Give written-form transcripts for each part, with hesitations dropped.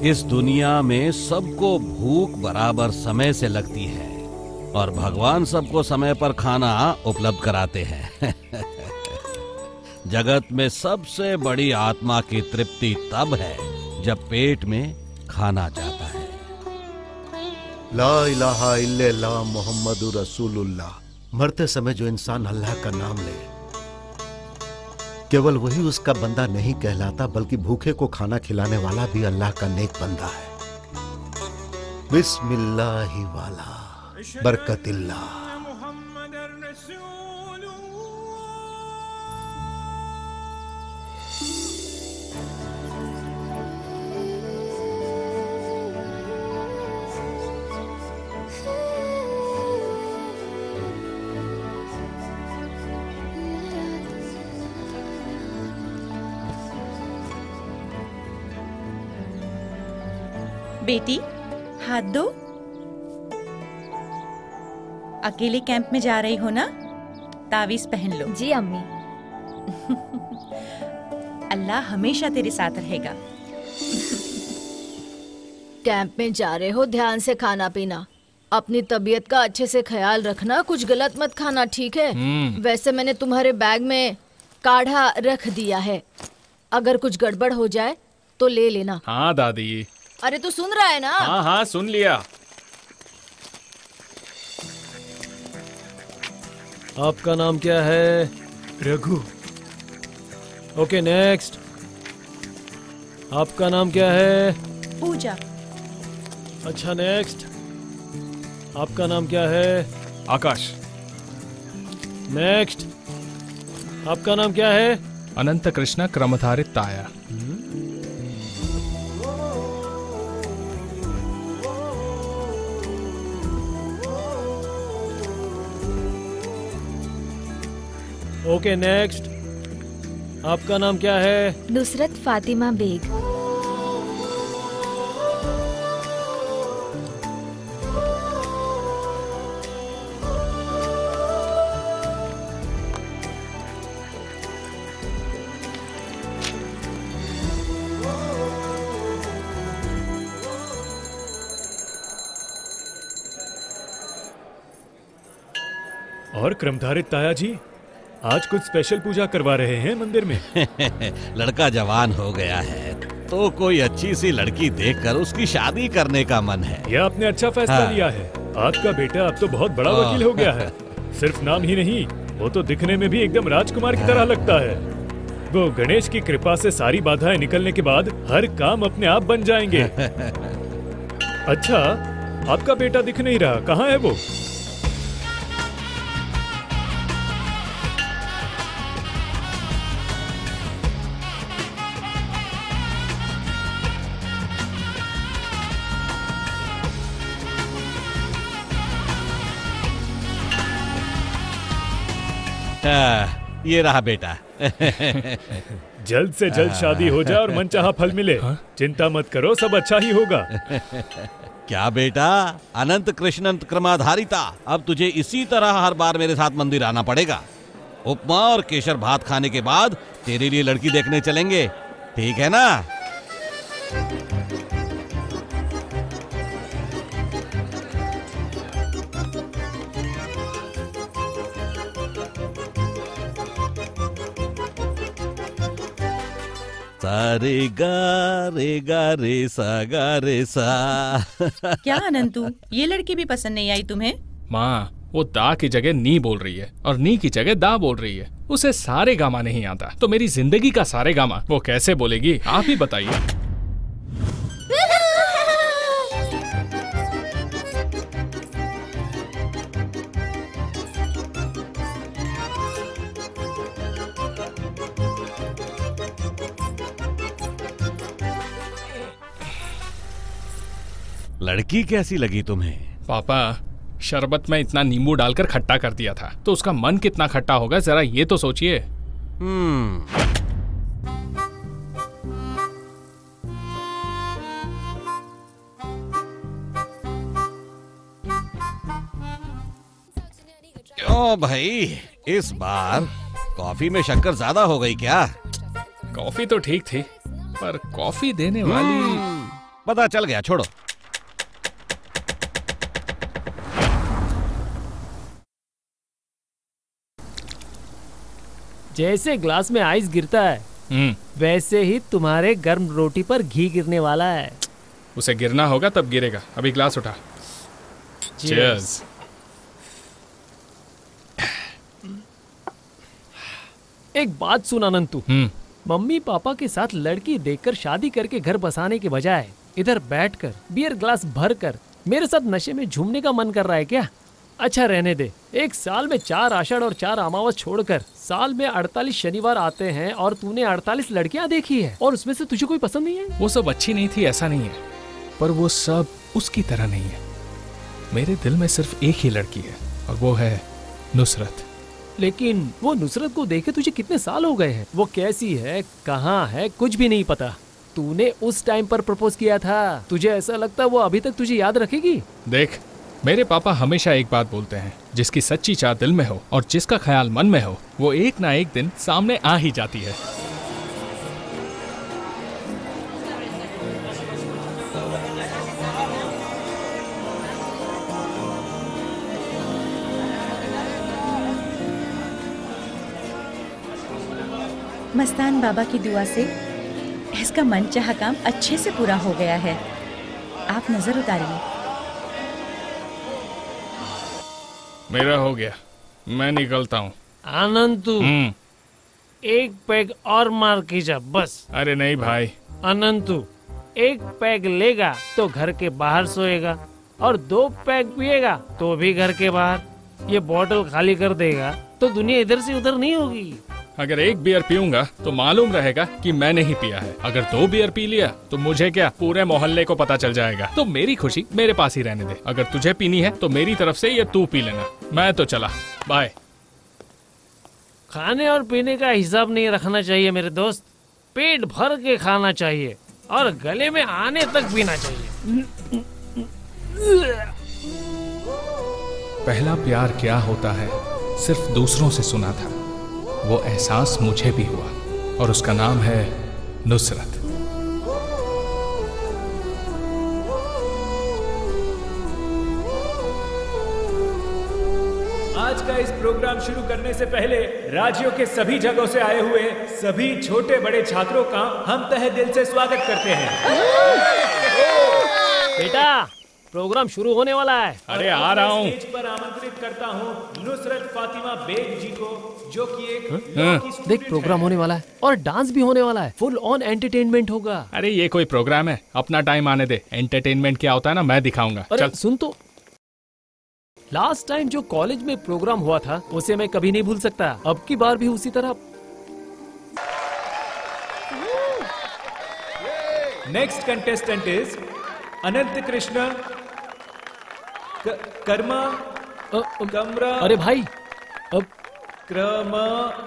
इस दुनिया में सबको भूख बराबर समय से लगती है और भगवान सबको समय पर खाना उपलब्ध कराते हैं। जगत में सबसे बड़ी आत्मा की तृप्ति तब है जब पेट में खाना जाता है। ला इलाहा इल्लल्लाह मुहम्मदुर रसूलुल्लाह। मरते समय जो इंसान अल्लाह का नाम ले, केवल वही उसका बंदा नहीं कहलाता, बल्कि भूखे को खाना खिलाने वाला भी अल्लाह का नेक बंदा है। बिस्मिल्लाहि वाला बरकतिल्लाह। बेटी, हाथ दो। अकेले कैंप में जा रही हो ना? तावीज पहन लो। जी अम्मी। अल्लाह हमेशा तेरे साथ रहेगा। कैंप में जा रहे हो, ध्यान से खाना पीना, अपनी तबीयत का अच्छे से ख्याल रखना, कुछ गलत मत खाना, ठीक है? वैसे मैंने तुम्हारे बैग में काढ़ा रख दिया है, अगर कुछ गड़बड़ हो जाए तो ले लेना। हाँ दादी। अरे तू सुन रहा है ना? हाँ हाँ सुन लिया। आपका नाम क्या है? रघु। Okay next. आपका नाम क्या है? पूजा। अच्छा नेक्स्ट। आपका नाम क्या है? आकाश। नेक्स्ट। आपका नाम क्या है? अनंत कृष्ण क्रमधारित ताया। Okay next. आपका नाम क्या है? नुसरत फातिमा बेग। और क्रमधारित ताया जी, आज कुछ स्पेशल पूजा करवा रहे हैं मंदिर में। लड़का जवान हो गया है तो कोई अच्छी सी लड़की देखकर उसकी शादी करने का मन है। यह आपने अच्छा फैसला लिया है। आपका बेटा अब तो बहुत बड़ा वकील हो गया है। सिर्फ नाम ही नहीं, वो तो दिखने में भी एकदम राजकुमार की तरह लगता है। वो गणेश की कृपा से सारी बाधाएं निकलने के बाद हर काम अपने आप बन जाएंगे। अच्छा, आपका बेटा दिख नहीं रहा, कहाँ है वो? ये रहा बेटा। जल्द से जल्द शादी हो जाए और मनचाहा फल मिले। चिंता मत करो, सब अच्छा ही होगा। क्या बेटा, अनंत कृष्ण क्रमाधारिता, अब तुझे इसी तरह हर बार मेरे साथ मंदिर आना पड़ेगा। उपमा और केसर भात खाने के बाद तेरे लिए लड़की देखने चलेंगे, ठीक है ना? सारे गा रे सा गा रे सा। क्या अनंतु, ये लड़की भी पसंद नहीं आई तुम्हें? माँ, वो दा की जगह नी बोल रही है और नी की जगह दा बोल रही है। उसे सारे गामा नहीं आता, तो मेरी जिंदगी का सारे गामा वो कैसे बोलेगी, आप ही बताइए। लड़की कैसी लगी तुम्हें? पापा, शरबत में इतना नींबू डालकर खट्टा कर दिया था, तो उसका मन कितना खट्टा होगा, जरा ये तो सोचिए। क्यों भाई, इस बार कॉफी में शक्कर ज्यादा हो गई क्या? कॉफी तो ठीक थी, पर कॉफी देने वाली पता चल गया, छोड़ो। जैसे ग्लास में आइस गिरता है वैसे ही तुम्हारे गर्म रोटी पर घी गिरने वाला है। उसे गिरना होगा तब गिरेगा। अभी ग्लास उठा। Cheers। एक बात सुन अनंत, तू मम्मी पापा के साथ लड़की देखकर शादी करके घर बसाने के बजाय इधर बैठकर बियर ग्लास भरकर मेरे साथ नशे में झूमने का मन कर रहा है क्या? अच्छा रहने दे। एक साल में 4 आषाढ़ और 4 अमावस छोड़कर साल में 48 शनिवार आते हैं और तूने 48 लड़कियां देखी है और उसमें से तुझे कोई पसंद नहीं है? वो सब अच्छी नहीं थी ऐसा नहीं है, पर वो सब उसकी तरह नहीं है। मेरे दिल में सिर्फ एक ही लड़की है और वो है नुसरत। लेकिन वो नुसरत को देखे तुझे कितने साल हो गए हैं? वो कैसी है, कहाँ है, कुछ भी नहीं पता। तूने उस टाइम पर प्रपोज किया था, तुझे ऐसा लगता वो अभी तक तुझे याद रखेगी? देख, मेरे पापा हमेशा एक बात बोलते हैं, जिसकी सच्ची चाह दिल में हो और जिसका ख्याल मन में हो वो एक ना एक दिन सामने आ ही जाती है। मस्तान बाबा की दुआ से इसका मनचाहा काम अच्छे से पूरा हो गया है। आप नजर उतारिए। मेरा हो गया, मैं निकलता हूँ। अनंतु, एक पैग और मार के जा बस। अरे नहीं भाई। अनंतु, एक पैग लेगा तो घर के बाहर सोएगा और 2 पैग पिएगा तो भी घर के बाहर। ये बोतल खाली कर देगा तो दुनिया इधर से उधर नहीं होगी। अगर 1 बियर पीऊंगा तो मालूम रहेगा कि मैंने ही पिया है। अगर 2 बियर पी लिया तो मुझे क्या, पूरे मोहल्ले को पता चल जाएगा। तो मेरी खुशी मेरे पास ही रहने दे। अगर तुझे पीनी है तो मेरी तरफ से ये तू पी लेना। मैं तो चला, बाय। खाने और पीने का हिसाब नहीं रखना चाहिए मेरे दोस्त। पेट भर के खाना चाहिए और गले में आने तक पीना चाहिए। पहला प्यार क्या होता है सिर्फ दूसरों से सुना था, वो एहसास मुझे भी हुआ और उसका नाम है नुसरत। आज का इस प्रोग्राम शुरू करने से पहले राज्यों के सभी जगहों से आए हुए सभी छोटे बड़े छात्रों का हम तहे दिल से स्वागत करते हैं। बेटा, प्रोग्राम शुरू होने वाला है। अरे आ रहा हूँ। स्टेज पर आमंत्रित करता हूँ नुसरत फातिमा बेग जी को, जो कि एक लॉ की स्टूडेंट देख, प्रोग्राम होने वाला है और डांस भी होने वाला है। फुल ऑन एंटरटेनमेंट होगा। अरे ये कोई प्रोग्राम है? अपना टाइम आने दे। एंटरटेनमेंट क्या होता है ना, मैं दिखाऊंगा। अरे चल सुन तो, लास्ट टाइम जो कॉलेज में प्रोग्राम हुआ था उसे मैं कभी नहीं भूल सकता। अब की बार भी उसी तरह। Next contestant is Anant Krishna Karma Kamra. अरे भाई, अब क्रमा।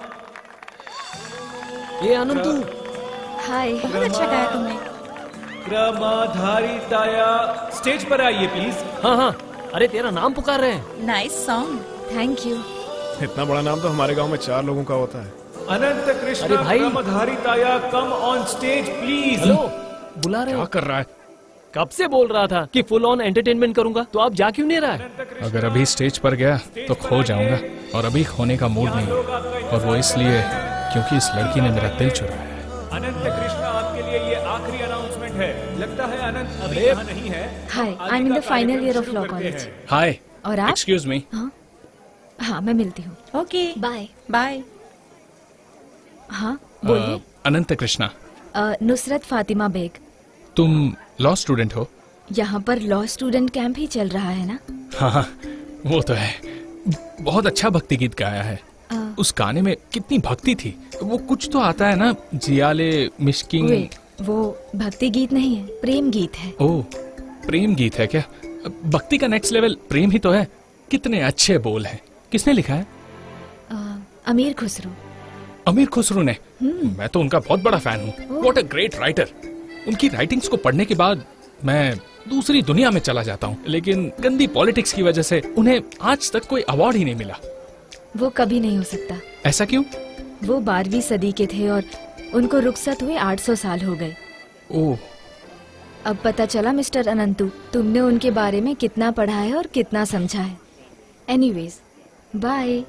ये अनंतु। हाय। बहुत अच्छा गाया तुमने। क्रमाधारिताया, स्टेज पर आइए प्लीज। हाँ हाँ, अरे तेरा नाम पुकार रहे हैं। Nice song. Thank you. इतना बड़ा नाम तो हमारे गांव में 4 लोगों का होता है। अनंत कृष्ण अरे भाई। Kramadharitaya, come on stage please. Hello, बुला रहे क्या हो? कर रहा है? कब से बोल रहा था कि फुल ऑन एंटरटेनमेंट करूंगा, तो आप जा क्यों नहीं रहा है? अगर अभी स्टेज पर गया तो खो जाऊंगा और अभी खोने का मूड नहीं है। और वो इसलिए क्योंकि इस लड़की ने मेरा दिल चुराया है। अनंत कृष्ण, आपके लिए ये आखिरी अनाउंसमेंट है। लगता है अनंत अभी यहाँ नहीं है। Hi, I am in the final year of law college. Hi. और आप? Excuse me. हाँ, मैं मिलती हूँ। Okay, bye. बाय। हाँ बोलिए। अनंत कृष्णा, नुसरत फातिमा बेग। तुम लॉ स्टूडेंट हो? यहाँ पर लॉ स्टूडेंट कैंप ही चल रहा है ना? हाँ, वो तो है। बहुत अच्छा भक्ति गीत गाया है। उस गाने में कितनी भक्ति थी। वो कुछ तो आता है ना, जियाले मिश्किंग। वेट, वो भक्ति गीत नहीं है, प्रेम गीत है। ओह, प्रेम गीत है क्या? भक्ति का नेक्स्ट लेवल प्रेम ही तो है। कितने अच्छे बोल हैं। किसने लिखा है? अमीर खुसरो। अमीर खुसरो ने? मैं तो उनका बहुत बड़ा फैन हूँ। What a great writer. उनकी राइटिंग्स को पढ़ने के बाद मैं दूसरी दुनिया में चला जाता हूँ। लेकिन गंदी पॉलिटिक्स की वजह से उन्हें आज तक कोई अवार्ड ही नहीं मिला। वो कभी नहीं हो सकता। ऐसा क्यों? वो 12वीं सदी के थे और उनको रुखसत हुए 800 साल हो गए। ओह, अब पता चला मिस्टर अनंतु, तुमने उनके बारे में कितना पढ़ा है और कितना समझा है। Anyways, bye.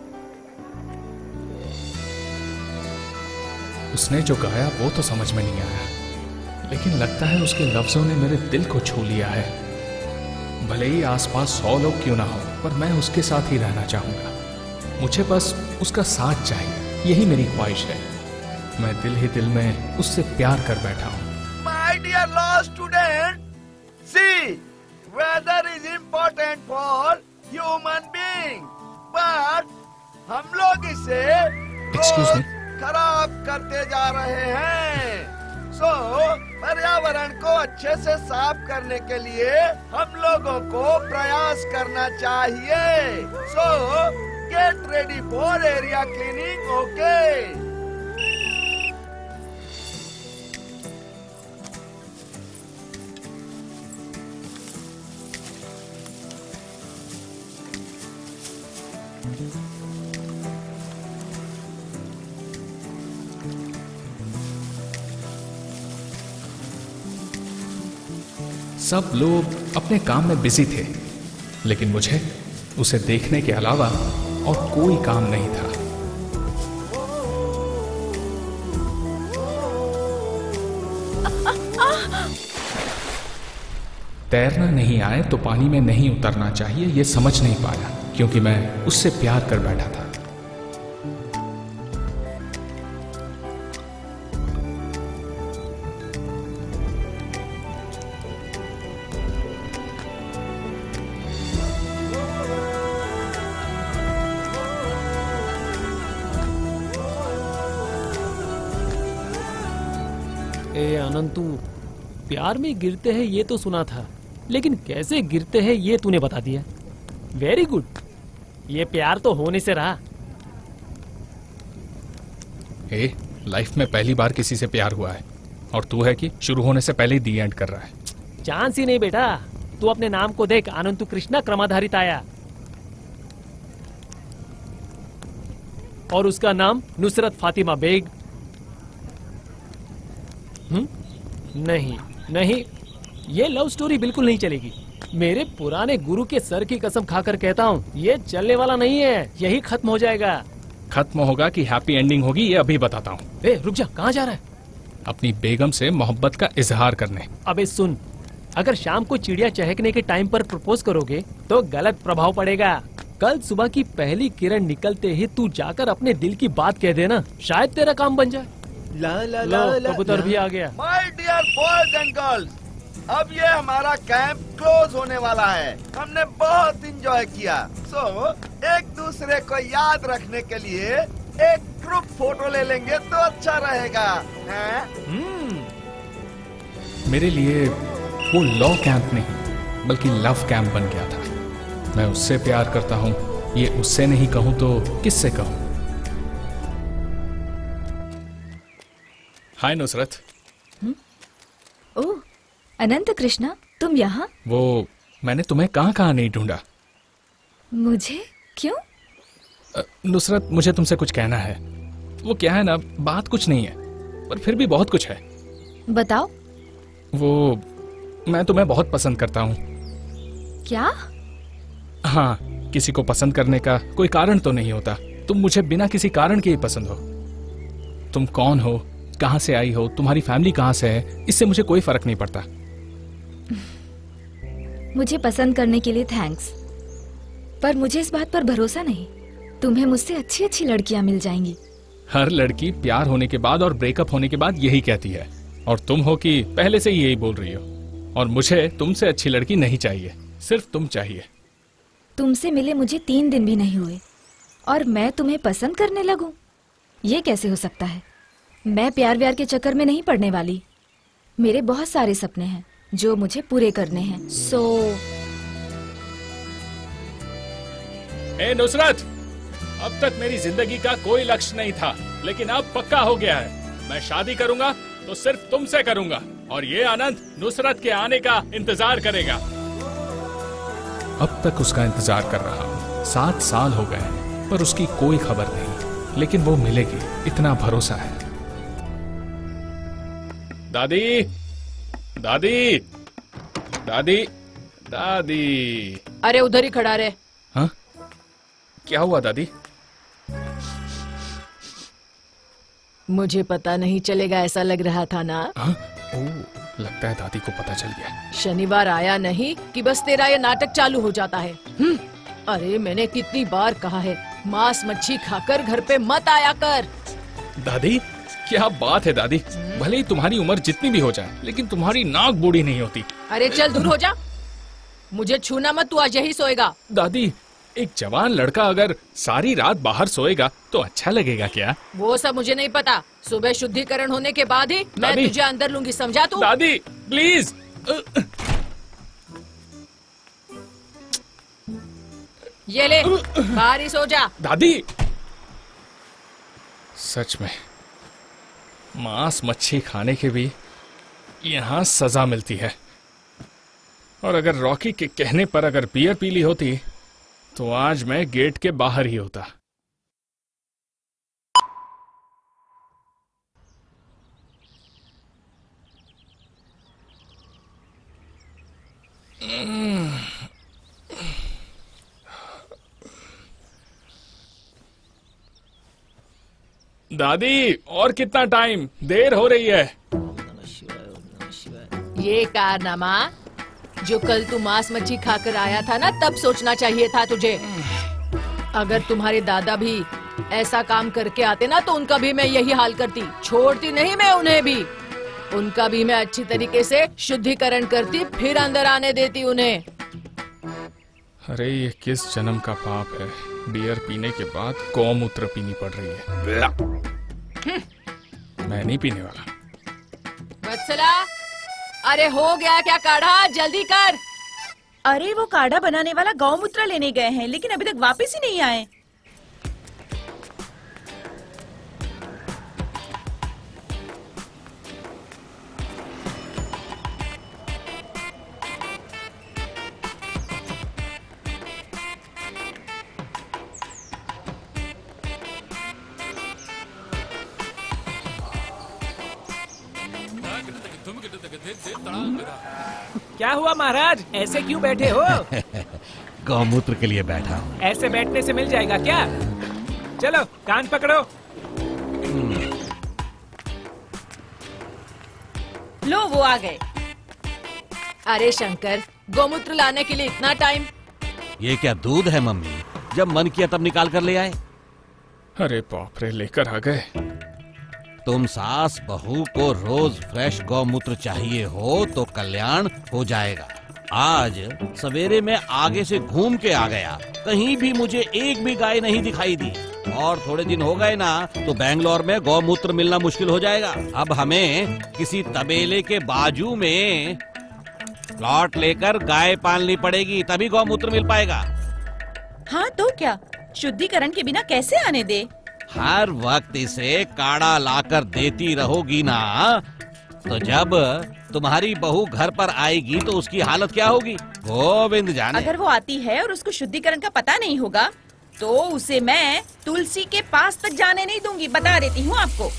उसने जो गाया वो तो समझ में नहीं आया, लेकिन लगता है उसके लफ्जों ने मेरे दिल को छू लिया है। भले ही आसपास 100 लोग क्यों ना हो, पर मैं उसके साथ ही रहना चाहूंगा। मुझे बस उसका साथ चाहिए, यही मेरी ख्वाहिश है। मैं दिल ही दिल में उससे प्यार कर बैठा हूँ। My dear law student, see, weather is important for human being, but हम लोग इसे Excuse me? खराब करते जा रहे हैं। So, पर्यावरण को अच्छे से साफ करने के लिए हम लोगों को प्रयास करना चाहिए। So, get ready for area cleaning, okay? सब लोग अपने काम में बिजी थे, लेकिन मुझे उसे देखने के अलावा और कोई काम नहीं था। तैरना नहीं आए तो पानी में नहीं उतरना चाहिए, ये समझ नहीं पाया, क्योंकि मैं उससे प्यार कर बैठा था। ए अनंतु, प्यार में गिरते हैं ये तो सुना था, लेकिन कैसे गिरते हैं ये तूने बता दिया। वेरी गुड, ये प्यार तो होने से रहा। ए, लाइफ में पहली बार किसी से प्यार हुआ है, और तू है कि शुरू होने से पहले ही दी एंड कर रहा है। चांस ही नहीं बेटा, तू अपने नाम को देख, अनंतु कृष्णा क्रमाधारित आया, और उसका नाम नुसरत फातिमा बेग। नहीं नहीं, ये लव स्टोरी बिल्कुल नहीं चलेगी। मेरे पुराने गुरु के सर की कसम खाकर कहता हूँ, ये चलने वाला नहीं है, यही खत्म हो जाएगा। खत्म होगा कि हैप्पी एंडिंग होगी ये अभी बताता हूँ। ए रुक जा, कहाँ जा रहा है? अपनी बेगम से मोहब्बत का इजहार करने। अबे सुन, अगर शाम को चिड़िया चहकने के टाइम पर प्रपोज करोगे तो गलत प्रभाव पड़ेगा। कल सुबह की पहली किरण निकलते ही तू जाकर अपने दिल की बात कह देना, शायद तेरा काम बन जाए। ला ला लो, ला कबूतर भी आ गया। My dear boys and girls, अब ये हमारा कैंप क्लोज होने वाला है। हमने बहुत इंजॉय किया। एक दूसरे को याद रखने के लिए एक ग्रुप फोटो ले लेंगे तो अच्छा रहेगा, हैं? मेरे लिए वो लॉ कैंप नहीं बल्कि लव कैंप बन गया था। मैं उससे प्यार करता हूँ, ये उससे नहीं कहूँ तो किससे कहूँ? हाय नुसरत। ओह अनंत कृष्णा, तुम यहाँ? वो मैंने तुम्हें कहाँ नहीं ढूंढा। मुझे क्यों? नुसरत, मुझे तुमसे कुछ कहना है। वो क्या है ना, बात कुछ नहीं है पर फिर भी बहुत कुछ है। बताओ। वो मैं तुम्हें बहुत पसंद करता हूँ। क्या? हाँ, किसी को पसंद करने का कोई कारण तो नहीं होता। तुम मुझे बिना किसी कारण के ही पसंद हो। तुम कौन हो, कहाँ से आई हो, तुम्हारी फैमिली कहाँ से है, इससे मुझे कोई फर्क नहीं पड़ता। मुझे पसंद करने के लिए थैंक्स, पर मुझे इस बात पर भरोसा नहीं। तुम्हें मुझसे अच्छी अच्छी लड़कियां मिल जाएंगी। हर लड़की प्यार होने के बाद और ब्रेकअप होने के बाद यही कहती है, और तुम हो कि पहले से ही यही बोल रही हो। और मुझे तुमसे अच्छी लड़की नहीं चाहिए, सिर्फ तुम चाहिए। तुमसे मिले मुझे 3 दिन भी नहीं हुए और मैं तुम्हें पसंद करने लगूं? ये कैसे हो सकता है? मैं प्यार व्यार के चक्कर में नहीं पड़ने वाली। मेरे बहुत सारे सपने हैं जो मुझे पूरे करने हैं। ए नुसरत, अब तक मेरी जिंदगी का कोई लक्ष्य नहीं था, लेकिन अब पक्का हो गया है। मैं शादी करूंगा तो सिर्फ तुमसे करूंगा, और ये आनंद नुसरत के आने का इंतजार करेगा। अब तक उसका इंतजार कर रहा हूँ, 7 साल हो गए, पर उसकी कोई खबर नहीं। लेकिन वो मिलेगी, इतना भरोसा है। दादी, दादी, दादी, दादी। अरे उधर ही खड़ा रहे। हाँ? क्या हुआ दादी? मुझे पता नहीं चलेगा ऐसा लग रहा था ना? हाँ? ओह, लगता है दादी को पता चल गया। शनिवार आया नहीं कि बस तेरा ये नाटक चालू हो जाता है। अरे मैंने कितनी बार कहा है, मांस मच्छी खाकर घर पे मत आया कर। दादी, क्या बात है दादी, भले ही तुम्हारी उम्र जितनी भी हो जाए, लेकिन तुम्हारी नाक बूढ़ी नहीं होती। अरे चल दूर हो जा, मुझे छूना मत, तू आज यही सोएगा। दादी, एक जवान लड़का अगर सारी रात बाहर सोएगा तो अच्छा लगेगा क्या? वो सब मुझे नहीं पता, सुबह शुद्धिकरण होने के बाद ही मैं तुझे अंदर लूंगी, समझा तू? दादी प्लीज। ये ले, बाहर ही सो जा। दादी, सच में मांस मच्छी खाने के भी यहाँ सजा मिलती है। और अगर रॉकी के कहने पर अगर बियर पी ली होती तो आज मैं गेट के बाहर ही होता। दादी, और कितना टाइम? देर हो रही है। ये कारनामा जो कल तू मांस मच्छी खाकर आया था ना, तब सोचना चाहिए था तुझे। अगर तुम्हारे दादा भी ऐसा काम करके आते ना तो उनका भी मैं यही हाल करती, छोड़ती नहीं मैं उन्हें भी। उनका भी मैं अच्छी तरीके से शुद्धिकरण करती, फिर अंदर आने देती उन्हें। अरे ये किस जन्म का पाप है, बियर पीने के बाद गौमूत्र पीनी पड़ रही है। मैं नहीं पीने वाला। वत्सला, अरे हो गया क्या काढ़ा, जल्दी कर। अरे वो काढ़ा बनाने वाला गौमूत्र लेने गए हैं, लेकिन अभी तक वापस ही नहीं आए। क्या हुआ महाराज, ऐसे क्यों बैठे हो? गौमूत्र के लिए बैठा हूँ। ऐसे बैठने से मिल जाएगा क्या? चलो कान पकड़ो। लो वो आ गए। अरे शंकर, गौमूत्र लाने के लिए इतना टाइम? ये क्या दूध है मम्मी, जब मन किया तब निकाल कर ले आए। अरे बाप रे, लेकर आ गए। तुम सास बहू को रोज फ्रेश गौमूत्र चाहिए हो तो कल्याण हो जाएगा। आज सवेरे में आगे से घूम के आ गया, कहीं भी मुझे एक भी गाय नहीं दिखाई दी। और थोड़े दिन हो गए ना तो बैंगलोर में गौमूत्र मिलना मुश्किल हो जाएगा। अब हमें किसी तबेले के बाजू में प्लॉट लेकर गाय पालनी पड़ेगी, तभी गौमूत्र मिल पाएगा। हाँ तो क्या, शुद्धिकरण के बिना कैसे आने दे? हर वक्त इसे काढ़ा लाकर देती रहोगी ना, तो जब तुम्हारी बहू घर पर आएगी तो उसकी हालत क्या होगी गोविंद जाने। अगर वो आती है और उसको शुद्धिकरण का पता नहीं होगा तो उसे मैं तुलसी के पास तक जाने नहीं दूंगी, बता देती हूँ आपको।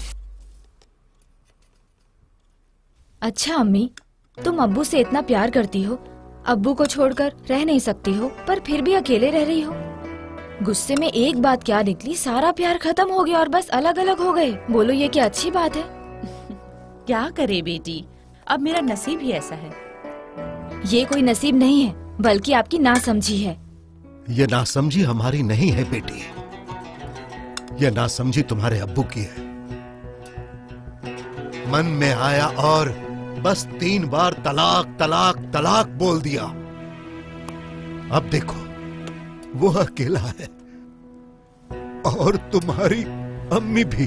अच्छा अम्मी, तुम अब्बू से इतना प्यार करती हो, अब्बू को छोड़कर रह नहीं सकती हो, पर फिर भी अकेले रह रही हो। गुस्से में एक बात क्या निकली, सारा प्यार खत्म हो गया और बस अलग अलग हो गए। बोलो ये क्या अच्छी बात है? क्या करे बेटी, अब मेरा नसीब ही ऐसा है। ये कोई नसीब नहीं है, बल्कि आपकी नासमझी है। ये नासमझी हमारी नहीं है बेटी, ये नासमझी तुम्हारे अब्बू की है। मन में आया और बस 3 बार तलाक तलाक तलाक बोल दिया। अब देखो वो अकेला है और तुम्हारी अम्मी भी,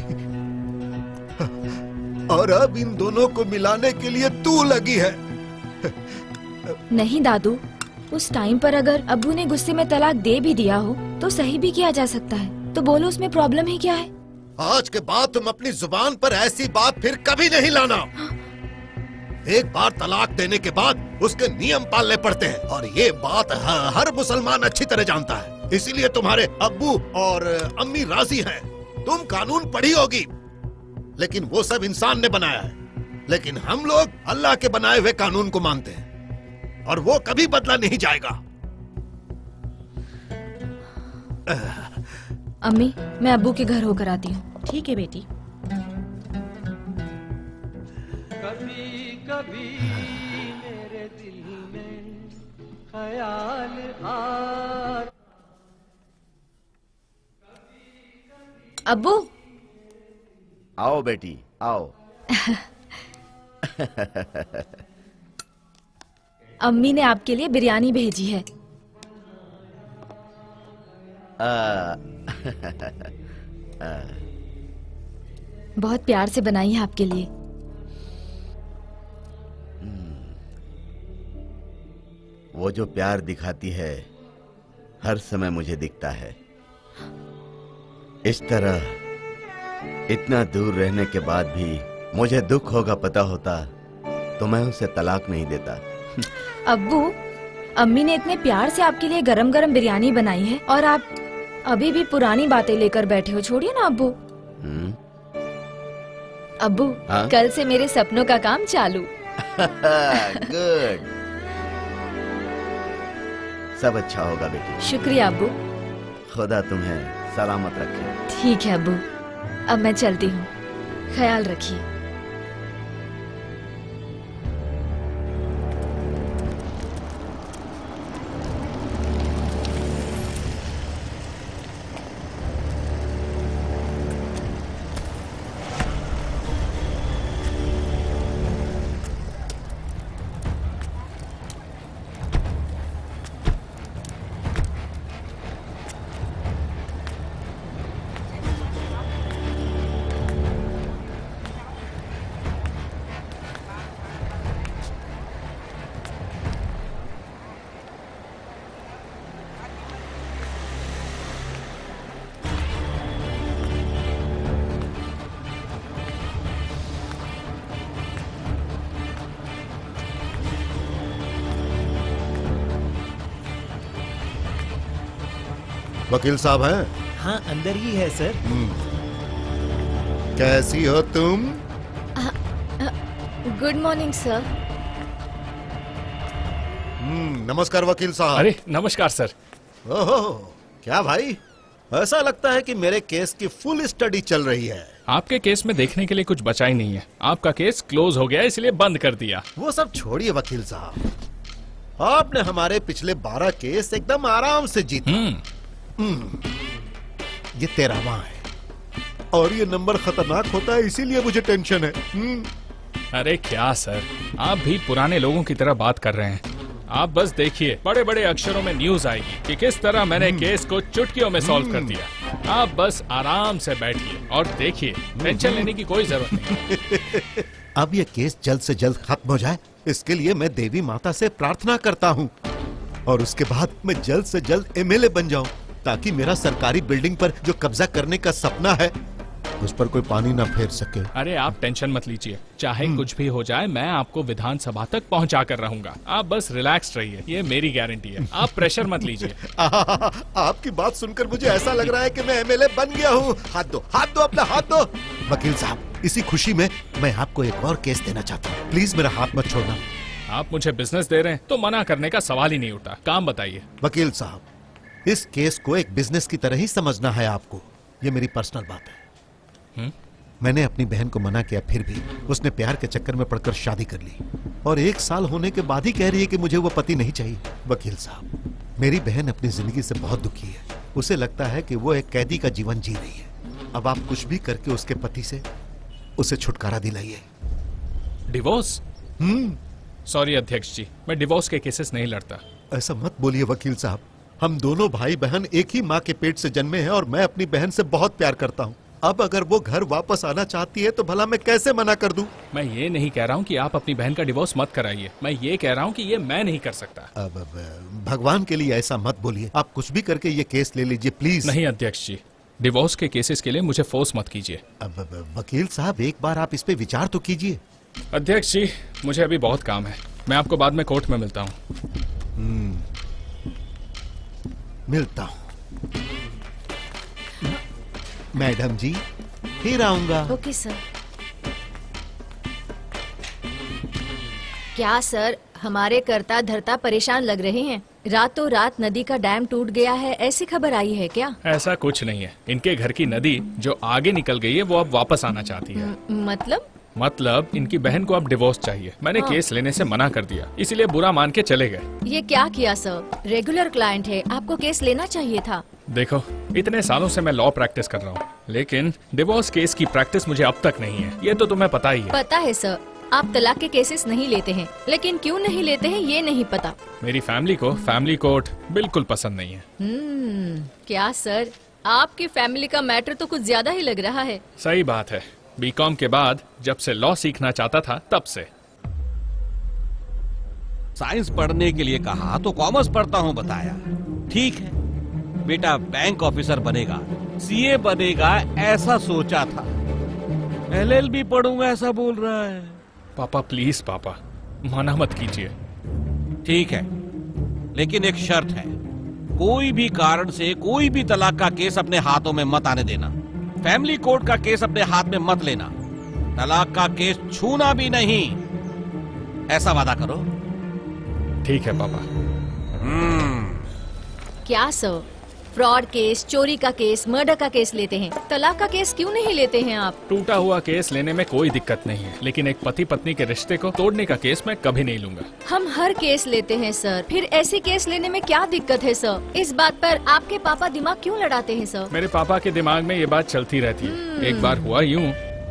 और अब इन दोनों को मिलाने के लिए तू लगी है। नहीं दादू, उस टाइम पर अगर अब्बू ने गुस्से में तलाक दे भी दिया हो तो सही भी किया जा सकता है, तो बोलो उसमें प्रॉब्लम है क्या है? आज के बाद तुम अपनी जुबान पर ऐसी बात फिर कभी नहीं लाना। एक बार तलाक देने के बाद उसके नियम पालने पड़ते हैं और ये बात हर मुसलमान अच्छी तरह जानता है। इसीलिए तुम्हारे अब्बू और अम्मी राजी हैं। तुम कानून पढ़ी होगी, लेकिन वो सब इंसान ने बनाया है, लेकिन हम लोग अल्लाह के बनाए हुए कानून को मानते हैं। और वो कभी बदला नहीं जाएगा। अम्मी, मैं अब्बू के घर होकर आती हूँ। ठीक है बेटी। कभी कभी मेरे दिल में ख्याल आ। अब्बू, आओ बेटी आओ। अम्मी ने आपके लिए बिरयानी भेजी है। बहुत प्यार से बनाई है आपके लिए। वो जो प्यार दिखाती है हर समय मुझे दिखता है। इस तरह इतना दूर रहने के बाद भी मुझे दुख होगा पता होता तो मैं उसे तलाक नहीं देता। अब्बू, अम्मी ने इतने प्यार से आपके लिए गरम गरम बिरयानी बनाई है और आप अभी भी पुरानी बातें लेकर बैठे हो। छोड़िए ना अब्बू। अब्बू, हाँ? कल से मेरे सपनों का काम चालू। गुड। सब अच्छा होगा बेटी। शुक्रिया अब्बू। खुदा तुम्हें सलामत रखे। ठीक है अब्बू, अब मैं चलती हूँ। ख्याल रखिए। वकील साहब हैं? हाँ, अंदर ही है सर। कैसी हो तुम? Good morning sir. नमस्कार वकील साहब। अरे नमस्कार सर। ओहो, क्या भाई, ऐसा लगता है कि मेरे केस की फुल स्टडी चल रही है। आपके केस में देखने के लिए कुछ बचा ही नहीं है। आपका केस क्लोज हो गया इसलिए बंद कर दिया। वो सब छोड़िए वकील साहब, आपने हमारे पिछले 12 केस एकदम आराम से जीते। ये 13वां है और ये नंबर खतरनाक होता है, इसीलिए मुझे टेंशन है। अरे क्या सर, आप भी पुराने लोगों की तरह बात कर रहे हैं। आप बस देखिए, बड़े बड़े अक्षरों में न्यूज आएगी कि किस तरह मैंने केस को चुटकियों में सॉल्व कर दिया। आप बस आराम से बैठिए और देखिए, टेंशन लेने की कोई जरूरत नहीं। अब ये केस जल्द से जल्द खत्म हो जाए, इसके लिए मैं देवी माता से प्रार्थना करता हूँ और उसके बाद मैं जल्द से जल्द एमएलए बन जाऊं, ताकि मेरा सरकारी बिल्डिंग पर जो कब्जा करने का सपना है उस पर कोई पानी ना फेर सके। अरे आप टेंशन मत लीजिए, चाहे कुछ भी हो जाए मैं आपको विधानसभा तक पहुंचा कर रहूंगा। आप बस रिलैक्स रहिए, ये मेरी गारंटी है। आप प्रेशर मत लीजिए। आपकी बात सुनकर मुझे ऐसा लग रहा है कि मैं एमएलए बन गया हूँ। हाथ दो, हाथ दो, अपना हाथ दो। वकील साहब, इसी खुशी में मैं आपको एक और केस देना चाहता हूँ, प्लीज मेरा हाथ मत छोड़ना। आप मुझे बिजनेस दे रहे हैं तो मना करने का सवाल ही नहीं उठता। काम बताइए। वकील साहब, इस केस को एक बिजनेस की तरह ही समझना है आपको। ये मेरी पर्सनल बात है। मैंने अपनी बहन को मना किया, फिर भी उसने प्यार के चक्कर में पड़कर शादी कर ली और 1 साल होने के बाद ही कह रही है कि मुझे वो पति नहीं चाहिए। वकील साहब, मेरी बहन अपनी जिंदगी से बहुत दुखी है। उसे लगता है कि वो एक कैदी का जीवन जी रही है। अब आप कुछ भी करके उसके पति से उसे छुटकारा दिलाइए। डिवोर्स? सॉरी अध्यक्ष जी, मैं डिवोर्स के केसेस नहीं लड़ता। ऐसा मत बोलिए वकील साहब, हम दोनों भाई बहन एक ही माँ के पेट से जन्मे हैं और मैं अपनी बहन से बहुत प्यार करता हूँ। अब अगर वो घर वापस आना चाहती है तो भला मैं कैसे मना कर दूं? मैं ये नहीं कह रहा हूँ कि आप अपनी बहन का डिवोर्स मत कराइए, मैं ये कह रहा हूँ कि ये मैं नहीं कर सकता। अब भगवान के लिए ऐसा मत बोलिए, आप कुछ भी करके ये केस ले लीजिए प्लीज। नहीं अध्यक्ष जी, डिवोर्स के केसेस के लिए मुझे फोर्स मत कीजिए। अब वकील साहब, एक बार आप इस पे विचार तो कीजिए। अध्यक्ष जी, मुझे अभी बहुत काम है, मैं आपको बाद में कोर्ट में मिलता हूँ। मिलता हूँ मैडम जी, फिर आऊंगा। Okay sir. क्या सर, हमारे करता धरता परेशान लग रहे हैं। रातों रात नदी का डैम टूट गया है, ऐसी खबर आई है क्या? ऐसा कुछ नहीं है। इनके घर की नदी जो आगे निकल गई है वो अब वापस आना चाहती है। मतलब इनकी बहन को अब डिवोर्स चाहिए। मैंने केस लेने से मना कर दिया, इसीलिए बुरा मान के चले गए। ये क्या किया सर? रेगुलर क्लाइंट है, आपको केस लेना चाहिए था। देखो, इतने सालों से मैं लॉ प्रैक्टिस कर रहा हूँ, लेकिन डिवोर्स केस की प्रैक्टिस मुझे अब तक नहीं है। ये तो तुम्हें पता ही है। पता है सर, आप तलाक के केसेस नहीं लेते हैं, लेकिन क्यों नहीं लेते हैं ये नहीं पता। मेरी फैमिली को फैमिली कोर्ट बिल्कुल पसंद नहीं है। क्या सर, आपकी फैमिली का मैटर तो कुछ ज्यादा ही लग रहा है। सही बात है। बीकॉम के बाद जब से लॉ सीखना चाहता था तब से। साइंस पढ़ने के लिए कहा तो कॉमर्स पढ़ता हूँ बताया। ठीक है बेटा, बैंक ऑफिसर बनेगा, सीए बनेगा ऐसा सोचा था। LLB पढ़ूंगा ऐसा बोल रहा है। पापा प्लीज पापा, मना मत कीजिए। ठीक है, लेकिन एक शर्त है, कोई भी कारण से कोई भी तलाक का केस अपने हाथों में मत आने देना। फैमिली कोर्ट का केस अपने हाथ में मत लेना। तलाक का केस छूना भी नहीं, ऐसा वादा करो। ठीक है पापा। क्या सर, फ्रॉड केस, चोरी का केस, मर्डर का केस लेते हैं, तलाक का केस क्यों नहीं लेते हैं आप? टूटा हुआ केस लेने में कोई दिक्कत नहीं है, लेकिन एक पति पत्नी के रिश्ते को तोड़ने का केस मैं कभी नहीं लूंगा। हम हर केस लेते हैं सर, फिर ऐसी केस लेने में क्या दिक्कत है सर? इस बात पर आपके पापा दिमाग क्यों लड़ाते हैं सर? मेरे पापा के दिमाग में ये बात चलती रहती है। एक बार हुआ यूं,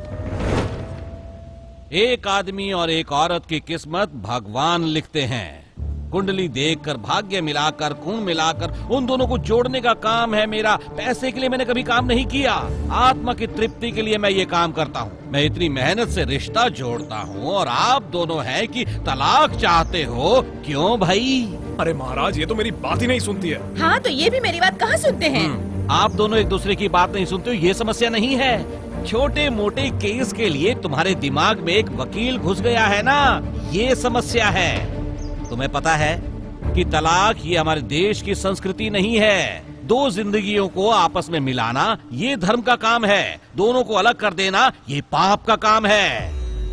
एक आदमी और एक औरत की किस्मत भगवान लिखते हैं। कुंडली देखकर, भाग्य मिलाकर, खून मिलाकर उन दोनों को जोड़ने का काम है मेरा। पैसे के लिए मैंने कभी काम नहीं किया, आत्मा की तृप्ति के लिए मैं ये काम करता हूँ। मैं इतनी मेहनत से रिश्ता जोड़ता हूँ और आप दोनों हैं कि तलाक चाहते हो। क्यों भाई? अरे महाराज, ये तो मेरी बात ही नहीं सुनती है। हाँ, तो ये भी मेरी बात कहाँ सुनते हैं? आप दोनों एक दूसरे की बात नहीं सुनते हो, ये समस्या नहीं है। छोटे मोटे केस के लिए तुम्हारे दिमाग में एक वकील घुस गया है ना, ये समस्या है। तुम्हें पता है कि तलाक ये हमारे देश की संस्कृति नहीं है। दो जिंदगियों को आपस में मिलाना ये धर्म का काम है, दोनों को अलग कर देना ये पाप का काम है।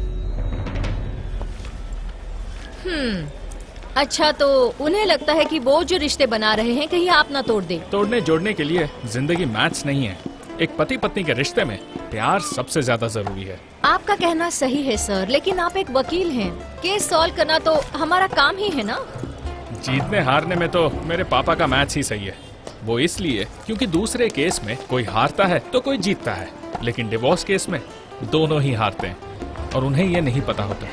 अच्छा, तो उन्हें लगता है कि वो जो रिश्ते बना रहे हैं कहीं आप ना तोड़ दे। तोड़ने जोड़ने के लिए जिंदगी मैच नहीं है। एक पति पत्नी के रिश्ते में प्यार सबसे ज्यादा जरूरी है। आपका कहना सही है सर, लेकिन आप एक वकील हैं, केस सॉल्व करना तो हमारा काम ही है ना। जीतने हारने में तो मेरे पापा का मैच ही सही है। वो इसलिए क्योंकि दूसरे केस में कोई हारता है तो कोई जीतता है, लेकिन डिवोर्स केस में दोनों ही हारते हैं और उन्हें ये नहीं पता होता।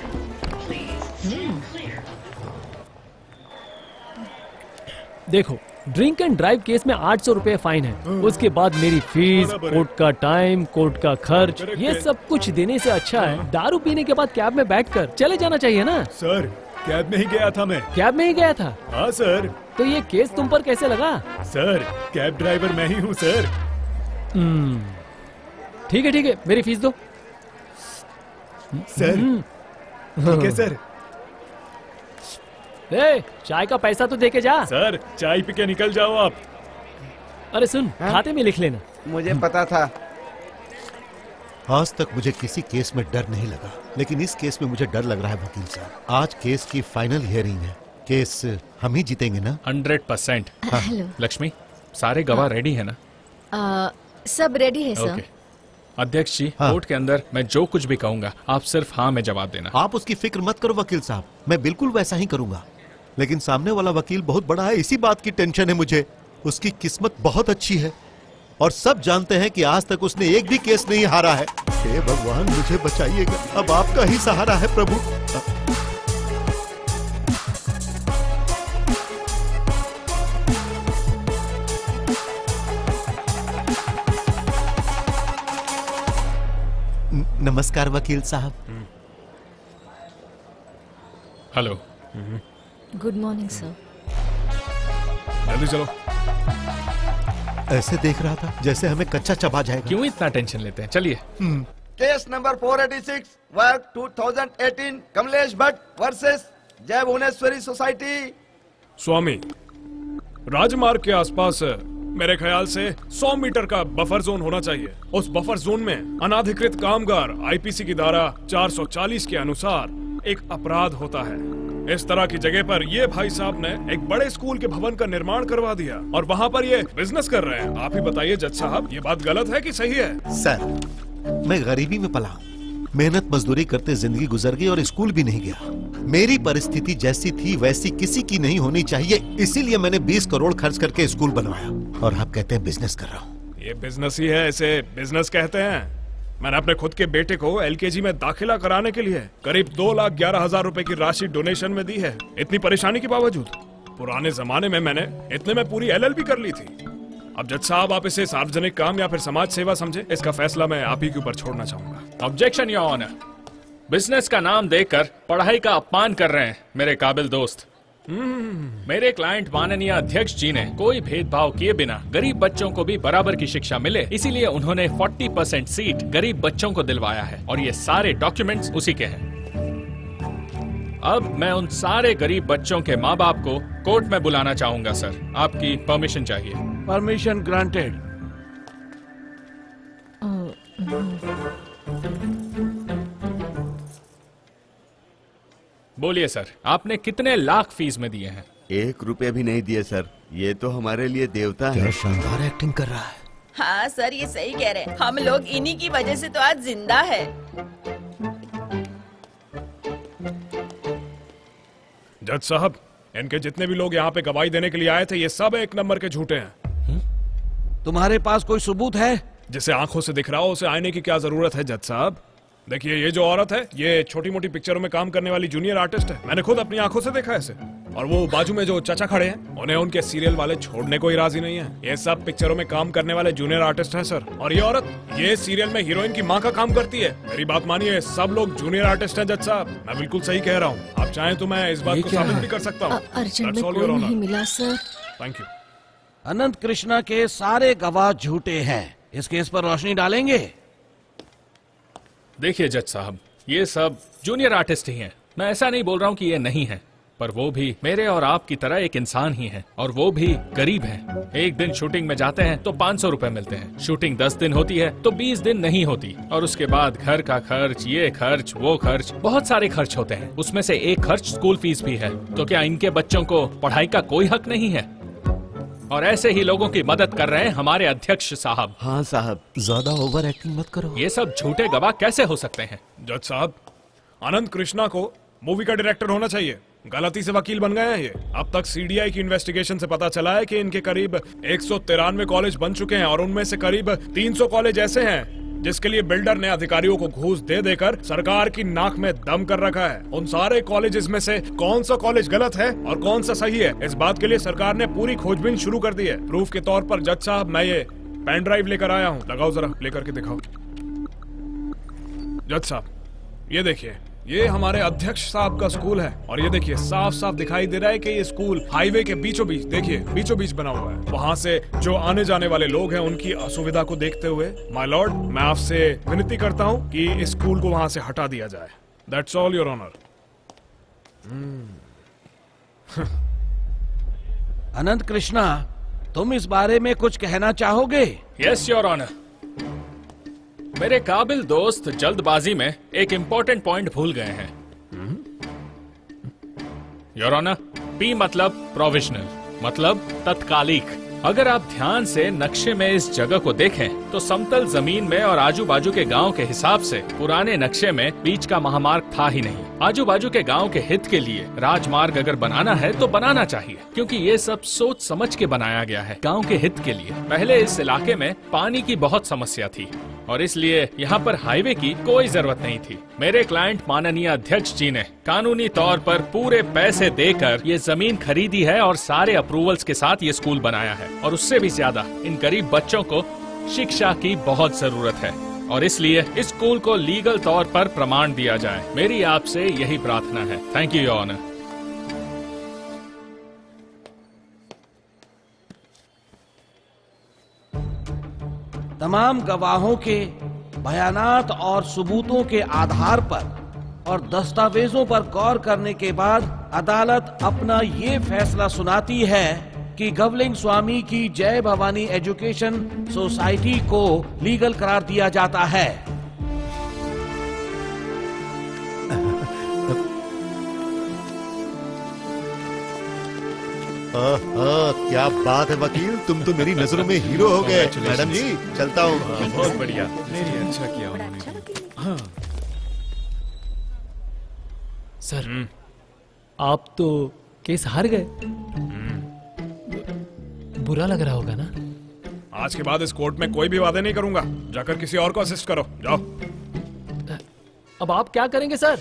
देखो, ड्रिंक एंड ड्राइव केस में 800 रुपए फाइन है। उसके बाद मेरी फीस, कोर्ट का टाइम, कोर्ट का खर्च, ये सब कुछ देने से अच्छा है दारू पीने के बाद कैब में बैठकर चले जाना चाहिए ना। सर, कैब में ही गया था मैं। कैब में ही गया था? हाँ सर। तो ये केस तुम पर कैसे लगा? सर, कैब ड्राइवर मैं ही हूँ सर। ठीक है ठीक है, मेरी फीस दो। सर ठीक है सर। चाय का पैसा तो देके जा। सर, चाय पी के निकल जाओ आप। अरे सुन, खाते में लिख लेना। मुझे पता था। आज तक मुझे किसी केस में डर नहीं लगा, लेकिन इस केस में मुझे डर लग रहा है वकील साहब। आज केस की फाइनल हियरिंग है, केस हम ही जीतेंगे ना? 100%। हेलो लक्ष्मी, सारे गवाह रेडी है ना? सब रेडी है सर। अध्यक्ष जी, कोर्ट के अंदर मैं जो कुछ भी कहूँगा आप सिर्फ हाँ में जवाब देना। आप उसकी फिक्र मत करो वकील साहब, मैं बिल्कुल वैसा ही करूंगा। लेकिन सामने वाला वकील बहुत बड़ा है, इसी बात की टेंशन है मुझे। उसकी किस्मत बहुत अच्छी है और सब जानते हैं कि आज तक उसने एक भी केस नहीं हारा है। हे भगवान, मुझे बचाइएगा, अब आपका ही सहारा है प्रभु। नमस्कार वकील साहब। हेलो। Good morning sir. जल्दी चलो। ऐसे देख रहा था जैसे हमें कच्चा चबा जाएगा। क्यों इतना टेंशन लेते हैं? चलिए। केस नंबर 486 वर्क 2018 कमलेश भट्ट वर्सेस जय भुवनेश्वरी सोसाइटी। स्वामी, राजमार्ग के आसपास मेरे ख्याल से 100 मीटर का बफर जोन होना चाहिए। उस बफर जोन में अनाधिकृत कामगार आईपीसी की धारा 440 के अनुसार एक अपराध होता है। इस तरह की जगह पर ये भाई साहब ने एक बड़े स्कूल के भवन का निर्माण करवा दिया और वहाँ पर ये बिजनेस कर रहे हैं। आप ही बताइए जज साहब, ये बात गलत है कि सही है? सर, मैं गरीबी में पला, मेहनत मजदूरी करते जिंदगी गुजर गई और स्कूल भी नहीं गया। मेरी परिस्थिति जैसी थी वैसी किसी की नहीं होनी चाहिए, इसीलिए मैंने 20 करोड़ खर्च करके स्कूल बनवाया। और आप कहते हैं बिजनेस कर रहा हूँ। ये बिजनेस ही है, इसे बिजनेस कहते हैं। मैंने अपने खुद के बेटे को LKG में दाखिला कराने के लिए करीब 2,11,000 रुपए की राशि डोनेशन में दी है, इतनी परेशानी के बावजूद। पुराने जमाने में मैंने इतने में पूरी LLB कर ली थी। अब जज साहब, आप इसे सार्वजनिक काम या फिर समाज सेवा समझे, इसका फैसला मैं आप ही के ऊपर छोड़ना चाहूंगा। Objection your honour. बिजनेस का नाम देकर पढ़ाई का अपमान कर रहे हैं मेरे काबिल दोस्त। मेरे क्लाइंट माननीय अध्यक्ष जी ने कोई भेदभाव किए बिना गरीब बच्चों को भी बराबर की शिक्षा मिले, इसीलिए उन्होंने 40% सीट गरीब बच्चों को दिलवाया है और ये सारे डॉक्यूमेंट्स उसी के हैं। अब मैं उन सारे गरीब बच्चों के माँ बाप को कोर्ट में बुलाना चाहूंगा सर। आपकी परमिशन चाहिए। Permission granted. बोलिए सर, आपने कितने लाख फीस में दिए हैं? 1 रुपया भी नहीं दिए सर। ये तो हमारे लिए देवता है। क्या शानदार एक्टिंग कर रहा है। हाँ सर, ये सही कह रहे हैं। हम लोग इन्हीं की वजह से तो आज जिंदा है। जज साहब, इनके जितने भी लोग यहाँ पे गवाही देने के लिए आए थे, ये सब 1 नंबर के झूठे हैं। तुम्हारे पास कोई सबूत है? जिसे आंखों से दिख रहा हो उसे आईने की क्या जरूरत है जज साहब? देखिए, ये जो औरत है, ये छोटी मोटी पिक्चरों में काम करने वाली जूनियर आर्टिस्ट है। मैंने खुद अपनी आंखों से देखा है इसे। और वो बाजू में जो चाचा खड़े हैं, उन्हें उनके सीरियल वाले छोड़ने को ही राजी नहीं है। ये सब पिक्चरों में काम करने वाले जूनियर आर्टिस्ट हैं सर। और ये औरत, ये सीरियल में हीरोइन की माँ का काम करती है। मेरी बात मानिए, सब लोग जूनियर आर्टिस्ट हैं जज साहब। मैं बिल्कुल सही कह रहा हूँ। आप चाहें तो मैं इस बात को साबित भी कर सकता हूँ। अर्जेंट में कोई नहीं मिला sir. Thank you. Anant Krishna के सारे गवाह झूठे हैं। इस केस पर रोशनी डालेंगे? देखिए जज साहब, ये सब जूनियर आर्टिस्ट ही हैं। मैं ऐसा नहीं बोल रहा हूँ कि ये नहीं है, पर वो भी मेरे और आपकी तरह एक इंसान ही है, और वो भी गरीब हैं। एक दिन शूटिंग में जाते हैं तो 500 रुपए मिलते हैं। शूटिंग 10 दिन होती है तो 20 दिन नहीं होती, और उसके बाद घर का खर्च, ये खर्च, वो खर्च, बहुत सारे खर्च होते हैं। उसमें से एक खर्च स्कूल फीस भी है। तो क्या इनके बच्चों को पढ़ाई का कोई हक नहीं है? और ऐसे ही लोगों की मदद कर रहे हैं हमारे अध्यक्ष साहब। हाँ साहब, ज्यादा ओवर एक्टिंग मत करो। ये सब झूठे गवाह कैसे हो सकते हैं? जज साहब, अनंत कृष्णा को मूवी का डायरेक्टर होना चाहिए। गलती से वकील बन गए हैं ये। अब तक CDI की इन्वेस्टिगेशन से पता चला है कि इनके करीब 193 कॉलेज बन चुके हैं, और उनमें से करीब 300 कॉलेज ऐसे हैं जिसके लिए बिल्डर ने अधिकारियों को घूस दे देकर सरकार की नाक में दम कर रखा है। उन सारे कॉलेजेस में से कौन सा कॉलेज गलत है और कौन सा सही है, इस बात के लिए सरकार ने पूरी खोजबीन शुरू कर दी है। प्रूफ के तौर पर जज साहब, मैं ये पेन ड्राइव लेकर आया हूँ। लगाओ जरा, प्ले करके दिखाओ। जज साहब, ये देखिए, ये हमारे अध्यक्ष साहब का स्कूल है, और ये देखिए साफ साफ दिखाई दे रहा है कि ये स्कूल हाईवे के बीचों बीच, देखिए बीचों बीच बना हुआ है। वहाँ से जो आने जाने वाले लोग हैं उनकी असुविधा को देखते हुए माय लॉर्ड, मैं आपसे विनती करता हूँ कि इस स्कूल को वहाँ से हटा दिया जाए। That's all your honour. Anant Krishna, तुम इस बारे में कुछ कहना चाहोगे? Yes your honour. मेरे काबिल दोस्त जल्दबाजी में एक इंपॉर्टेंट पॉइंट भूल गए हैं। योर ऑनर, P मतलब प्रोविजनल, मतलब तत्कालिक। अगर आप ध्यान से नक्शे में इस जगह को देखें तो समतल जमीन में और आजू बाजू के गांव के हिसाब से पुराने नक्शे में बीच का महामार्ग था ही नहीं। आजू बाजू के गांव के हित के लिए राजमार्ग अगर बनाना है तो बनाना चाहिए, क्योंकि ये सब सोच समझ के बनाया गया है, गांव के हित के लिए। पहले इस इलाके में पानी की बहुत समस्या थी और इसलिए यहाँ पर हाईवे की कोई जरूरत नहीं थी। मेरे क्लाइंट माननीय अध्यक्ष जी ने कानूनी तौर पर पूरे पैसे देकर ये जमीन खरीदी है और सारे अप्रूवल्स के साथ ये स्कूल बनाया है। और उससे भी ज्यादा इन गरीब बच्चों को शिक्षा की बहुत जरूरत है, और इसलिए इस स्कूल को लीगल तौर पर प्रमाण दिया जाए। मेरी आपसे यही प्रार्थना है। Thank you your honour. तमाम गवाहों के बयानात और सबूतों के आधार पर और दस्तावेजों पर गौर करने के बाद अदालत अपना ये फैसला सुनाती है कि गवलिंग स्वामी की जय भवानी एजुकेशन सोसाइटी को लीगल करार दिया जाता है। क्या बात है वकील, तुम तो मेरी नजरों में हीरो हो गए। मैडम जी चलता हूँ। बहुत बढ़िया, मेरी अच्छा किया उन्होंने। हाँ। सर आप तो केस हार गए, बुरा लग रहा होगा ना? आज के बाद इस कोर्ट में कोई भी वादे नहीं करूंगा। जाकर किसी और को असिस्ट करो, जाओ। अब आप क्या करेंगे सर?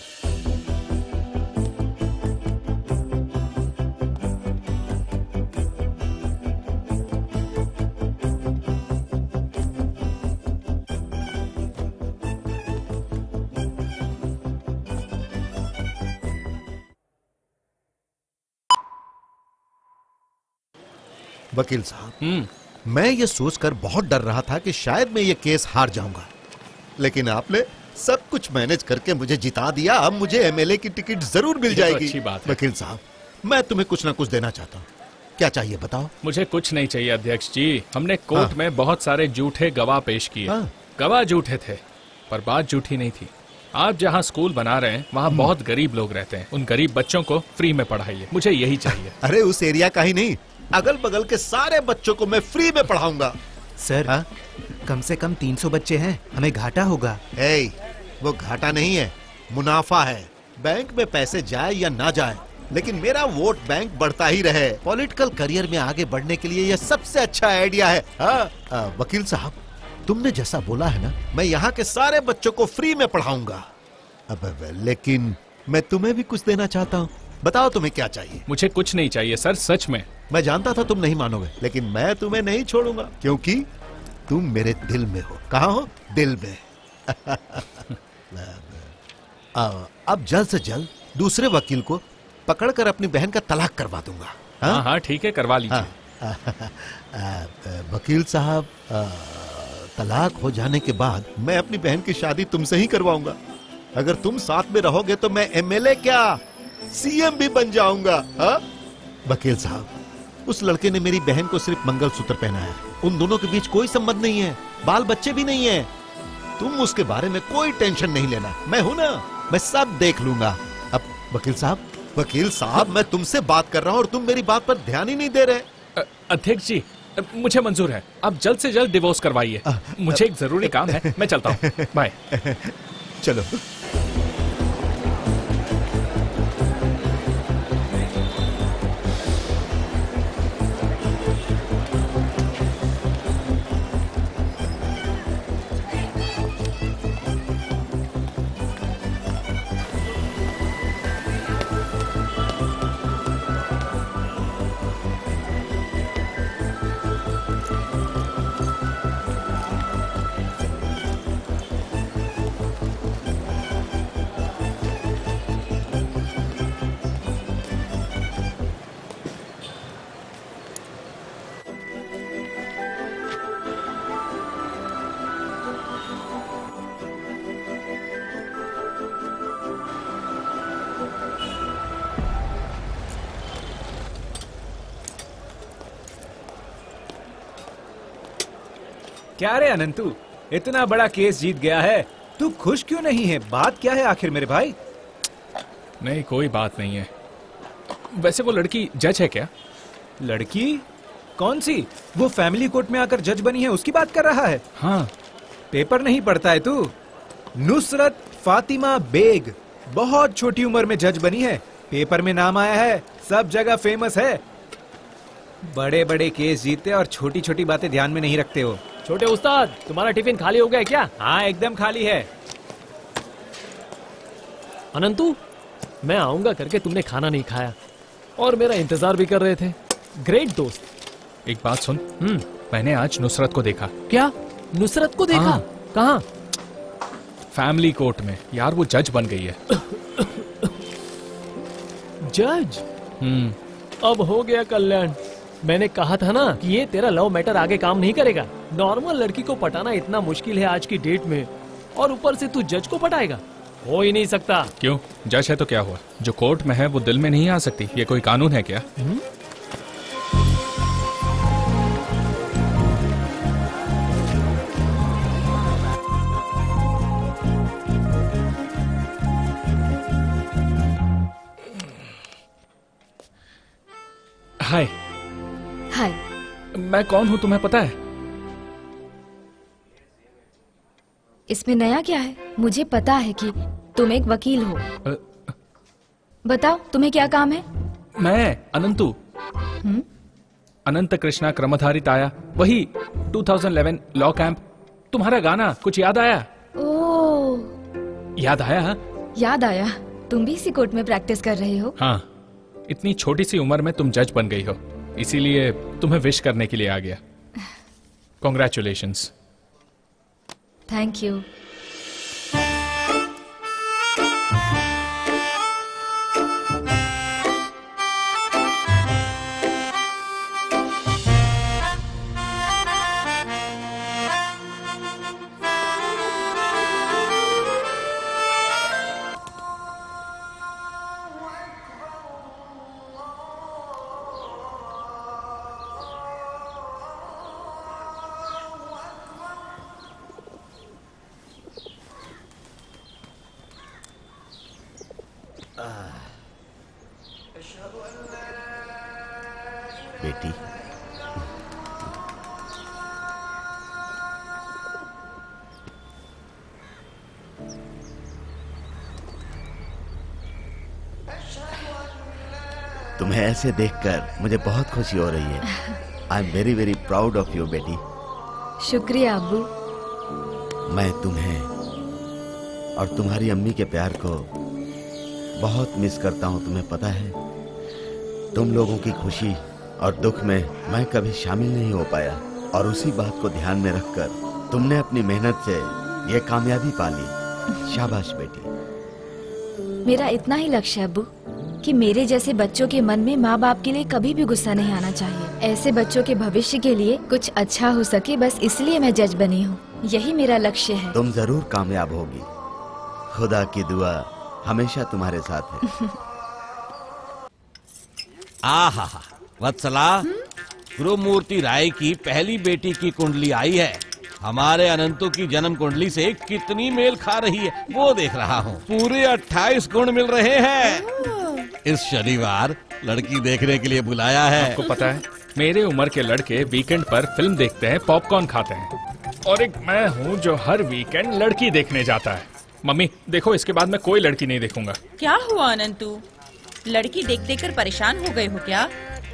वकील साहब, मैं ये सोचकर बहुत डर रहा था कि शायद मैं ये केस हार जाऊंगा, लेकिन आपने सब कुछ मैनेज करके मुझे जिता दिया। अब मुझे एमएलए की टिकट जरूर मिल जाएगी। अच्छी बात है। वकील साहब, मैं तुम्हें कुछ ना कुछ देना चाहता हूँ। क्या चाहिए बताओ? मुझे कुछ नहीं चाहिए अध्यक्ष जी। हमने कोर्ट में बहुत सारे झूठे गवाह पेश किए। गवाह झूठे थे पर बात झूठी नहीं थी। आप जहाँ स्कूल बना रहे हैं वहाँ बहुत गरीब लोग रहते हैं। उन गरीब बच्चों को फ्री में पढ़ाइए, मुझे यही चाहिए। अरे उस एरिया का ही नहीं, अगल बगल के सारे बच्चों को मैं फ्री में पढ़ाऊंगा। सर कम से कम 300 बच्चे हैं, हमें घाटा होगा। वो घाटा नहीं है, मुनाफा है। बैंक में पैसे जाए या ना जाए, लेकिन मेरा वोट बैंक बढ़ता ही रहे। पॉलिटिकल करियर में आगे बढ़ने के लिए यह सबसे अच्छा आइडिया है। वकील साहब, तुमने जैसा बोला है ना, मैं यहाँ के सारे बच्चों को फ्री में पढ़ाऊंगा। लेकिन मैं तुम्हें भी कुछ देना चाहता हूँ। बताओ तुम्हें क्या चाहिए? मुझे कुछ नहीं चाहिए सर, सच में। मैं जानता था तुम नहीं मानोगे, लेकिन मैं तुम्हें नहीं छोड़ूंगा, क्योंकि तुम मेरे दिल में हो। कहाँ हो? दिल में। अब जल्द से जल्द दूसरे वकील को पकड़कर अपनी बहन का तलाक करवा दूंगा। हाँ हाँ ठीक है, करवा लीजिए। वकील साहब, तलाक हो जाने के बाद मैं अपनी बहन की शादी तुमसे ही करवाऊंगा। अगर तुम साथ में रहोगे तो मैं एमएलए क्या, सीएम भी बन जाऊंगा। वकील साहब, उस लड़के ने मेरी बहन को सिर्फ मंगलसूत्र पहना है। उन दोनों के बीच कोई संबंध नहीं है, बाल बच्चे भी नहीं है। तुम उसके बारे में कोई टेंशन नहीं लेना, मैं हूं ना, मैं सब देख लूंगा। अब वकील साहब, मैं तुमसे बात कर रहा हूं और तुम मेरी बात पर ध्यान ही नहीं दे रहे। अध्यक्ष जी, मुझे मंजूर है। आप जल्द से जल्द डिवोर्स करवाइए। मुझे एक जरूरी काम है, मैं चलता हूँ। बाय। चलो। क्या रे अनंतु, इतना बड़ा केस जीत गया है, तू खुश क्यों नहीं है? बात क्या है आखिर मेरे भाई? नहीं, कोई बात नहीं है। वैसे वो लड़की जज है क्या? लड़की? कौन सी? वो फैमिली कोर्ट में आकर जज बनी है, उसकी बात कर रहा है? हाँ। पेपर नहीं पढ़ता है तू? नुसरत फातिमा बेग बहुत छोटी उम्र में जज बनी है, पेपर में नाम आया है, सब जगह फेमस है। बड़े बड़े केस जीतते और छोटी छोटी बातें ध्यान में नहीं रखते हो। छोटे उस्ताद, तुम्हारा टिफिन खाली हो गया है क्या? हाँ, एकदम खाली है। अनंतु, मैं आऊंगा करके तुमने खाना नहीं खाया और मेरा इंतजार भी कर रहे थे। ग्रेट दोस्त। एक बात सुन, मैंने आज नुसरत को देखा। क्या? नुसरत को देखा? कहाँ? फैमिली कोर्ट में। यार वो जज बन गई है। जज? अब हो गया कल्याण। मैंने कहा था ना कि ये तेरा लव मैटर आगे काम नहीं करेगा। नॉर्मल लड़की को पटाना इतना मुश्किल है आज की डेट में, और ऊपर से तू जज को पटाएगा? हो ही नहीं सकता। क्यों? जज है तो क्या हुआ? जो कोर्ट में है वो दिल में नहीं आ सकती। ये कोई कानून है क्या? हाय। मैं कौन हूँ तुम्हें पता है? इसमें नया क्या है? मुझे पता है कि तुम एक वकील हो। बताओ तुम्हें क्या काम है? मैं अनंतु, अनंत कृष्णा क्रमधारित आया, वही 2011 लॉ कैंप। तुम्हारा गाना कुछ याद आया? ओह, याद आया? याद आया। तुम भी इसी कोर्ट में प्रैक्टिस कर रहे हो? हाँ, इतनी छोटी सी उम्र में तुम जज बन गई हो, इसीलिए तुम्हें विश करने के लिए आ गया। कॉन्ग्रेचुलेशंस। Thank you. बेटी, तुम्हें ऐसे देखकर मुझे बहुत खुशी हो रही है। I am very very proud of you बेटी। शुक्रिया अब्बू। मैं तुम्हें और तुम्हारी अम्मी के प्यार को बहुत मिस करता हूँ। तुम्हें पता है, तुम लोगों की खुशी और दुख में मैं कभी शामिल नहीं हो पाया, और उसी बात को ध्यान में रखकर तुमने अपनी मेहनत से ये कामयाबी पा ली। शाबाश बेटी। मेरा इतना ही लक्ष्य है अब्बू कि मेरे जैसे बच्चों के मन में माँ बाप के लिए कभी भी गुस्सा नहीं आना चाहिए। ऐसे बच्चों के भविष्य के लिए कुछ अच्छा हो सके, बस इसलिए मैं जज बनी हूँ। यही मेरा लक्ष्य है। तुम जरूर कामयाब होगी। खुदा की दुआ हमेशा तुम्हारे साथ है। आहा, वत्सला, गुरुमूर्ति राय की पहली बेटी की कुंडली आई है। हमारे अनंतु की जन्म कुंडली से कितनी मेल खा रही है वो देख रहा हूँ। पूरे 28 गुण मिल रहे हैं। इस शनिवार लड़की देखने के लिए बुलाया है। आपको पता है, मेरे उम्र के लड़के वीकेंड पर फिल्म देखते हैं, पॉपकॉर्न खाते हैं, और एक मैं हूँ जो हर वीकेंड लड़की देखने जाता है। मम्मी देखो, इसके बाद मैं कोई लड़की नहीं देखूंगा। क्या हुआ अनंतु? लड़की देख देख कर परेशान हो गए हो क्या?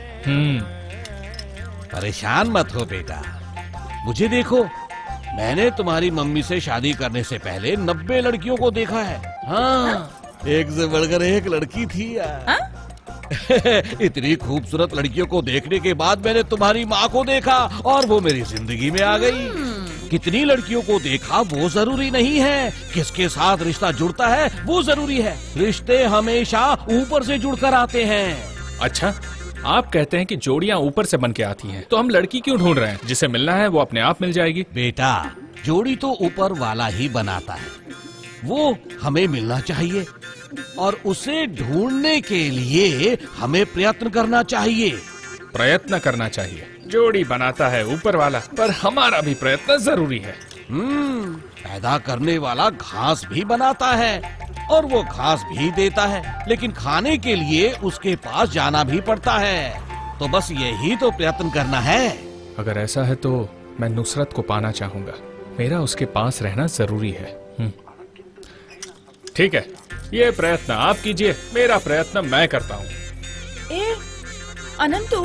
परेशान मत हो बेटा, मुझे देखो, मैंने तुम्हारी मम्मी से शादी करने से पहले 90 लड़कियों को देखा है। हाँ, एक से बढ़कर एक लड़की थी यार। इतनी खूबसूरत लड़कियों को देखने के बाद मैंने तुम्हारी माँ को देखा और वो मेरी जिंदगी में आ गई। कितनी लड़कियों को देखा वो जरूरी नहीं है, किसके साथ रिश्ता जुड़ता है वो जरूरी है। रिश्ते हमेशा ऊपर से जुड़कर आते हैं। अच्छा, आप कहते हैं कि जोड़ियां ऊपर से बन के आती हैं, तो हम लड़की क्यों ढूंढ रहे हैं? जिसे मिलना है वो अपने आप मिल जाएगी। बेटा, जोड़ी तो ऊपर वाला ही बनाता है, वो हमें मिलना चाहिए और उसे ढूंढने के लिए हमें प्रयत्न करना चाहिए। प्रयत्न करना चाहिए। जोड़ी बनाता है ऊपर वाला, पर हमारा भी प्रयत्न जरूरी है। पैदा करने वाला घास भी बनाता है और वो घास भी देता है, लेकिन खाने के लिए उसके पास जाना भी पड़ता है। तो बस यही तो प्रयत्न करना है। अगर ऐसा है तो मैं नुसरत को पाना चाहूंगा। मेरा उसके पास रहना जरूरी है। ठीक है, ये प्रयत्न आप कीजिए, मेरा प्रयत्न मैं करता हूँ। ए, अनंतु,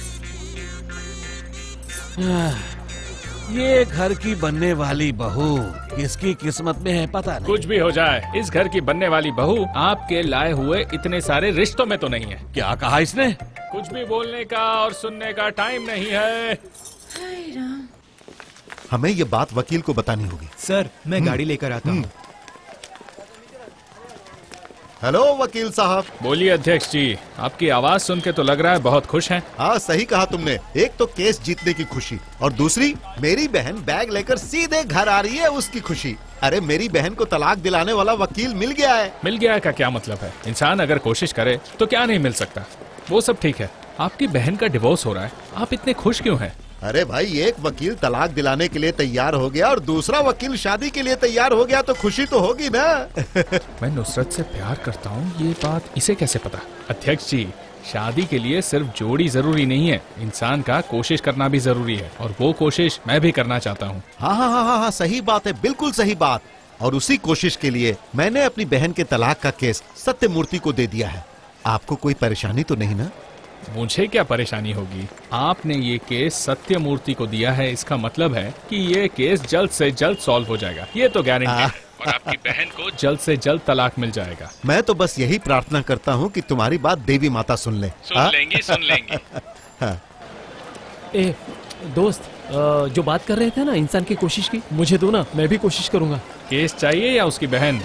ये घर की बनने वाली बहू किसकी किस्मत में है पता नहीं। कुछ भी हो जाए, इस घर की बनने वाली बहू आपके लाए हुए इतने सारे रिश्तों में तो नहीं है। क्या कहा इसने? कुछ भी बोलने का और सुनने का टाइम नहीं है। हमें ये बात वकील को बतानी होगी। सर, मैं गाड़ी लेकर आता हूँ। हेलो वकील साहब। बोलिए अध्यक्ष जी, आपकी आवाज सुन के तो लग रहा है बहुत खुश हैं। हाँ, सही कहा तुमने। एक तो केस जीतने की खुशी, और दूसरी मेरी बहन बैग लेकर सीधे घर आ रही है उसकी खुशी। अरे, मेरी बहन को तलाक दिलाने वाला वकील मिल गया है। मिल गया का क्या मतलब है? इंसान अगर कोशिश करे तो क्या नहीं मिल सकता। वो सब ठीक है, आपकी बहन का डिवोर्स हो रहा है, आप इतने खुश क्यों हैं? अरे भाई, एक वकील तलाक दिलाने के लिए तैयार हो गया और दूसरा वकील शादी के लिए तैयार हो गया, तो खुशी तो होगी ना। मैं नुसरत से प्यार करता हूँ, ये बात इसे कैसे पता? अध्यक्ष जी, शादी के लिए सिर्फ जोड़ी जरूरी नहीं है, इंसान का कोशिश करना भी जरूरी है, और वो कोशिश मैं भी करना चाहता हूँ। हाँ हाँ हाँ हाँ, सही बात है, बिल्कुल सही बात। और उसी कोशिश के लिए मैंने अपनी बहन के तलाक का केस सत्यमूर्ति को दे दिया है। आपको कोई परेशानी तो नहीं ना? मुझे क्या परेशानी होगी? आपने ये केस सत्यमूर्ति को दिया है, इसका मतलब है कि ये केस जल्द से जल्द सॉल्व हो जाएगा, ये तो गारंटी है। और आपकी बहन को जल्द से जल्द तलाक मिल जाएगा। मैं तो बस यही प्रार्थना करता हूँ कि तुम्हारी बात देवी माता सुन ले। सुन लेंगे। हाँ। ए दोस्त, जो बात कर रहे थे ना इंसान की कोशिश की, मुझे दो ना, मैं भी कोशिश करूंगा। केस चाहिए या उसकी बहन?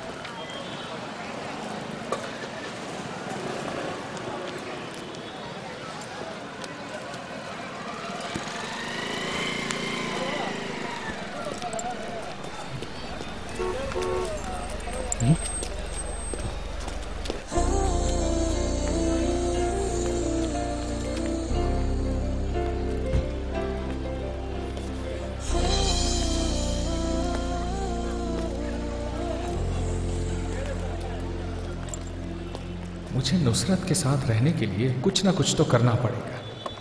मुझे नुसरत के साथ रहने के लिए कुछ ना कुछ तो करना पड़ेगा।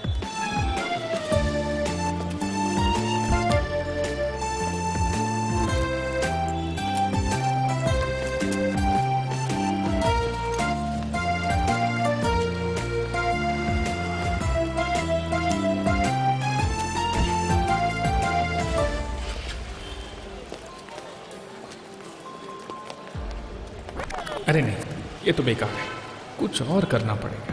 अरे नहीं, ये तो बेकार है, कुछ और करना पड़ेगा।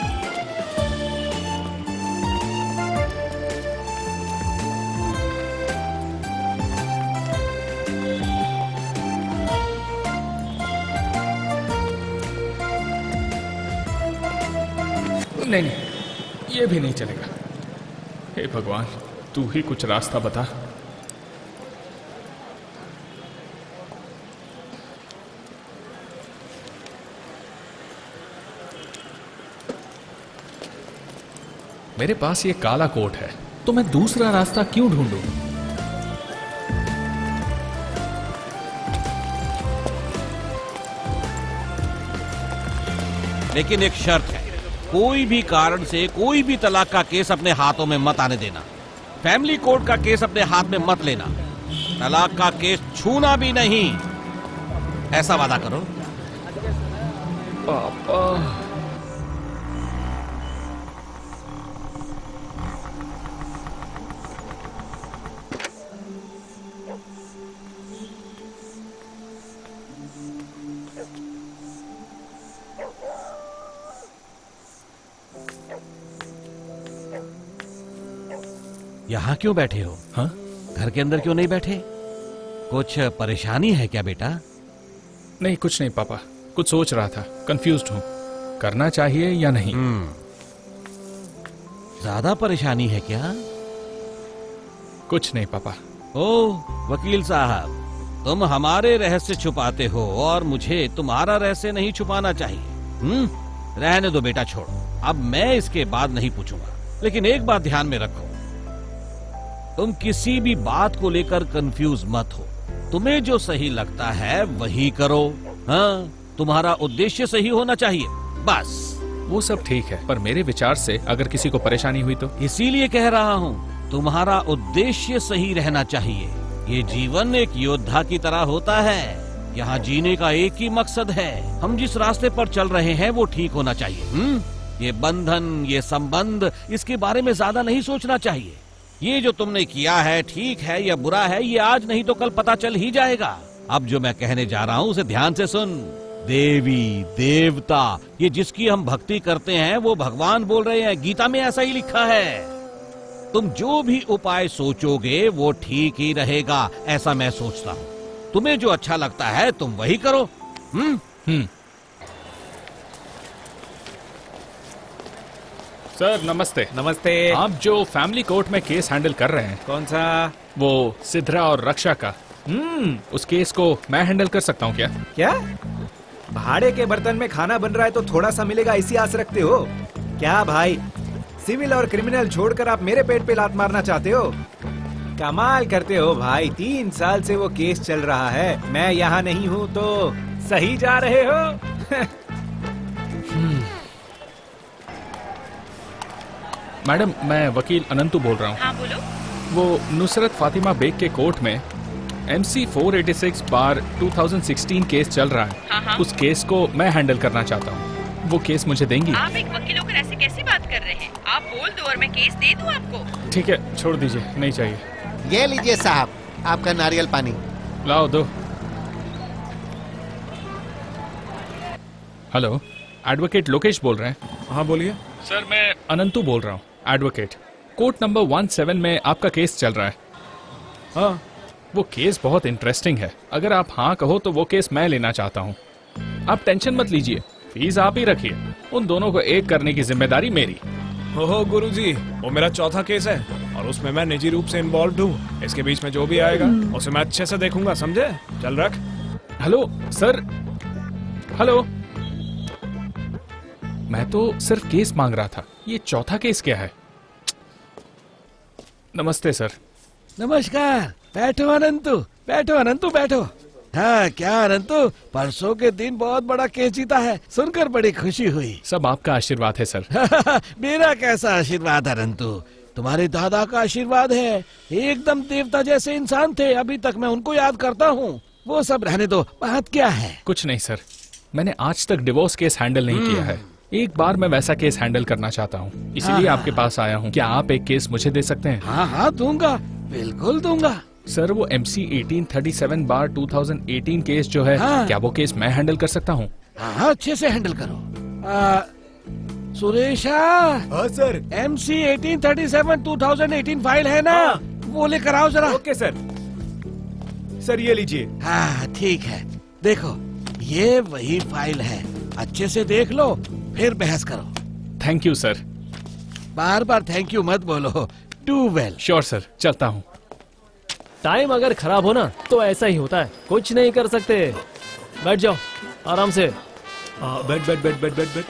नहीं, ये भी नहीं चलेगा। हे भगवान, तू ही कुछ रास्ता बता। मेरे पास ये काला कोट है, तो मैं दूसरा रास्ता क्यों ढूंढूं? लेकिन एक शर्त है, कोई भी कारण से कोई भी तलाक का केस अपने हाथों में मत आने देना। फैमिली कोर्ट का केस अपने हाथ में मत लेना। तलाक का केस छूना भी नहीं, ऐसा वादा करो। पापा, यहाँ क्यों बैठे हो? हाँ? घर के अंदर क्यों नहीं बैठे? कुछ परेशानी है क्या बेटा? नहीं, कुछ नहीं पापा, कुछ सोच रहा था, कंफ्यूज्ड हूँ, करना चाहिए या नहीं। ज्यादा परेशानी है क्या? कुछ नहीं पापा। ओह वकील साहब, तुम हमारे रहस्य छुपाते हो और मुझे तुम्हारा रहस्य नहीं छुपाना चाहिए। रहने दो बेटा, छोड़ो, अब मैं इसके बाद नहीं पूछूंगा। लेकिन एक बात ध्यान में रखो, तुम किसी भी बात को लेकर कंफ्यूज मत हो। तुम्हें जो सही लगता है वही करो। हाँ, तुम्हारा उद्देश्य सही होना चाहिए, बस। वो सब ठीक है, पर मेरे विचार से अगर किसी को परेशानी हुई तो? इसीलिए कह रहा हूँ, तुम्हारा उद्देश्य सही रहना चाहिए। ये जीवन एक योद्धा की तरह होता है, यहाँ जीने का एक ही मकसद है। हम जिस रास्ते पर चल रहे हैं वो ठीक होना चाहिए। ये बंधन, ये संबंध, इसके बारे में ज्यादा नहीं सोचना चाहिए। ये जो तुमने किया है ठीक है या बुरा है, ये आज नहीं तो कल पता चल ही जाएगा। अब जो मैं कहने जा रहा हूँ उसे ध्यान से सुन। देवी, देवता, ये जिसकी हम भक्ति करते हैं वो भगवान बोल रहे हैं, गीता में ऐसा ही लिखा है। तुम जो भी उपाय सोचोगे वो ठीक ही रहेगा, ऐसा मैं सोचता हूँ। तुम्हें जो अच्छा लगता है तुम वही करो। सर नमस्ते। नमस्ते। आप जो फैमिली कोर्ट में केस हैंडल कर रहे हैं, कौन सा? वो सिद्रा और रक्षा का। उस केस को मैं हैंडल कर सकता हूँ क्या? क्या भाड़े के बर्तन में खाना बन रहा है तो थोड़ा सा मिलेगा, इसी आस रखते हो क्या भाई? सिविल और क्रिमिनल छोड़कर आप मेरे पेट पे लात मारना चाहते हो? कमाल करते हो भाई। 3 साल से वो केस चल रहा है, मैं यहाँ नहीं हूँ तो सही जा रहे हो। मैडम मैं वकील अनंतु बोल रहा हूँ। हाँ बोलो। वो नुसरत फातिमा बेग के कोर्ट में MC 486/2016 केस चल रहा है। हाँ। उस केस को मैं हैंडल करना चाहता हूँ। वो केस मुझे देंगी? आप एक वकील होकर ऐसे कैसी बात कर रहे हैं? आप बोल दो और मैं केस दे दूं आपको। ठीक है, छोड़ दीजिए, नहीं चाहिए। ये लीजिए साहब आपका नारियल पानी। लाओ दो। हेलो, एडवोकेट लोकेश बोल रहे हैं? हाँ बोलिए। सर मैं अनंतु बोल रहा हूँ, एडवोकेट। कोर्ट नंबर 17 में आपका केस चल रहा है। हाँ। वो केस बहुत इंटरेस्टिंग है। अगर आप हाँ कहो तो वो केस मैं लेना चाहता हूँ। आप टेंशन मत लीजिए, फीस आप ही रखिए। उन दोनों को एक करने की जिम्मेदारी मेरी। ओहो गुरुजी, वो मेरा चौथा केस है और उसमें मैं निजी रूप से इन्वॉल्व हूँ। इसके बीच में जो भी आएगा उसे मैं अच्छे से देखूंगा, समझे? चल रख। Hello sir, hello. मैं तो सिर्फ केस मांग रहा था, ये चौथा केस क्या है? नमस्ते सर। नमस्कार। बैठो अनंतु, बैठो अनंतु, बैठो। हाँ क्या अनंतु, परसों के दिन बहुत बड़ा केस जीता है, सुनकर बड़ी खुशी हुई। सब आपका आशीर्वाद है सर। मेरा कैसा आशीर्वाद अनंतु, तुम्हारे दादा का आशीर्वाद है। एकदम देवता जैसे इंसान थे, अभी तक मैं उनको याद करता हूँ। वो सब रहने दो, बात क्या है? कुछ नहीं सर, मैंने आज तक डिवोर्स केस हैंडल नहीं किया है। एक बार मैं वैसा केस हैंडल करना चाहता हूँ, इसीलिए आपके पास आया हूँ। क्या आप एक केस मुझे दे सकते हैं? हाँ हाँ दूंगा, बिल्कुल दूंगा। सर वो MC 1837/2018 केस जो है, क्या वो केस मैं हैंडल कर सकता हूँ? हाँ अच्छे से हैंडल करो। सुरेशा। हाँ सर। MC 1837/2018 फाइल है ना? वो लेकर आओ जरा। Okay sir. सर ये लीजिए। हाँ ठीक है, देखो ये वही फाइल है, अच्छे से देख लो फिर बहस करो। Thank you sir. बार बार थैंक यू मत बोलो। Do well. श्योर सर, चलता हूँ। टाइम अगर खराब हो ना तो ऐसा ही होता है, कुछ नहीं कर सकते। बैठ जाओ आराम से। बैठ बैठ बैठ बैठ बैठ बैठ।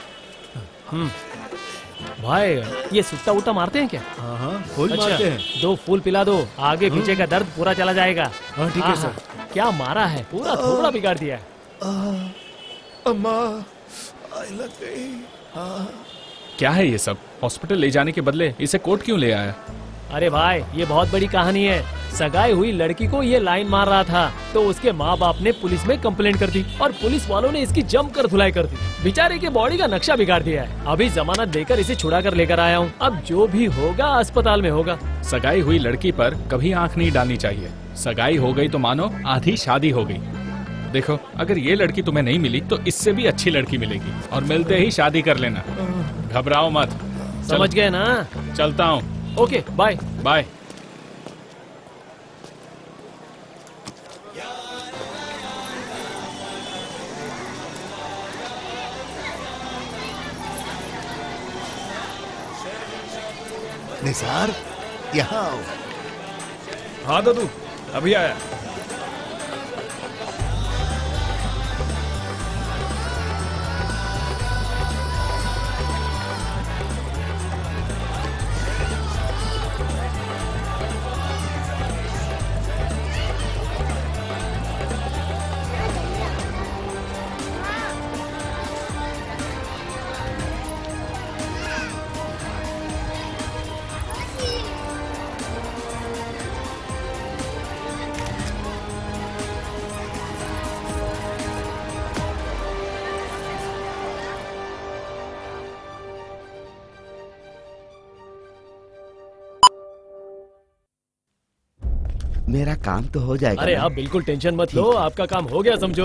भाई ये सुट्टा उट्टा मारते हैं क्या? हाँ फूल मारते हैं। 2 फूल पिला दो, आगे पीछे का दर्द पूरा चला जाएगा। हाँ ठीक है सर। क्या मारा है, पूरा थोड़ा बिगाड़ दिया है। अम्मा लग गई। क्या है ये सब? हॉस्पिटल ले जाने के बदले इसे कोर्ट क्यों ले आया? अरे भाई ये बहुत बड़ी कहानी है। सगाई हुई लड़की को ये लाइन मार रहा था तो उसके माँ बाप ने पुलिस में कंप्लेंट कर दी और पुलिस वालों ने इसकी जमकर धुलाई कर दी। बेचारे के बॉडी का नक्शा बिगाड़ दिया है। अभी जमानत देकर इसे छुड़ा कर लेकर आया हूँ। अब जो भी होगा अस्पताल में होगा। सगाई हुई लड़की पर कभी आंख नहीं डालनी चाहिए। सगाई हो गई तो मानो आधी शादी हो गई। देखो अगर ये लड़की तुम्हें नहीं मिली तो इससे भी अच्छी लड़की मिलेगी और मिलते ही शादी कर लेना। घबराओ मत। समझ गए ना? चलता हूँ। Okay bye bye. निसार यहाँ आओ। हाँ दादू अभी आया। मेरा काम तो हो जाएगा। अरे आप बिल्कुल टेंशन मत लो, आपका काम हो गया समझो।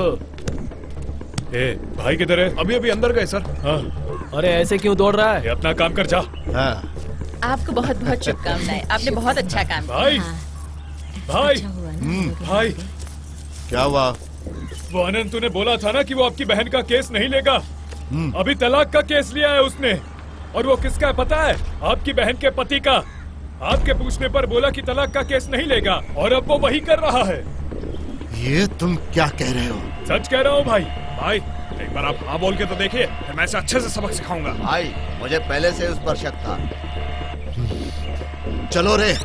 भाई किधर है? अभी अभी अंदर गए सर। हाँ। अरे ऐसे क्यों दौड़ रहा है? अपना काम कर जा। हाँ। आपको बहुत बहुत शुभकामनाएं, आपने बहुत अच्छा काम किया। भाई भाई भाई क्या हुआ? वो अनंतु ने बोला था ना कि वो आपकी बहन का केस नहीं लेगा। अभी तलाक का केस लिया है उसने। और वो किसका है पता है? आपकी बहन के पति का। आपके पूछने पर बोला कि तलाक का केस नहीं लेगा और अब वो वही कर रहा है। ये तुम क्या कह रहे हो? सच कह रहा हूँ भाई। भाई एक बार आप हाँ बोल के तो देखिए, फिर मैं इसे अच्छे से सबक सिखाऊंगा। भाई मुझे पहले से उस पर शक था। चलो रे।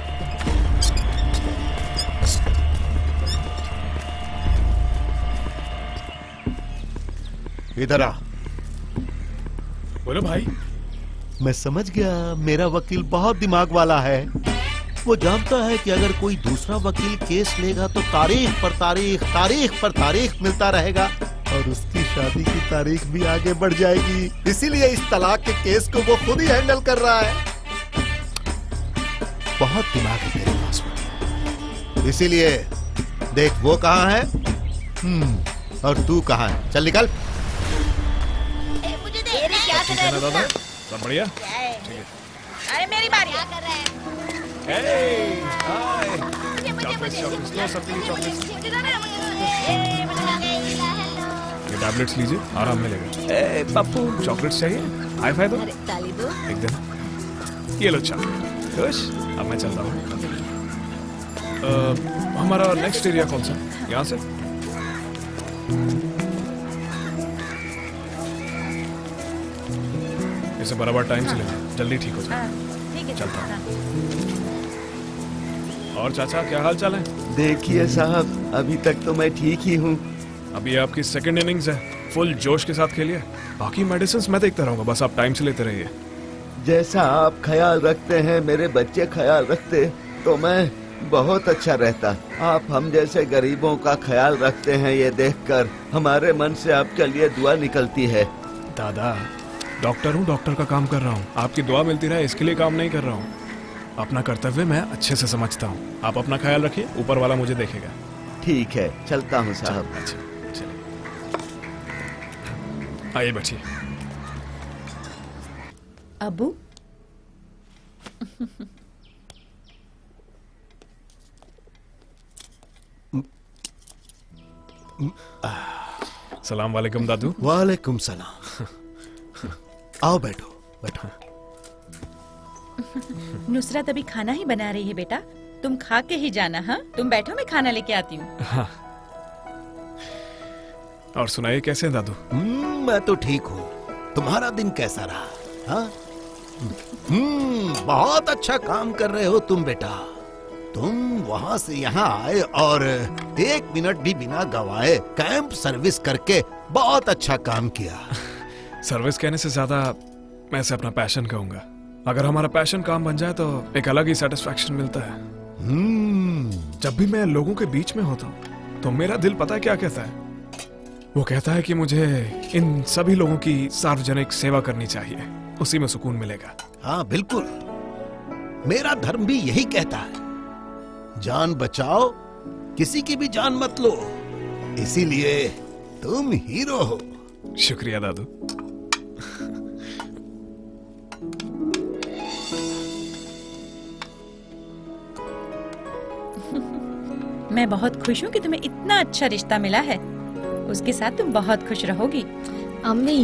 इधर आ। बोलो भाई। मैं समझ गया, मेरा वकील बहुत दिमाग वाला है। वो जानता है कि अगर कोई दूसरा वकील केस लेगा तो तारीख पर तारीख, तारीख पर तारीख मिलता रहेगा और उसकी शादी की तारीख भी आगे बढ़ जाएगी। इसीलिए इस तलाक के केस को वो खुद ही हैंडल कर रहा है। बहुत दिमाग है तेरे पास। इसीलिए देख, वो कहाँ है और तू कहाँ है। चल निकल। क्या कर रहे हैं? दादा सब बढ़िया? अरे मेरी बारी। ये टैबलेट्स लीजिए, आराम मिलेगा। पप्पू चॉकलेट्स चाहिए? हाई फाई दो एकदम। ये लो चॉकलेट। खुश? अब मैं चलता हूँ। हमारा नेक्स्ट एरिया कौन सा? यहाँ से? इसे बराबर टाइम से लेना, जल्दी ठीक हो जाए। चलता हूँ। और चाचा क्या हाल चाल है? देखिए साहब, अभी तक तो मैं ठीक ही हूँ। अभी आपकी सेकंड इनिंग्स है, फुल जोश के साथ खेलिए। बाकी मेडिसिन मैं देखता रहूंगा, बस आप टाइम से लेते रहिए। जैसा आप ख्याल रखते हैं, मेरे बच्चे ख्याल रखते तो मैं बहुत अच्छा रहता। आप हम जैसे गरीबों का ख्याल रखते हैं, ये देखकर हमारे मन से आपके लिए दुआ निकलती है। दादा डॉक्टर हूँ, डॉक्टर का काम कर रहा हूँ। आपकी दुआ मिलती रहे इसके लिए काम नहीं कर रहा हूँ। अपना कर्तव्य मैं अच्छे से समझता हूँ। आप अपना ख्याल रखिए, ऊपर वाला मुझे देखेगा। ठीक है, चलता हूँ साहब। अच्छा चलिए, आइए बैठिए। अबू सलाम वालेकुम दादू। वालेकुम सलाम। आओ बैठो बैठो। नुसरत अभी खाना ही बना रही है बेटा, तुम खा के ही जाना। हाँ, तुम बैठो, मैं खाना लेके आती हूँ। हाँ। और सुनाइए कैसे हैं दादू? मैं तो ठीक हूँ। तुम्हारा दिन कैसा रहा? हाँ? बहुत अच्छा काम कर रहे हो तुम बेटा। तुम वहाँ से यहाँ आए और 1 मिनट भी बिना गवाए कैंप सर्विस करके बहुत अच्छा काम किया। सर्विस कहने से ज्यादा मैं इसे अपना पैशन कहूंगा। अगर हमारा पैशन काम बन जाए तो एक अलग ही सेटिस्फैक्शन मिलता है। जब भी मैं लोगों के बीच में होता हूँ तो मेरा दिल पता है क्या कहता है? वो कहता है कि मुझे इन सभी लोगों की सार्वजनिक सेवा करनी चाहिए, उसी में सुकून मिलेगा। हाँ बिल्कुल, मेरा धर्म भी यही कहता है, जान बचाओ, किसी की भी जान मत लो। इसीलिए तुम हीरो हो। शुक्रिया दादू। मैं बहुत खुश हूँ कि तुम्हें इतना अच्छा रिश्ता मिला है। उसके साथ तुम बहुत खुश रहोगी। अम्मी।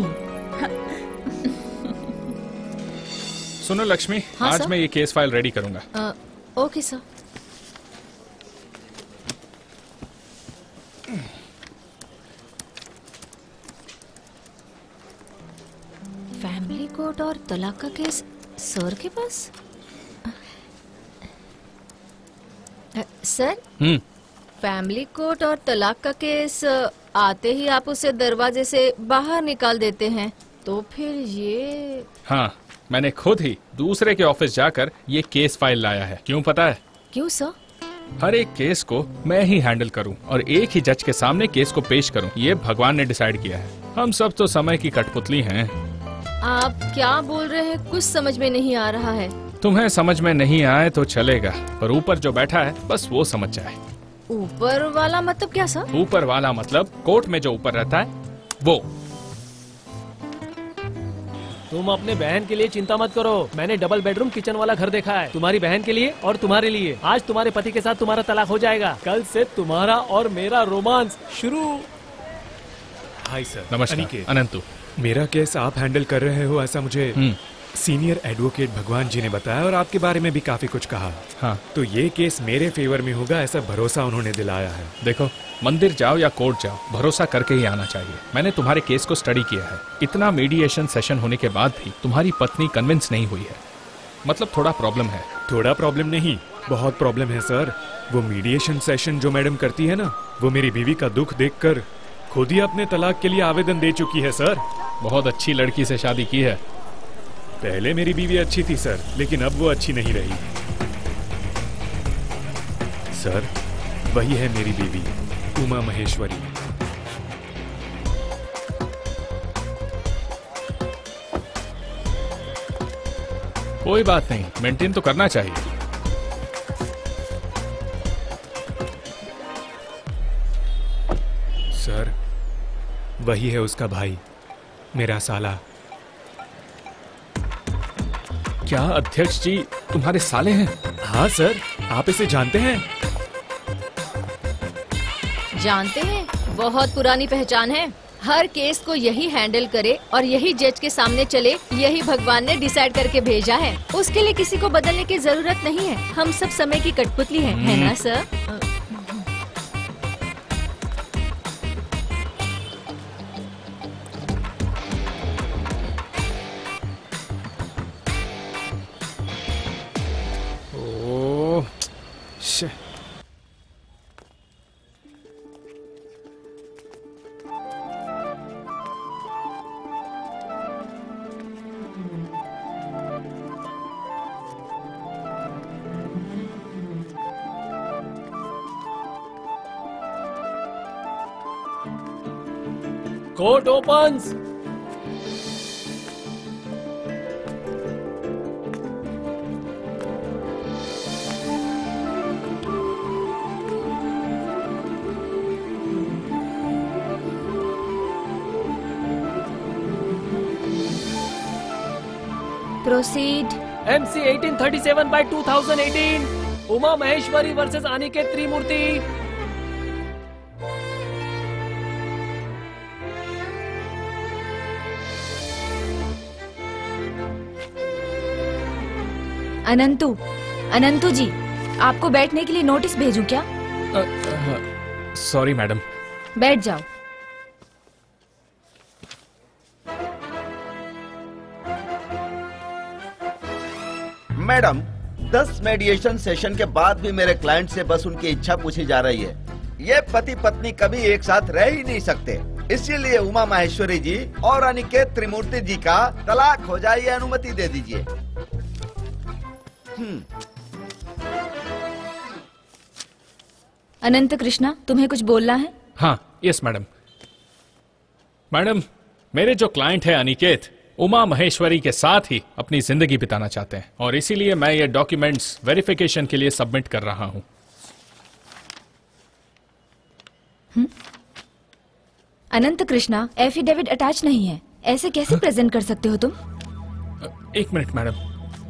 सुनो लक्ष्मी, हाँ, आज सर? मैं ये केस फाइल रेडी करूंगा। Okay sir. फैमिली कोर्ट और तलाक का केस सर के पास? सर, फैमिली कोर्ट और तलाक का केस आते ही आप उसे दरवाजे से बाहर निकाल देते हैं, तो फिर ये? हाँ, मैंने खुद ही दूसरे के ऑफिस जाकर ये केस फाइल लाया है। क्यों पता है? क्यों सर? हर एक केस को मैं ही हैंडल करूं और एक ही जज के सामने केस को पेश करूं, ये भगवान ने डिसाइड किया है। हम सब तो समय की कठपुतली हैं। आप क्या बोल रहे हैं? कुछ समझ में नहीं आ रहा है। तुम्हें समझ में नहीं आए तो चलेगा, पर ऊपर जो बैठा है बस वो समझ जाए। ऊपर वाला मतलब क्या सर? ऊपर वाला मतलब कोर्ट में जो ऊपर रहता है वो। तुम अपने बहन के लिए चिंता मत करो, मैंने डबल बेडरूम किचन वाला घर देखा है, तुम्हारी बहन के लिए और तुम्हारे लिए। आज तुम्हारे पति के साथ तुम्हारा तलाक हो जाएगा, कल से तुम्हारा और मेरा रोमांस शुरू। Hi sir. नमस्कार अनंतु। मेरा केस आप हैंडल कर रहे हो ऐसा मुझे सीनियर एडवोकेट भगवान जी ने बताया और आपके बारे में भी काफी कुछ कहा। हाँ, तो ये केस मेरे फेवर में होगा ऐसा भरोसा उन्होंने दिलाया है। देखो, मंदिर जाओ या कोर्ट जाओ, भरोसा करके ही आना चाहिए। मैंने तुम्हारे केस को स्टडी किया है। इतना मीडिएशन सेशन होने के बाद भी तुम्हारी पत्नी कन्विंस नहीं हुई है, मतलब थोड़ा प्रॉब्लम है। थोड़ा प्रॉब्लम नहीं, बहुत प्रॉब्लम है सर। वो मीडिएशन सेशन जो मैडम करती है ना, वो मेरी बीवी का दुख देखकर खुद ही अपने तलाक के लिए आवेदन दे चुकी है सर। बहुत अच्छी लड़की से शादी की है। पहले मेरी बीवी अच्छी थी सर, लेकिन अब वो अच्छी नहीं रही। सर, वही है मेरी बीवी, उमा महेश्वरी। कोई बात नहीं, मेंटेन तो करना चाहिए। सर, वही है उसका भाई, मेरा साला। क्या अध्यक्ष जी तुम्हारे साले हैं? हाँ सर, आप इसे जानते हैं? जानते हैं, बहुत पुरानी पहचान है। हर केस को यही हैंडल करे और यही जज के सामने चले, यही भगवान ने डिसाइड करके भेजा है। उसके लिए किसी को बदलने की जरूरत नहीं है। हम सब समय की कठपुतली हैं, है ना sir? Oh, court opens. Proceed. MC 1837/2018 Uma Maheshwari versus Aniket Trimurti. Ananthu ji, आपको बैठने के लिए नोटिस भेजूं क्या? Sorry madam. बैठ जाओ। मैडम, 10 मेडिएशन सेशन के बाद भी मेरे क्लाइंट से बस उनकी इच्छा पूछी जा रही है। ये पति पत्नी कभी एक साथ रह ही नहीं सकते, इसीलिए उमा माहेश्वरी जी और अनिकेत त्रिमूर्ति जी का तलाक हो जाए, ये अनुमति दे दीजिए। अनंत कृष्णा, तुम्हें कुछ बोलना है? हाँ, यस मैडम। मैडम, मेरे जो क्लाइंट है अनिकेत, उमा महेश्वरी के साथ ही अपनी जिंदगी बिताना चाहते हैं और इसीलिए मैं ये डॉक्यूमेंट्स वेरिफिकेशन के लिए सबमिट कर रहा हूँ। अनंत कृष्णा, एफिडेविट अटैच नहीं है, ऐसे कैसे प्रेजेंट कर सकते हो तुम? एक मिनट मैडम।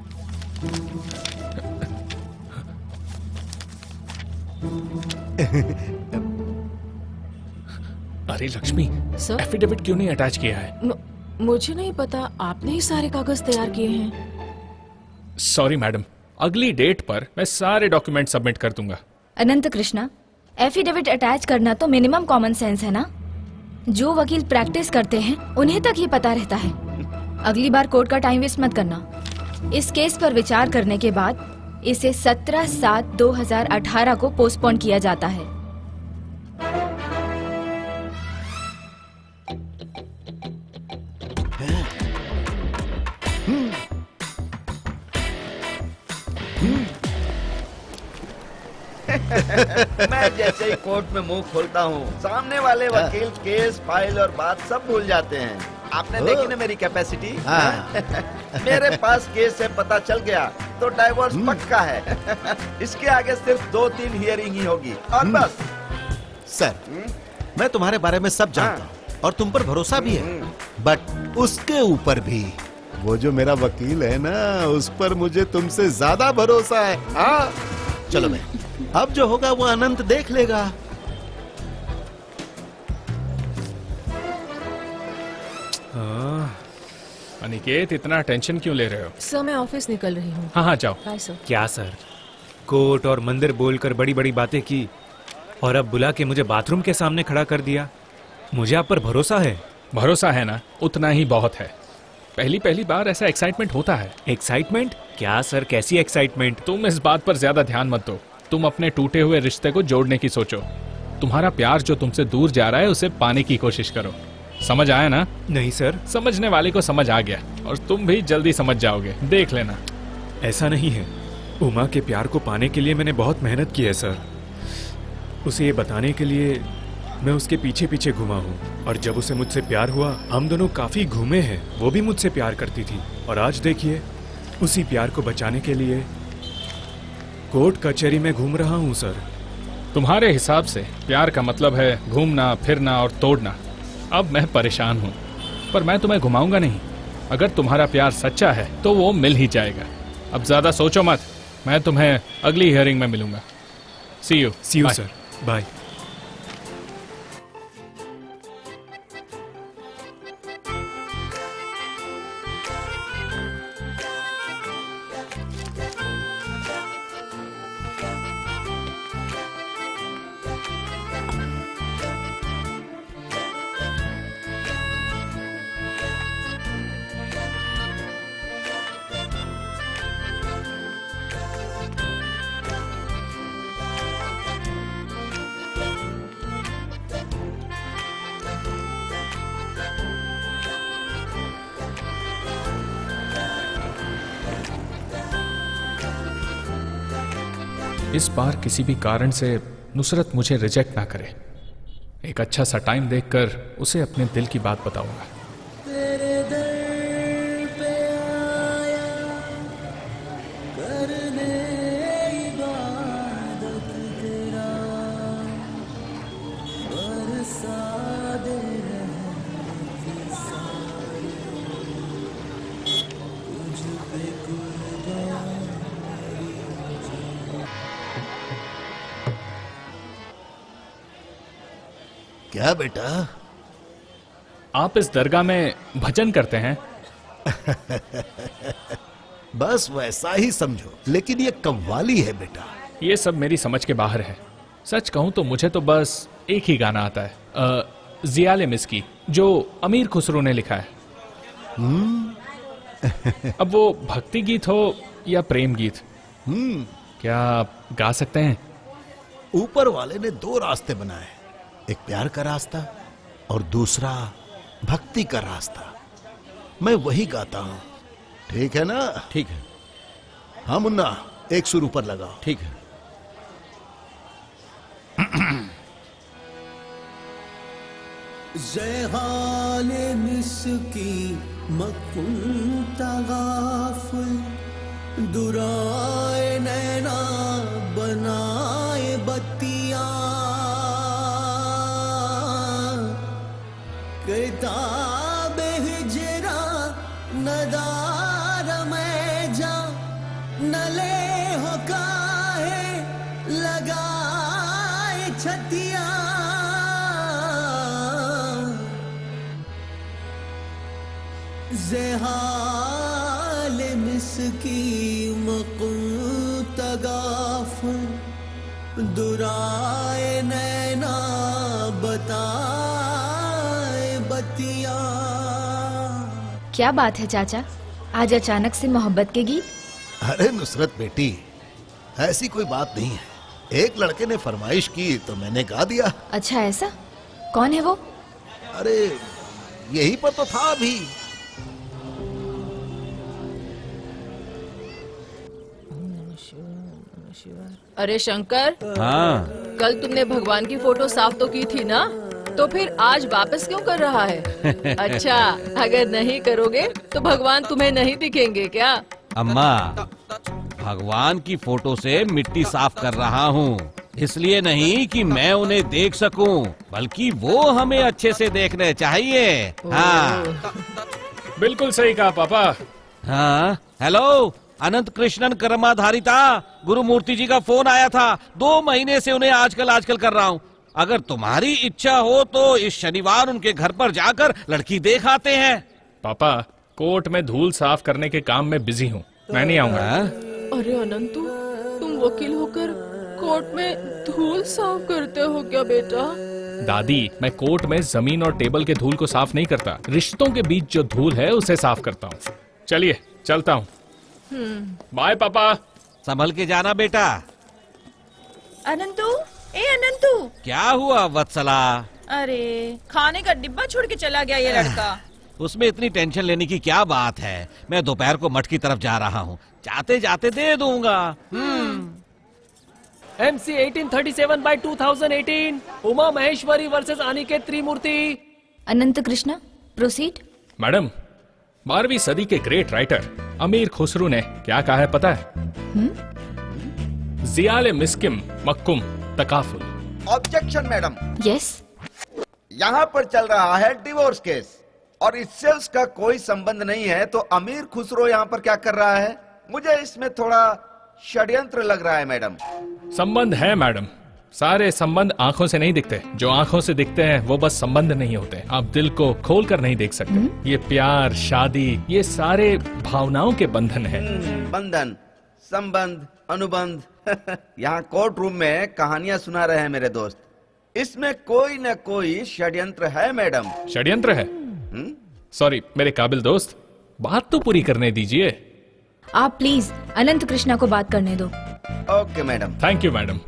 अरे लक्ष्मी, एफिडेविट क्यों नहीं अटैच किया है? मुझे नहीं पता, आपने ही सारे कागज तैयार किए हैं। सॉरी मैडम, अगली डेट पर मैं सारे डॉक्यूमेंट सबमिट कर दूंगा। अनंत कृष्णा, एफिडेविट अटैच करना तो मिनिमम कॉमन सेंस है ना? जो वकील प्रैक्टिस करते हैं उन्हें तक ये पता रहता है। अगली बार कोर्ट का टाइम वेस्ट मत करना। इस केस पर विचार करने के बाद इसे 17/7/2018 को पोस्टपोन किया जाता है। मैं जैसे ही कोर्ट में मुंह खोलता हूँ, सामने वाले वकील केस, फाइल और बात सब भूल जाते हैं। आपने देखी ना मेरी कैपेसिटी? मेरे पास केस से पता चल गया तो डाइवोर्स पक्का है। इसके आगे सिर्फ 2-3 हियरिंग ही होगी और बस। सर, मैं तुम्हारे बारे में सब जानता हूँ और तुम पर भरोसा भी है, बट उसके ऊपर भी वो जो मेरा वकील है ना, उस पर मुझे तुमसे ज्यादा भरोसा है। हाँ, चलो मैं अब जो होगा वो अनंत देख लेगा। अनिकेत, इतना टेंशन क्यों ले रहे हो? सर, मैं ऑफिस निकल रही हूँ। हाँ जाओ। Bye sir. क्या सर, कोर्ट और मंदिर बोलकर बड़ी बड़ी बातें की और अब बुला के मुझे बाथरूम के सामने खड़ा कर दिया। मुझे आप पर भरोसा है। भरोसा है ना, उतना ही बहुत है। पहली बार ऐसा एक्साइटमेंट होता है। एक्साइटमेंट? क्या सर, कैसी एक्साइटमेंट? तुम इस बात पर ज्यादा ध्यान मत दो। तुम अपने टूटे हुए रिश्ते को जोड़ने की सोचो। तुम्हारा प्यार जो तुमसे दूर जा रहा है उसे पाने की कोशिश करो। समझ आया ना? नहीं सर। समझने वाले को समझ आ गया और तुम भी जल्दी समझ जाओगे, देख लेना। ऐसा नहीं है, उमा के प्यार को पाने के लिए मैंने बहुत मेहनत की है सर। उसे ये बताने के लिए मैं उसके पीछे पीछे घूमा हूँ, और जब उसे मुझसे प्यार हुआ हम दोनों काफी घूमे हैं। वो भी मुझसे प्यार करती थी, और आज देखिए उसी प्यार को बचाने के लिए कोर्ट कचहरी में घूम रहा हूँ सर। तुम्हारे हिसाब से प्यार का मतलब है घूमना फिरना और तोड़ना। अब मैं परेशान हूँ, पर मैं तुम्हें घुमाऊंगा नहीं। अगर तुम्हारा प्यार सच्चा है तो वो मिल ही जाएगा। अब ज्यादा सोचो मत, मैं तुम्हें अगली हियरिंग में मिलूंगा। See you sir, bye. इस बार किसी भी कारण से नुसरत मुझे रिजेक्ट ना करे। एक अच्छा सा टाइम देखकर उसे अपने दिल की बात बताऊंगा। तेरे दर पे आया करने इबादत तेरा, बरसा दे रहमत सारी, तुझ पे कुर्बान क्या बेटा? आप इस दरगाह में भजन करते हैं? बस वैसा ही समझो, लेकिन ये कव्वाली है बेटा। ये सब मेरी समझ के बाहर है। सच कहूं तो मुझे तो बस एक ही गाना आता है, ज़ियाले मिस्की, जो अमीर खुसरो ने लिखा है। अब वो भक्ति गीत हो या प्रेम गीत, क्या आप गा सकते हैं? ऊपर वाले ने दो रास्ते बनाए, एक प्यार का रास्ता और दूसरा भक्ति का रास्ता। मैं वही गाता हूं, ठीक है ना? ठीक है। हाँ मुन्ना, एक सुर ऊपर लगाओ। ठीक है। ज़हाले मिस्की मकुन तगाफुल, दुराए नैना बनाए बत्तियां, किताब हिजरा नदार में जा, नले हो काहे लगाए छतिया, ज़हाल मिस्की मकुन तगाफुल, दुराए नैना बताए बतिया। क्या बात है चाचा, आज अचानक से मोहब्बत के गीत? अरे नुसरत बेटी, ऐसी कोई बात नहीं है। एक लड़के ने फरमाइश की तो मैंने गा दिया। अच्छा ऐसा? कौन है वो? अरे यही पर तो था अभी। अरे शंकर, हाँ। कल तुमने भगवान की फोटो साफ तो की थी ना, तो फिर आज वापस क्यों कर रहा है? अच्छा, अगर नहीं करोगे तो भगवान तुम्हें नहीं दिखेंगे क्या? अम्मा, भगवान की फोटो से मिट्टी साफ कर रहा हूँ, इसलिए नहीं कि मैं उन्हें देख सकूं, बल्कि वो हमें अच्छे से देखने चाहिए। हाँ बिल्कुल सही कहा पापा। हाँ, हेलो, अनंत कृष्णन कर्माधारिता गुरु मूर्ति जी का फोन आया था। 2 महीने से उन्हें आजकल कर रहा हूँ। अगर तुम्हारी इच्छा हो तो इस शनिवार उनके घर पर जाकर लड़की देख आते हैं। पापा, कोर्ट में धूल साफ करने के काम में बिजी हूँ, मैं नहीं आऊंगा। अरे अनंतु, तुम वकील होकर कोर्ट में धूल साफ करते हो क्या बेटा? दादी, मैं कोर्ट में जमीन और टेबल के धूल को साफ नहीं करता, रिश्तों के बीच जो धूल है उसे साफ करता हूँ। चलिए चलता हूँ। बाय पापा। संभल के जाना बेटा। अनंतु, ए अनंतु। क्या हुआ वत्सला? अरे खाने का डिब्बा छोड़ के चला गया ये लड़का। उसमें इतनी टेंशन लेने की क्या बात है। मैं दोपहर को मठ की तरफ जा रहा हूँ, जाते जाते दे दूंगा। MC 1837 by 2018 Uma Maheshwari versus Aniket Trimurti. Anant Krishna proceed. Madam, 12वीं सदी के ग्रेट राइटर अमीर खुसरू ने क्या कहा है पता है? जियाले मिस्किम मक्कुम तकाफुल। Objection madam. यस। यहाँ पर चल रहा है डिवोर्स केस और इससे उसका कोई संबंध नहीं है, तो अमीर खुसरो यहाँ पर क्या कर रहा है? मुझे इसमें थोड़ा षड्यंत्र लग रहा है मैडम। संबंध है मैडम, सारे संबंध आंखों से नहीं दिखते। जो आंखों से दिखते हैं वो बस संबंध नहीं होते। आप दिल को खोल कर नहीं देख सकते। ये प्यार, शादी, ये सारे भावनाओं के बंधन है। बंधन, संबंध, अनुबंध यहाँ कोर्ट रूम में कहानियां सुना रहे हैं मेरे दोस्त। इसमें कोई न कोई षड्यंत्र है मैडम। षड्यंत्र है? सॉरी मेरे काबिल दोस्त, बात तो पूरी करने दीजिए। आप प्लीज अनंत कृष्णा को बात करने दो। Okay madam. Thank you madam.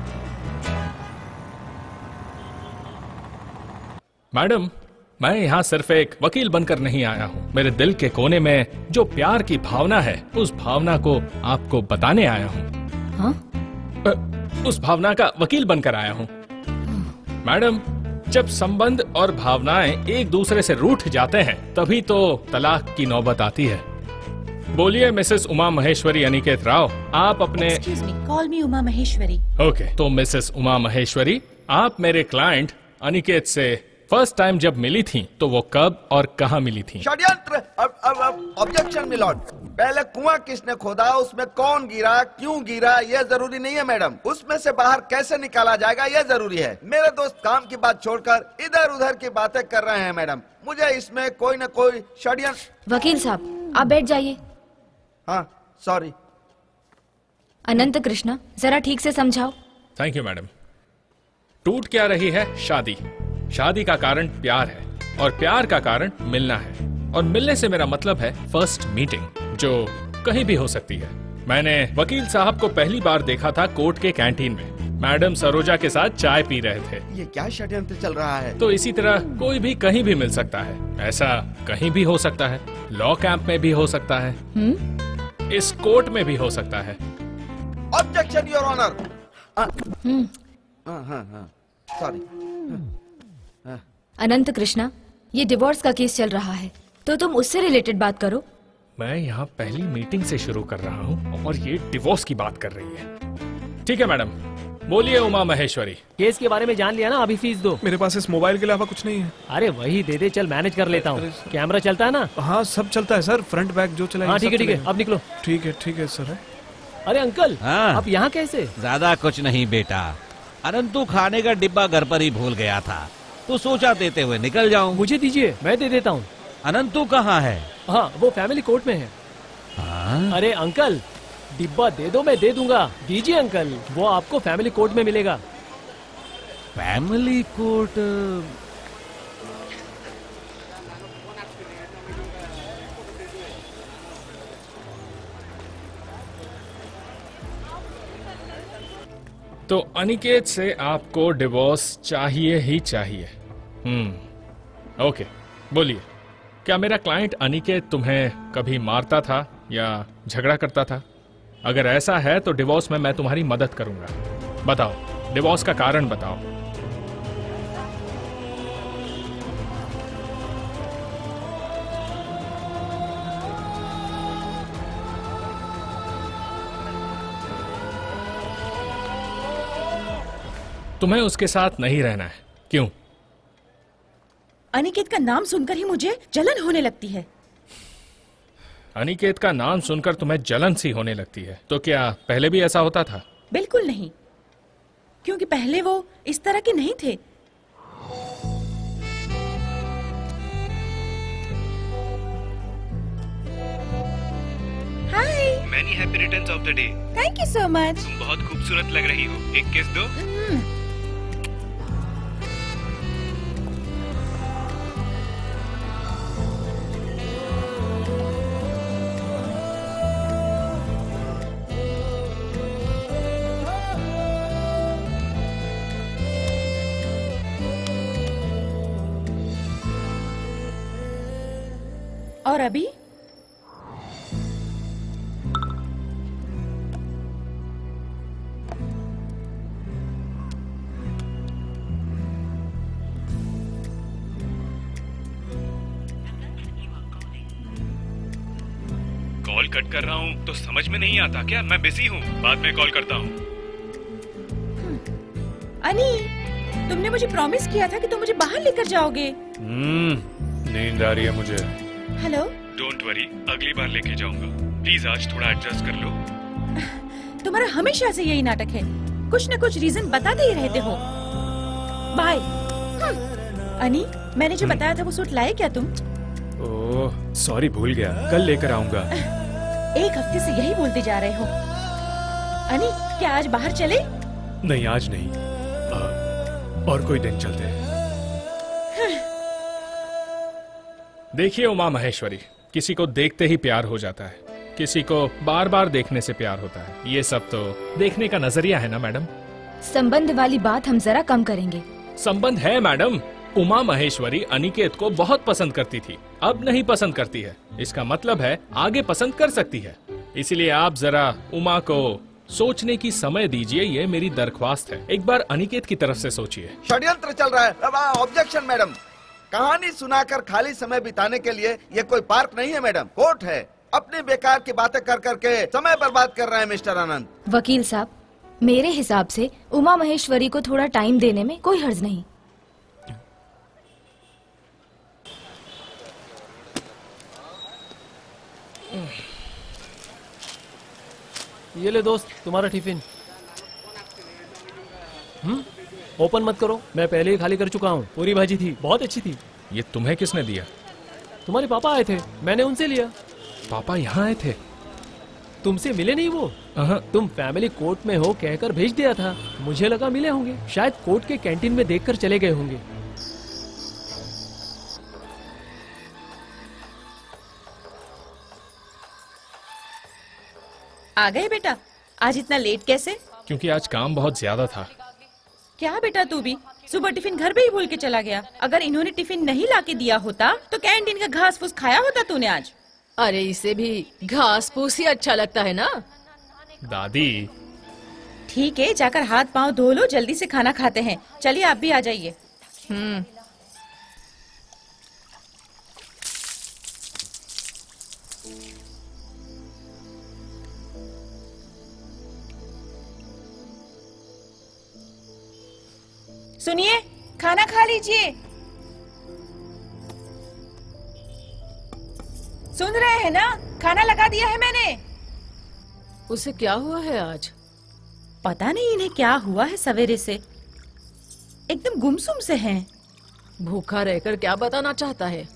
Madam, मैं यहाँ सिर्फ एक वकील बनकर नहीं आया हूँ। मेरे दिल के कोने में जो प्यार की भावना है, उस भावना को आपको बताने आया हूँ। हाँ? उस भावना का वकील बनकर आया हूँ। मैडम, जब संबंध और भावनाएं एक दूसरे से रूठ जाते हैं तभी तो तलाक की नौबत आती है। बोलिए मिसेस उमा महेश्वरी अनिकेत राव, आप अपने Excuse me, call me Uma Maheshwari. Okay, तो मिसेस उमा महेश्वरी, आप मेरे क्लाइंट अनिकेत से फर्स्ट टाइम जब मिली थी तो वो कब और कहाँ मिली थी? षड्यंत्र। Objection milord. पहले कुआं किसने खोदा, उसमें कौन गिरा, क्यों गिरा, यह जरूरी नहीं है मैडम। उसमें से बाहर कैसे निकाला जाएगा यह जरूरी है। मेरे दोस्त काम की बात छोड़कर इधर उधर की बातें कर रहे हैं मैडम। मुझे इसमें कोई न कोई षड्यंत्र। वकील साहब आप बैठ जाइए। हाँ सॉरी। अनंत कृष्णा जरा ठीक से समझाओ। Thank you madam. टूट क्या रही है? शादी। शादी का कारण प्यार है और प्यार का कारण मिलना है, और मिलने से मेरा मतलब है फर्स्ट मीटिंग, जो कहीं भी हो सकती है। मैंने वकील साहब को पहली बार देखा था कोर्ट के कैंटीन में, मैडम सरोजा के साथ चाय पी रहे थे। ये क्या षड्यंत्र चल रहा है? तो इसी तरह कोई भी कहीं भी मिल सकता है। ऐसा कहीं भी हो सकता है, लॉ कैंप में भी हो सकता है, इस कोर्ट में भी हो सकता है। Objection your honour. Sorry. Anant Krishna, ये डिवोर्स का केस चल रहा है तो तुम उससे रिलेटेड बात करो। मैं यहाँ पहली मीटिंग से शुरू कर रहा हूँ और ये डिवोर्स की बात कर रही है। ठीक है मैडम, बोलिए उमा महेश्वरी। केस के बारे में जान लिया ना, अभी फीस दो। मेरे पास इस मोबाइल के अलावा कुछ नहीं है। अरे वही दे दे, चल मैनेज कर लेता हूँ। कैमरा चलता है ना? हाँ सब चलता है सर, फ्रंट बैक जो चला। हाँ ठीक है, अब निकलो। ठीक है सर। अरे अंकल, हाँ? आप यहाँ कैसे? ज्यादा कुछ नहीं बेटा, अनंतु खाने का डिब्बा घर पर ही भूल गया था तो सोचा देते हुए निकल जाऊं। मुझे दीजिए, मैं दे देता हूँ। अनंतु कहाँ है? हाँ वो फैमिली कोर्ट में है। हाँ? अरे अंकल डिब्बा दे दो, मैं दे दूंगा। दीजिए अंकल, वो आपको फैमिली कोर्ट में मिलेगा। Family court? तो अनिकेत से आपको डिवोर्स चाहिए ही चाहिए। ओके, बोलिए, क्या मेरा क्लाइंट अनिकेत तुम्हें कभी मारता था या झगड़ा करता था? अगर ऐसा है तो डिवोर्स में मैं तुम्हारी मदद करूंगा। बताओ, डिवोर्स का कारण बताओ। तुम्हें उसके साथ नहीं रहना है, क्यों? अनिकेत का नाम सुनकर ही मुझे जलन होने लगती है। अनिकेत का नाम सुनकर तुम्हें जलन सी होने लगती है? तो क्या पहले भी ऐसा होता था? बिल्कुल नहीं, क्योंकि पहले वो इस तरह के नहीं थे। Hi, many happy returns of the day. Thank you so much. तुम बहुत खूबसूरत लग रही हो, एक किस दो। और अभी? कॉल कट कर रहा हूँ तो समझ में नहीं आता क्या? मैं बिजी हूँ, बाद में कॉल करता हूँ। अनी, तुमने मुझे प्रॉमिस किया था कि तुम मुझे बाहर लेकर जाओगे। नींद आ रही है मुझे। हेलो। डोंट वरी, अगली बार लेके जाऊंगा। प्लीज आज थोड़ा एडजस्ट कर लो। तुम्हारा हमेशा से यही नाटक है, कुछ न कुछ रीजन बताते ही रहते हो। बाय। अनी, मैंने जो बताया था वो सूट लाए क्या तुम? ओह सॉरी, भूल गया, कल लेकर आऊंगा। एक हफ्ते से यही बोलते जा रहे हो। अनी, क्या आज बाहर चले? नहीं आज नहीं, और कोई दिन चलते हैं। देखिए उमा महेश्वरी, किसी को देखते ही प्यार हो जाता है, किसी को बार बार देखने से प्यार होता है। ये सब तो देखने का नजरिया है ना मैडम। संबंध वाली बात हम जरा कम करेंगे। संबंध है मैडम। उमा महेश्वरी अनिकेत को बहुत पसंद करती थी, अब नहीं पसंद करती है। इसका मतलब है आगे पसंद कर सकती है। इसलिए आप जरा उमा को सोचने की समय दीजिए, ये मेरी दरख्वास्त है। एक बार अनिकेत की तरफ से सोचिए। षड्यंत्र चल रहा है। ऑब्जेक्शन मैडम, कहानी सुनाकर खाली समय बिताने के लिए ये कोई पार्क नहीं है मैडम, कोर्ट है। अपनी बेकार की बातें कर करके समय बर्बाद कर रहे हैं मिस्टर आनंद। वकील साहब, मेरे हिसाब से उमा महेश्वरी को थोड़ा टाइम देने में कोई हर्ज नहीं। ये ले दोस्त, तुम्हारा टिफिन। ओपन मत करो, मैं पहले ही खाली कर चुका हूँ। पूरी भाजी थी, बहुत अच्छी थी। ये तुम्हें किसने दिया? तुम्हारे पापा आए थे, मैंने उनसे लिया। पापा यहाँ आए थे? तुमसे मिले नहीं वो? तुम फैमिली कोर्ट में हो कहकर भेज दिया था, मुझे लगा मिले होंगे। शायद कोर्ट के कैंटीन में देखकर चले गए होंगे। आ गए बेटा? आज इतना लेट कैसे? क्योंकि आज काम बहुत ज्यादा था। क्या बेटा तू भी सुबह टिफिन घर पे ही भूल के चला गया। अगर इन्होंने टिफिन नहीं लाके दिया होता तो कैंटीन का घास फूस खाया होता तूने आज। अरे इसे भी घास फूस ही अच्छा लगता है ना दादी। ठीक है, जाकर हाथ पाँव धो लो, जल्दी से खाना खाते हैं। चलिए आप भी आ जाइए। सुनिए, खाना खा लीजिए। सुन रहे हैं ना, खाना लगा दिया है मैंने। उसे क्या हुआ है आज? पता नहीं इन्हें क्या हुआ है, सवेरे से एकदम गुमसुम से हैं। भूखा रहकर क्या बताना चाहता है?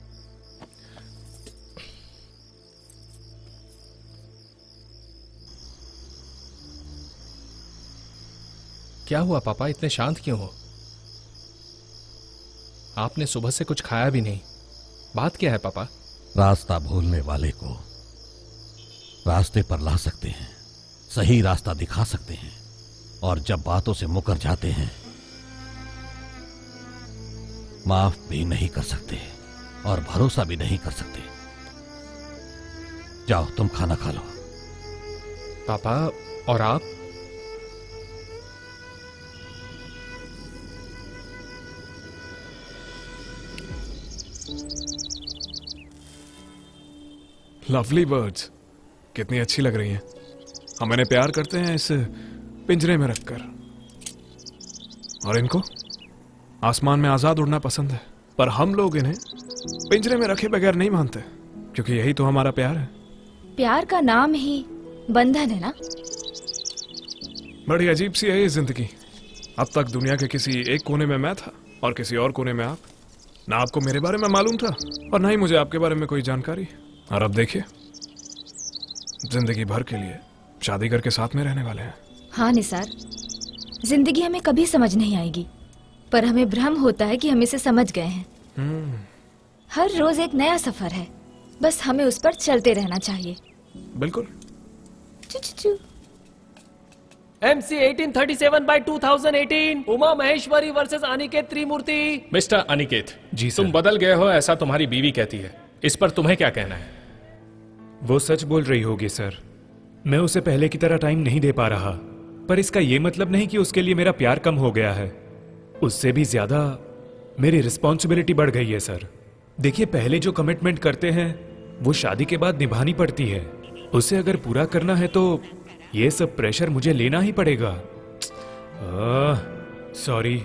क्या हुआ पापा, इतने शांत क्यों हो? आपने सुबह से कुछ खाया भी नहीं, बात क्या है पापा? रास्ता भूलने वाले को रास्ते पर ला सकते हैं, सही रास्ता दिखा सकते हैं, और जब बातों से मुकर जाते हैं माफ भी नहीं कर सकते और भरोसा भी नहीं कर सकते। जाओ तुम खाना खा लो। पापा और आप? लवली बर्ड्स, कितनी अच्छी लग रही हैं। हम इन्हें प्यार करते हैं इस पिंजरे में रखकर, और इनको आसमान में आजाद उड़ना पसंद है। पर हम लोग इन्हें पिंजरे में रखे बगैर नहीं मानते, क्योंकि यही तो हमारा प्यार है। प्यार का नाम ही बंधन है ना? बड़ी अजीब सी है ये जिंदगी। अब तक दुनिया के किसी एक कोने में मैं था और किसी और कोने में आप। ना आपको मेरे बारे में मालूम था और ना ही मुझे आपके बारे में कोई जानकारी। और अब देखिए, जिंदगी भर के लिए शादी करके साथ में रहने वाले हैं। हाँ निसार, जिंदगी हमें कभी समझ नहीं आएगी, पर हमें भ्रम होता है कि हम इसे समझ गए हैं। हर रोज एक नया सफर है, बस हमें उस पर चलते रहना चाहिए। बिल्कुल। MC 1837/2018 Uma Maheshwari versus Aniket Trimurti. Mister Aniket ji तुम बदल गए हो, ऐसा तुम्हारी बीवी कहती है। इस पर तुम्हें क्या कहना है? वो सच बोल रही होगी सर। मैं उसे पहले की तरह टाइम नहीं दे पा रहा, पर इसका ये मतलब नहीं कि उसके लिए मेरा प्यार कम हो गया है। उससे भी ज्यादा मेरी रिस्पॉन्सिबिलिटी बढ़ गई है सर। देखिए, पहले जो कमिटमेंट करते हैं वो शादी के बाद निभानी पड़ती है। उसे अगर पूरा करना है तो ये सब प्रेशर मुझे लेना ही पड़ेगा। सॉरी,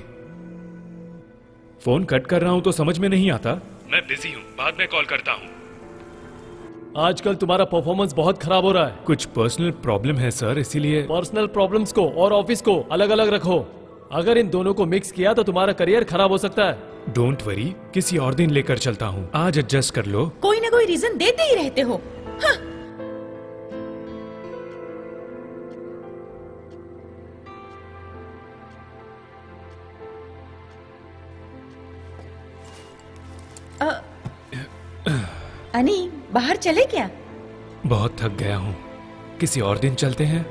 फोन कट कर रहा हूं तो समझ में नहीं आता। मैं बिजी हूँ, बाद में कॉल करता हूँ। आजकल तुम्हारा परफॉर्मेंस बहुत खराब हो रहा है। कुछ पर्सनल प्रॉब्लम है सर, इसीलिए। पर्सनल प्रॉब्लम्स को और ऑफिस को अलग अलग रखो। अगर इन दोनों को मिक्स किया तो तुम्हारा करियर खराब हो सकता है। डोंट वरी, किसी और दिन लेकर चलता हूँ। आज एडजस्ट कर लो। कोई ना कोई रीजन देते ही रहते हो। हाँ। अनी, बाहर चले क्या? बहुत थक गया हूँ, किसी और दिन चलते हैं।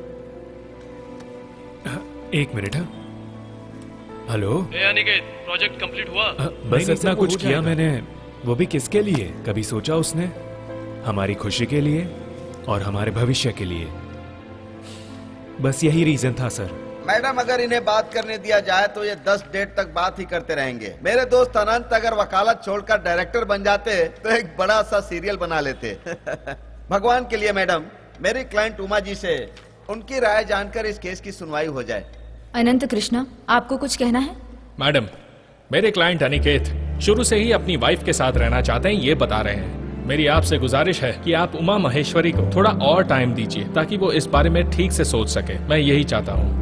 एक minute. Hello. Aniket, project complete हुआ? बस इतना कुछ किया मैंने, वो भी किसके लिए? कभी सोचा उसने? हमारी खुशी के लिए और हमारे भविष्य के लिए। बस यही रीजन था सर। मैडम, अगर इन्हें बात करने दिया जाए तो ये 10 डेट तक बात ही करते रहेंगे। मेरे दोस्त अनंत अगर वकालत छोड़कर डायरेक्टर बन जाते तो एक बड़ा सा सीरियल बना लेते। भगवान के लिए मैडम, मेरी क्लाइंट उमा जी से उनकी राय जानकर इस केस की सुनवाई हो जाए। अनंत कृष्णा, आपको कुछ कहना है? मैडम, मेरे क्लाइंट अनिकेत शुरू से ही अपनी वाइफ के साथ रहना चाहते हैं, ये बता रहे हैं। मेरी आपसे गुजारिश है कि आप उमा महेश्वरी को थोड़ा और टाइम दीजिए ताकि वो इस बारे में ठीक से सोच सके। मैं यही चाहता हूँ।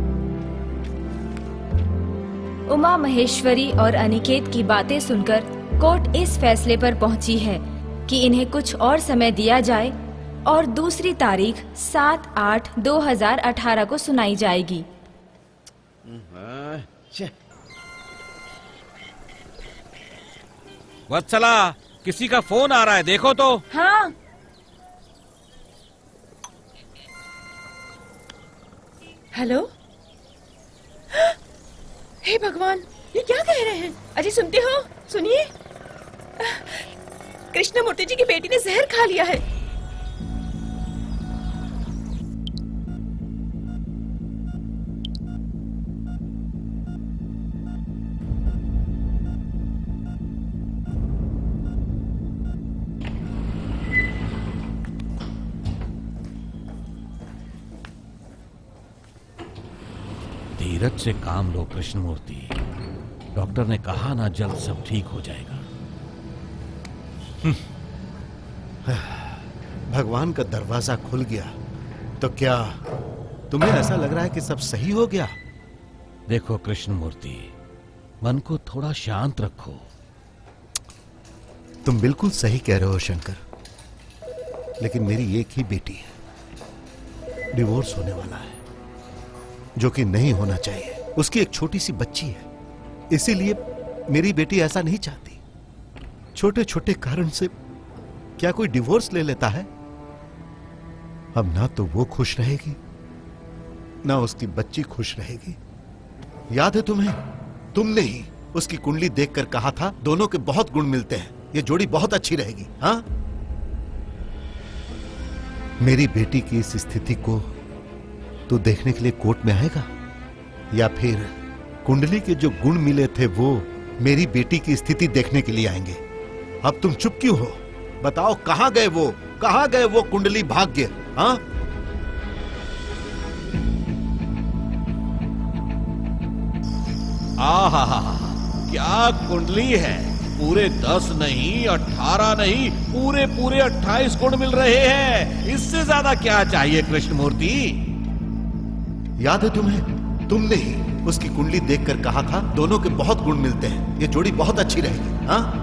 उमा महेश्वरी और अनिकेत की बातें सुनकर कोर्ट इस फैसले पर पहुंची है कि इन्हें कुछ और समय दिया जाए और दूसरी तारीख 7/8/2018 को सुनाई जाएगी। वत्सला, किसी का फोन आ रहा है, देखो तो। हाँ। हेलो। हे भगवान, ये क्या कह रहे हैं? अजय, सुनते हो? सुनिए, कृष्णमूर्ति जी की बेटी ने जहर खा लिया है। धीरज से काम लो कृष्णमूर्ति। डॉक्टर ने कहा ना, जल्द सब ठीक हो जाएगा। भगवान का दरवाजा खुल गया तो क्या तुम्हें ऐसा लग रहा है कि सब सही हो गया? देखो कृष्णमूर्ति, मन को थोड़ा शांत रखो। तुम बिल्कुल सही कह रहे हो शंकर, लेकिन मेरी एक ही बेटी है, डिवोर्स होने वाला है, जो कि नहीं होना चाहिए। उसकी एक छोटी सी बच्ची है, इसीलिए मेरी बेटी ऐसा नहीं चाहती। छोटे छोटे कारण से क्या कोई डिवोर्स ले लेता है? अब ना तो वो खुश रहेगी, ना उसकी बच्ची खुश रहेगी। याद है तुम्हें, तुमने ही उसकी कुंडली देखकर कहा था दोनों के बहुत गुण मिलते हैं, ये जोड़ी बहुत अच्छी रहेगी। हाँ, मेरी बेटी की इस स्थिति को तू देखने के लिए कोर्ट में आएगा, या फिर कुंडली के जो गुण मिले थे वो मेरी बेटी की स्थिति देखने के लिए आएंगे? अब तुम चुप क्यों हो? बताओ, कहां गए वो कुंडली भाग्य? हाँ, आहा, क्या कुंडली है! पूरे 10 नहीं, 18 नहीं, पूरे 28 गुण मिल रहे हैं। इससे ज्यादा क्या चाहिए कृष्णमूर्ति? याद है तुम्हें, तुमने ही उसकी कुंडली देखकर कहा था दोनों के बहुत गुण मिलते हैं, ये जोड़ी बहुत अच्छी रहेगी। हाँ,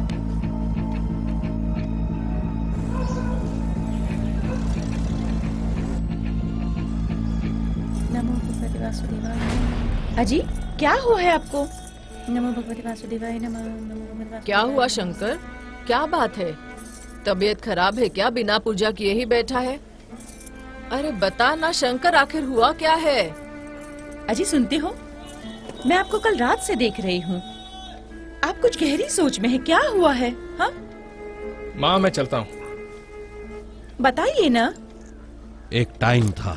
अजी, क्या हुआ है आपको? नमो भगवते वासुदेवाय नमः। नमो भगवते वासुदेवाय। क्या हुआ शंकर? क्या बात है? तबीयत खराब है क्या? बिना पूजा किए ही बैठा है? अरे बता ना शंकर, आखिर हुआ क्या है? अजी सुनते हो, मैं आपको कल रात से देख रही हूँ। आप कुछ गहरी सोच में है, क्या हुआ है? हाँ? माँ मैं चलता हूँ। बताइए ना। एक टाइम था,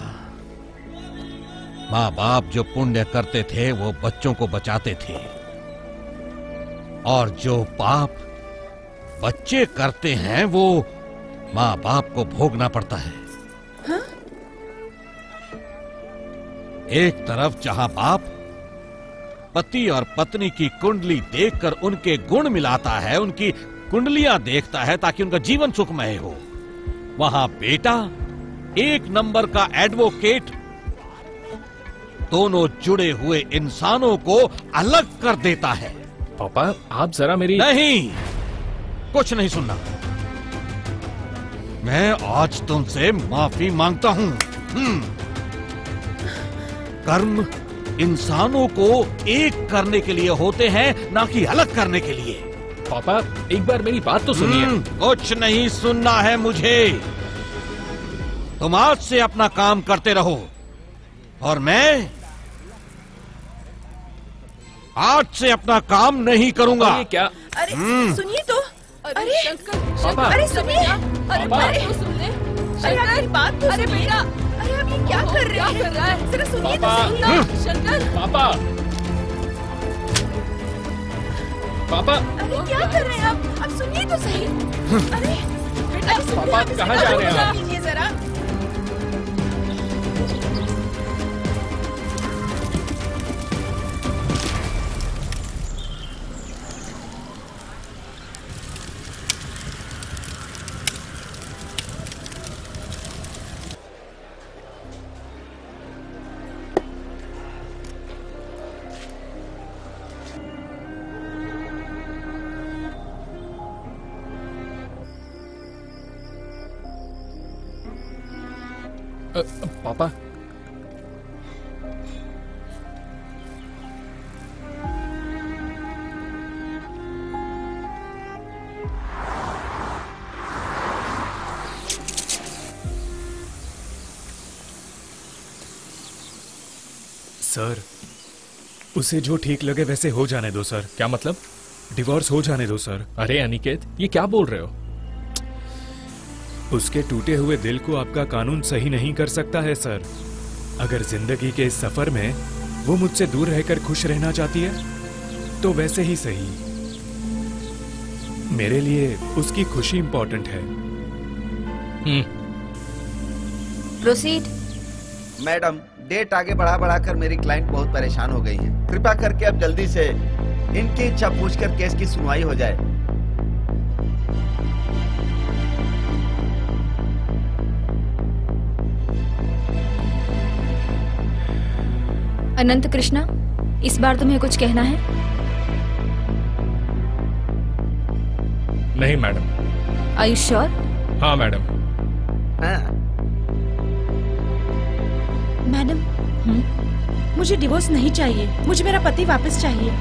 माँ बाप जो पुण्य करते थे वो बच्चों को बचाते थे, और जो पाप बच्चे करते हैं वो माँ बाप को भोगना पड़ता है। हाँ? एक तरफ जहां बाप पति और पत्नी की कुंडली देखकर उनके गुण मिलाता है, उनकी कुंडलियां देखता है ताकि उनका जीवन सुखमय हो, वहां बेटा एक नंबर का एडवोकेट दोनों जुड़े हुए इंसानों को अलग कर देता है। पापा आप जरा मेरी नहीं, कुछ नहीं सुनना। मैं आज तुमसे माफी मांगता हूं। कर्म इंसानों को एक करने के लिए होते हैं, ना कि अलग करने के लिए। पापा एक बार मेरी बात तो सुनिए। कुछ नहीं सुनना है मुझे। तुम आज से अपना काम करते रहो और मैं आज से अपना काम नहीं करूंगा। ये क्या? अरे सुनिए तो। अरे शंकर, शंकर, अरे सुनिए। अरे बात तो सुन ले। अरे आपकी बात तो अरे सुनिए। बेटा, अरे आप ये क्या कर रहे हैं? कर रहा है? जरा सुनिए तो पापा। सही ना। शंकर, पापा पापा अरे क्या कर रहे हैं आप सुनिए तो सही। अरे बेटा पापा, आप कहाँ जा रहे हैं आप? कीजिए जरा। पापा सर, उसे जो ठीक लगे वैसे हो जाने दो सर। क्या मतलब? डिवोर्स हो जाने दो सर। अरे अनिकेत, ये क्या बोल रहे हो? उसके टूटे हुए दिल को आपका कानून सही नहीं कर सकता है सर। अगर जिंदगी के इस सफर में वो मुझसे दूर रहकर खुश रहना चाहती है तो वैसे ही सही। मेरे लिए उसकी खुशी इंपॉर्टेंट है। प्रोसीड। मैडम, डेट आगे बढ़ाकर मेरी क्लाइंट बहुत परेशान हो गई है। कृपया करके अब जल्दी से इनकी इच्छा पूछकर केस की सुनवाई हो जाए। अनंत कृष्णा, इस बार तुम्हें कुछ कहना है? नहीं मैडम। Are you sure? हाँ मैडम। मैडम, मुझे डिवोर्स नहीं चाहिए। मुझे मेरा पति वापस चाहिए।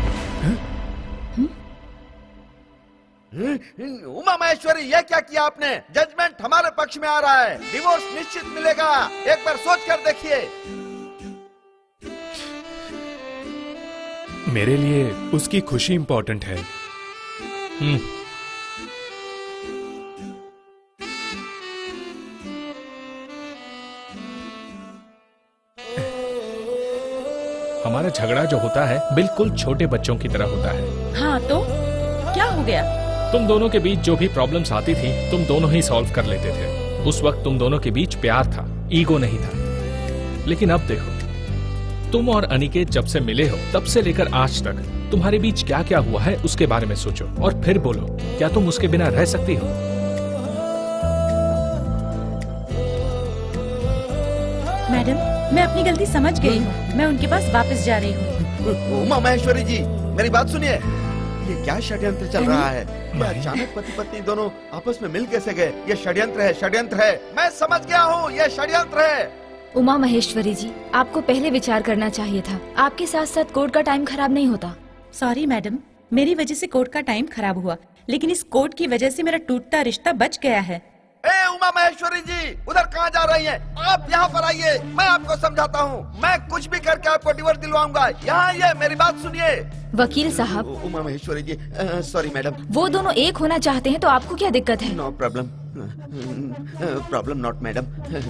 उमा महेश्वरी, ये क्या किया आपने? जजमेंट हमारे पक्ष में आ रहा है। डिवोर्स निश्चित मिलेगा। एक बार सोच कर देखिए। मेरे लिए उसकी खुशी इंपॉर्टेंट है। हमारा झगड़ा जो होता है बिल्कुल छोटे बच्चों की तरह होता है। हाँ तो क्या हो गया? तुम दोनों के बीच जो भी प्रॉब्लम्स आती थी तुम दोनों ही सॉल्व कर लेते थे। उस वक्त तुम दोनों के बीच प्यार था, ईगो नहीं था। लेकिन अब देखो, तुम और अनिकेत जब से मिले हो तब से लेकर आज तक तुम्हारे बीच क्या क्या हुआ है उसके बारे में सोचो और फिर बोलो, क्या तुम उसके बिना रह सकती हो? मैडम, मैं अपनी गलती समझ गई हूँ। मैं उनके पास वापस जा रही हूँ। उमा महेश्वरी जी, मेरी बात सुनिए। ये क्या षड्यंत्र चल रहा है? ये अचानक पति पत्नी दोनों आपस में मिल कैसे गए? ये षड्यंत्र है, षड्यंत्र है। मैं समझ गया हूँ, ये षड्यंत्र है। उमा महेश्वरी जी, आपको पहले विचार करना चाहिए था। आपके साथ साथ कोर्ट का टाइम खराब नहीं होता। सॉरी मैडम, मेरी वजह से कोर्ट का टाइम खराब हुआ, लेकिन इस कोर्ट की वजह से मेरा टूटता रिश्ता बच गया है। ए उमा महेश्वरी जी, उधर कहाँ जा रही हैं? आप यहाँ पर आइए, मैं आपको समझाता हूँ। मैं कुछ भी करके आपको डिवोर्स दिलवाऊंगा। यहाँ आइए, मेरी बात सुनिए। वकील साहब, उमा महेश्वरी जी, सॉरी मैडम। वो दोनों एक होना चाहते हैं तो आपको क्या दिक्कत है? No problem, problem not madam.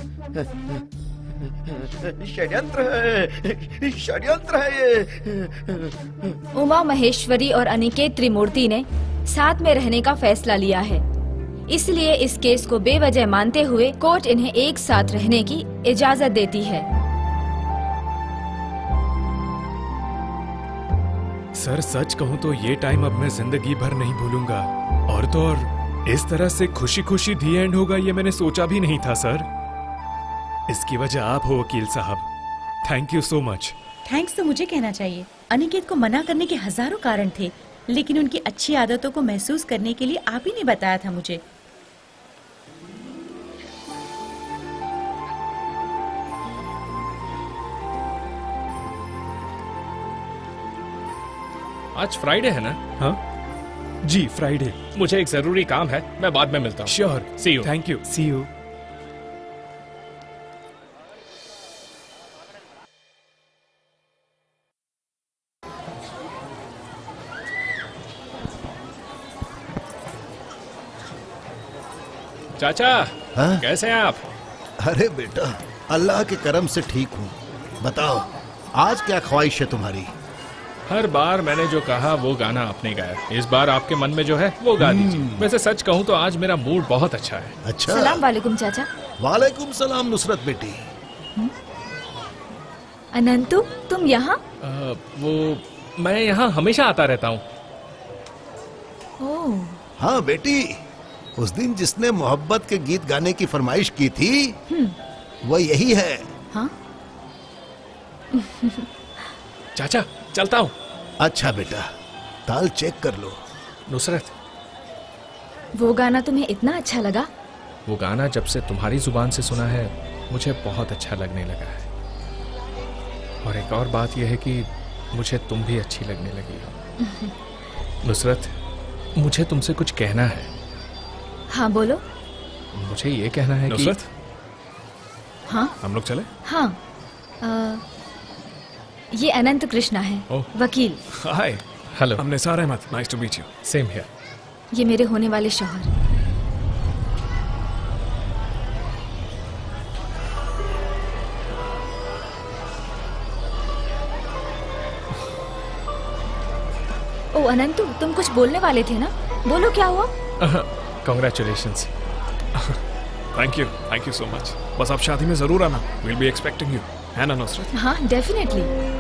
षड्यंत्र है, षड्यंत्र है ये। उमा महेश्वरी और अनिकेत त्रिमूर्ति ने साथ में रहने का फैसला लिया है, इसलिए इस केस को बेवजह मानते हुए कोर्ट इन्हें एक साथ रहने की इजाजत देती है। सर सच कहूँ तो ये टाइम अब मैं जिंदगी भर नहीं भूलूंगा। और तो और इस तरह से खुशी खुशी दी एंड होगा ये मैंने सोचा भी नहीं था सर। इसकी वजह आप हो वकील साहब, thank you so much. Thanks तो मुझे कहना चाहिए। अनिकेत को मना करने के हजारों कारण थे, लेकिन उनकी अच्छी आदतों को महसूस करने के लिए आप ही ने बताया था मुझे। आज फ्राइडे है ना? हाँ जी फ्राइडे। मुझे एक जरूरी काम है, मैं बाद में मिलता हूँ। Sure, see you. Thank you, see you. चाचा, हाँ? कैसे हैं आप? अरे बेटा, अल्लाह के करम से ठीक हूँ। बताओ आज क्या ख्वाहिश है तुम्हारी? हर बार मैंने जो कहा वो गाना आपने गाया, इस बार आपके मन में जो है वो गा दीजिए। वैसे सच कहूँ तो आज मेरा मूड बहुत अच्छा है। अच्छा। सलाम वालेकुम चाचा। वालेकुम सलाम नुसरत बेटी। अनंतु, तुम यहाँ? वो मैं यहाँ हमेशा आता रहता हूँ। ओह। हाँ बेटी, उस दिन जिसने मोहब्बत के गीत गाने की फरमाइश की थी वो यही है। हाँ? चाचा चलता हूँ। अच्छा बेटा, ताल चेक कर लो। नुसरत, वो गाना तुम्हें इतना अच्छा लगा? वो गाना जब से तुम्हारी जुबान से सुना है मुझे बहुत अच्छा लगने लगा है। और एक और बात यह है कि मुझे तुम भी अच्छी लगने लगी हो। नुसरत, मुझे तुमसे कुछ कहना है। हाँ बोलो। मुझे ये कहना है नुसरत, कि हाँ हम लोग चले? हाँ, ये अनंत कृष्णा है, वकील। हाय। हेलो। हमने सारे मत, nice to meet you. Same here. ये मेरे होने वाले शौहर। ओ अनंतु, तुम कुछ बोलने वाले थे ना? बोलो क्या हुआ? Congratulations. Thank you so much. बस आप शादी में जरूर आना, विल बी एक्सपेक्टिंग यू, है ना नुसरत? हाँ डेफिनेटली।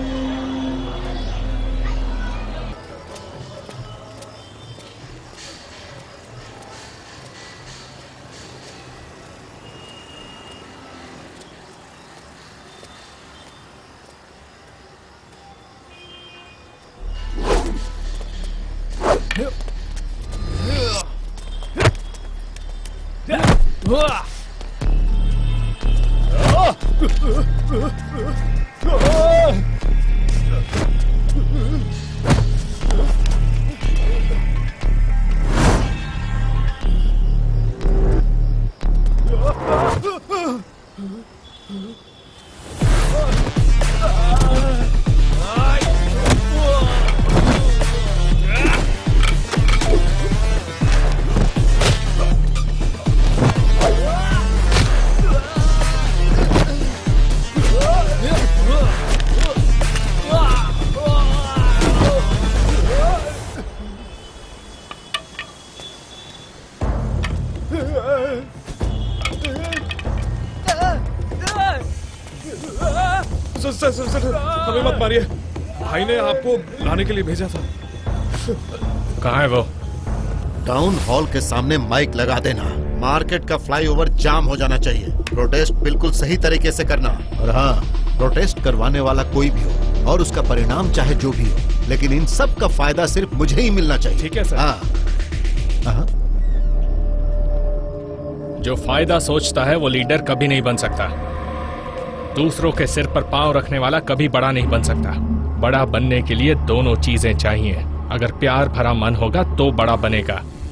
हमें मत मारिए, भाई ने आपको लाने के लिए भेजा था। कहाँ है वो? टाउन हॉल के सामने माइक लगा देना। मार्केट का फ्लाईओवर जाम हो जाना चाहिए। प्रोटेस्ट बिल्कुल सही तरीके से करना। और हाँ, प्रोटेस्ट करवाने वाला कोई भी हो और उसका परिणाम चाहे जो भी हो, लेकिन इन सब का फायदा सिर्फ मुझे ही मिलना चाहिए। ठीक है सर। हाँ। जो फायदा सोचता है वो लीडर कभी नहीं बन सकता। दूसरों के सिर पर पांव रखने वाला कभी बड़ा नहीं बन सकता। बड़ा बनने के लिए दोनों चीजें चाहिए। अगर प्यार भरा मन होगा तो बड़ा बनेगा।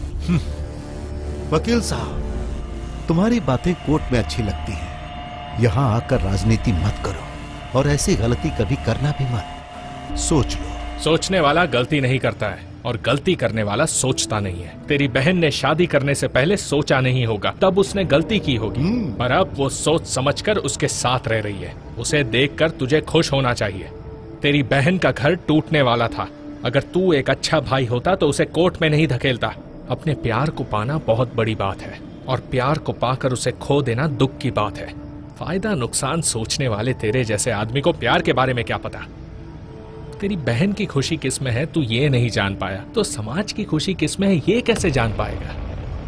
वकील साहब, तुम्हारी बातें कोर्ट में अच्छी लगती हैं। यहाँ आकर राजनीति मत करो और ऐसी गलती कभी करना भी मत। सोच लो, सोचने वाला गलती नहीं करता है और गलती करने वाला सोचता नहीं है। तेरी बहन ने शादी करने से पहले सोचा नहीं होगा, तब उसने गलती की होगी, पर अब वो सोच समझकर उसके साथ रह रही है। उसे देखकर तुझे खुश होना चाहिए। तेरी बहन का घर टूटने वाला था। अगर तू एक अच्छा भाई होता तो उसे कोर्ट में नहीं धकेलता। अपने प्यार को पाना बहुत बड़ी बात है और प्यार को पाकर उसे खो देना दुख की बात है। फायदा नुकसान सोचने वाले तेरे जैसे आदमी को प्यार के बारे में क्या पता। तेरी बहन की खुशी किस में है तू ये नहीं जान पाया, तो समाज की खुशी किस में है ये कैसे जान पाएगा।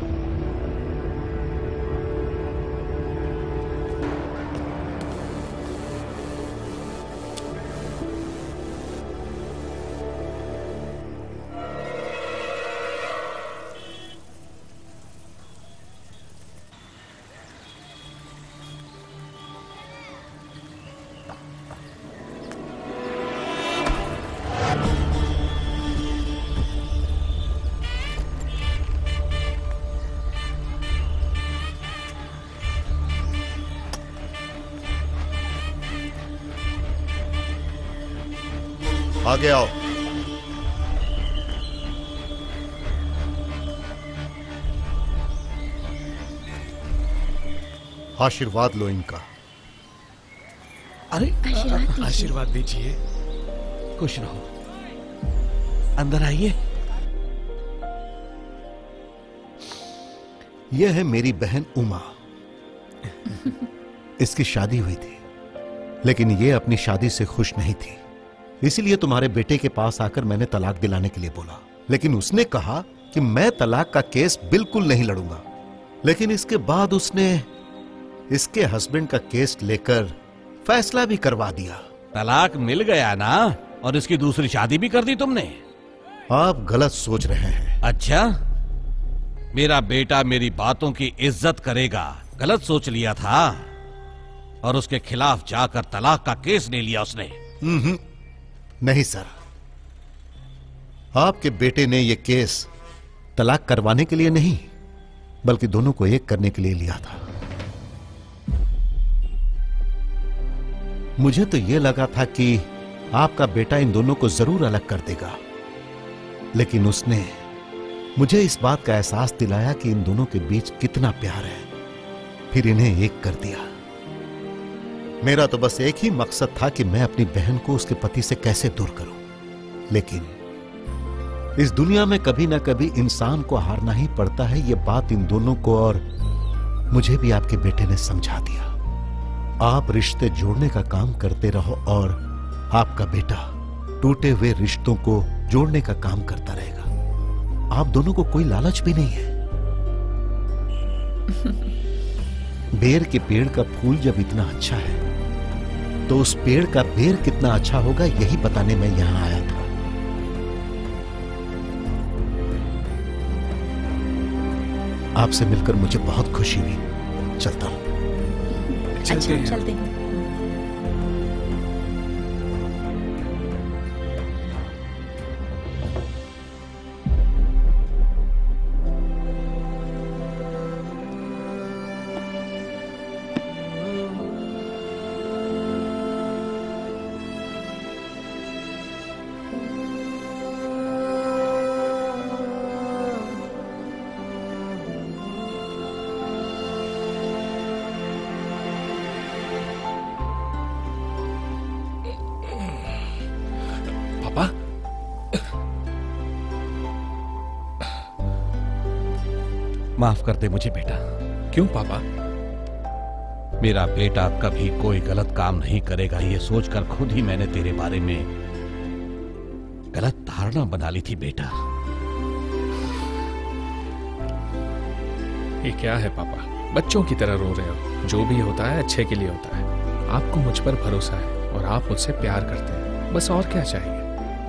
आगे आओ। आशीर्वाद लो इनका। अरे आशीर्वाद दीजिए। खुश रहो, अंदर आइए। यह है मेरी बहन उमा। इसकी शादी हुई थी, लेकिन यह अपनी शादी से खुश नहीं थी, इसीलिए तुम्हारे बेटे के पास आकर मैंने तलाक दिलाने के लिए बोला। लेकिन उसने कहा कि मैं तलाक का केस बिल्कुल नहीं लड़ूंगा। लेकिन इसके बाद उसने इसके हस्बैंड का केस लेकर फैसला भी करवा दिया। तलाक मिल गया ना, और इसकी दूसरी शादी भी कर दी तुमने। आप गलत सोच रहे हैं। अच्छा, मेरा बेटा मेरी बातों की इज्जत करेगा, गलत सोच लिया था और उसके खिलाफ जाकर तलाक का केस ले लिया उसने। नहीं सर, आपके बेटे ने यह केस तलाक करवाने के लिए नहीं, बल्कि दोनों को एक करने के लिए लिया था। मुझे तो यह लगा था कि आपका बेटा इन दोनों को जरूर अलग कर देगा, लेकिन उसने मुझे इस बात का एहसास दिलाया कि इन दोनों के बीच कितना प्यार है, फिर इन्हें एक कर दिया। मेरा तो बस एक ही मकसद था कि मैं अपनी बहन को उसके पति से कैसे दूर करूं। लेकिन इस दुनिया में कभी ना कभी इंसान को हारना ही पड़ता है। यह बात इन दोनों को और मुझे भी आपके बेटे ने समझा दिया। आप रिश्ते जोड़ने का काम करते रहो और आपका बेटा टूटे हुए रिश्तों को जोड़ने का काम करता रहेगा। आप दोनों को कोई लालच भी नहीं है। बेर के पेड़ का फूल जब इतना अच्छा है, तो उस पेड़ का बेर कितना अच्छा होगा, यही बताने मैं यहां आया था। आपसे मिलकर मुझे बहुत खुशी हुई। चलता हूं। अच्छा, चलते हैं। माफ कर दे मुझे बेटा। क्यों पापा? मेरा बेटा कभी कोई गलत काम नहीं करेगा, ये सोचकर खुद ही मैंने तेरे बारे में गलत धारणा बना ली थी बेटा। ये क्या है पापा, बच्चों की तरह रो रहे हो। जो भी होता है अच्छे के लिए होता है। आपको मुझ पर भरोसा है और आप मुझसे प्यार करते हैं, बस और क्या चाहिए।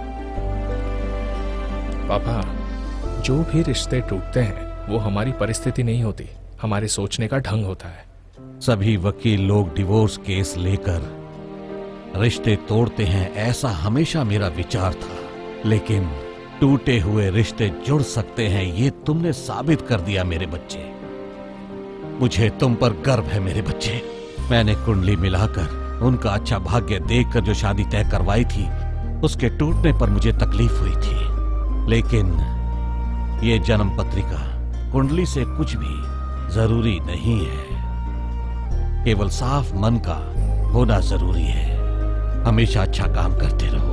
पापा, जो भी रिश्ते टूटते हैं वो हमारी परिस्थिति नहीं होती, हमारे सोचने का ढंग होता है। सभी वकील लोग डिवोर्स केस लेकर रिश्ते तोड़ते हैं, ऐसा हमेशा मेरा विचार था। लेकिन टूटे हुए रिश्ते जुड़ सकते हैं, ये तुमने साबित कर दिया मेरे बच्चे। मुझे तुम पर गर्व है मेरे बच्चे। मैंने कुंडली मिलाकर उनका अच्छा भाग्य देखकर जो शादी तय करवाई थी, उसके टूटने पर मुझे तकलीफ हुई थी, लेकिन ये जन्म पत्रिका कुंडली से कुछ भी जरूरी नहीं है। केवल साफ मन का होना जरूरी है। हमेशा अच्छा काम करते रहो।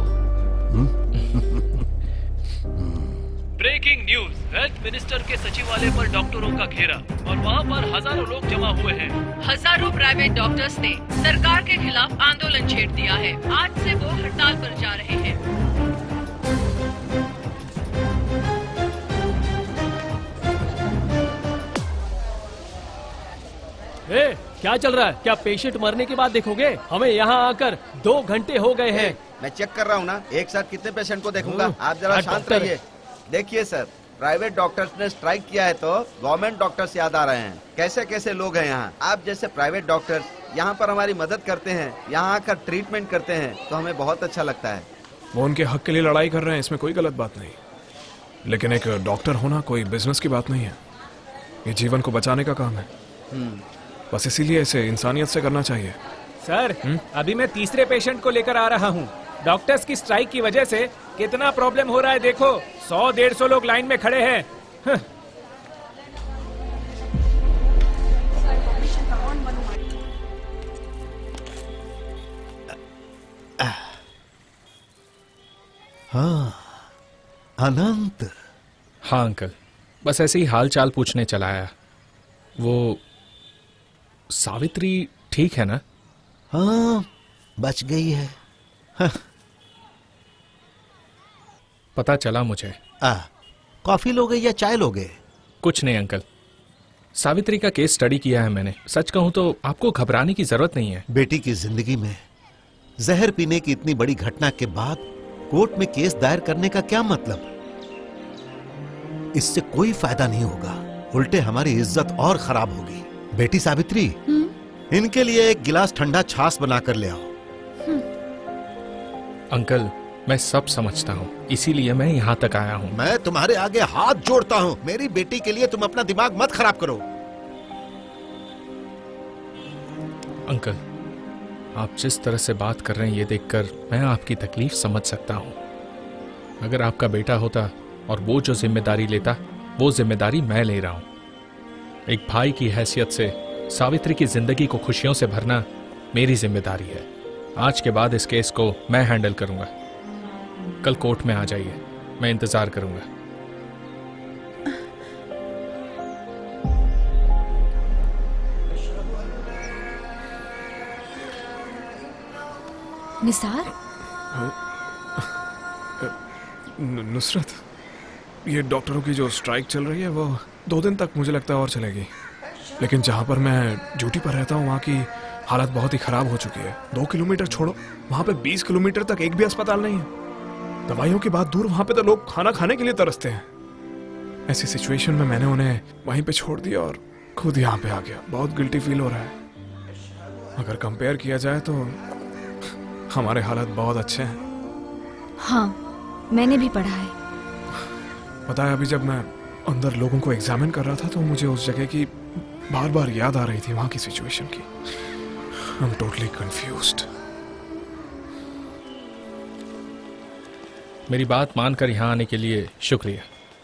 ब्रेकिंग न्यूज, हेल्थ मिनिस्टर के सचिवालय पर डॉक्टरों का घेरा और वहां पर हजारों लोग जमा हुए हैं। हजारों प्राइवेट डॉक्टर्स ने सरकार के खिलाफ आंदोलन छेड़ दिया है। आज से वो हड़ताल पर जा रहे हैं। क्या चल रहा है? क्या पेशेंट मरने के बाद देखोगे? हमें यहाँ आकर 2 घंटे हो गए हैं। मैं चेक कर रहा हूँ ना, एक साथ कितने पेशेंट को देखूंगा। आप जरा शांत रहिए। देखिए सर, प्राइवेट डॉक्टर्स ने स्ट्राइक किया है तो गवर्नमेंट डॉक्टर्स याद आ रहे हैं। कैसे कैसे लोग हैं यहाँ। आप जैसे प्राइवेट डॉक्टर्स यहाँ पर हमारी मदद करते हैं, यहाँ आकर ट्रीटमेंट करते हैं, तो हमें बहुत अच्छा लगता है। वो उनके हक के लिए लड़ाई कर रहे हैं, इसमें कोई गलत बात नहीं, लेकिन एक डॉक्टर होना कोई बिजनेस की बात नहीं है। ये जीवन को बचाने का काम है। बस इसीलिए इसे इंसानियत से करना चाहिए। सर, अभी मैं तीसरे पेशेंट को लेकर आ रहा हूँ। डॉक्टर्स की स्ट्राइक की वजह से कितना प्रॉब्लम हो रहा है देखो। 100-150 लोग लाइन में खड़े हैं। हाँ, अनंत। हाँ अंकल, बस ऐसे ही हाल चाल पूछने चला आया। वो सावित्री ठीक है ना? हाँ, बच गई है। हाँ। पता चला मुझे। कॉफी लोगे या चाय लोगे? कुछ नहीं अंकल, सावित्री का केस स्टडी किया है मैंने। सच कहूं तो आपको घबराने की जरूरत नहीं है। बेटी की जिंदगी में जहर पीने की इतनी बड़ी घटना के बाद कोर्ट में केस दायर करने का क्या मतलब? इससे कोई फायदा नहीं होगा, उल्टे हमारी इज्जत और खराब होगी। बेटी सावित्री, इनके लिए एक गिलास ठंडा छाछ बनाकर ले आओ। अंकल, मैं सब समझता हूँ, इसीलिए मैं यहाँ तक आया हूँ। मैं तुम्हारे आगे हाथ जोड़ता हूँ। मेरी बेटी के लिए तुम अपना दिमाग मत खराब करो। अंकल, आप जिस तरह से बात कर रहे हैं ये देखकर मैं आपकी तकलीफ समझ सकता हूँ। अगर आपका बेटा होता और वो जो जिम्मेदारी लेता, वो जिम्मेदारी मैं ले रहा हूँ। एक भाई की हैसियत से सावित्री की जिंदगी को खुशियों से भरना मेरी जिम्मेदारी है। आज के बाद इस केस को मैं हैंडल करूंगा। कल कोर्ट में आ जाइए, मैं इंतजार करूंगा। निसार? नुसरत, ये डॉक्टरों की जो स्ट्राइक चल रही है वो 2 दिन तक मुझे लगता है और चलेगी। लेकिन जहाँ पर मैं ड्यूटी पर रहता हूँ वहाँ की हालत बहुत ही खराब हो चुकी है। 2 किलोमीटर छोड़ो, वहाँ पे 20 किलोमीटर तक एक भी अस्पताल नहीं है। दवाइयों की बात दूर, वहाँ पे तो लोग खाना खाने के लिए तरसते हैं। ऐसी सिचुएशन में मैंने उन्हें वहीं पे छोड़ दिया और खुद यहाँ पे आ गया। बहुत गिल्टी फील हो रहा है। अगर कंपेयर किया जाए तो हमारे हालत बहुत अच्छे हैं। हाँ, मैंने भी पढ़ा है। पता है, अभी जब मैं अंदर लोगों को एग्जामिन कर रहा था तो मुझे उस जगह की बार बार याद आ रही थी, वहां की सिचुएशन की। I am totally confused. मेरी बात मानकर यहाँ आने के लिए शुक्रिया।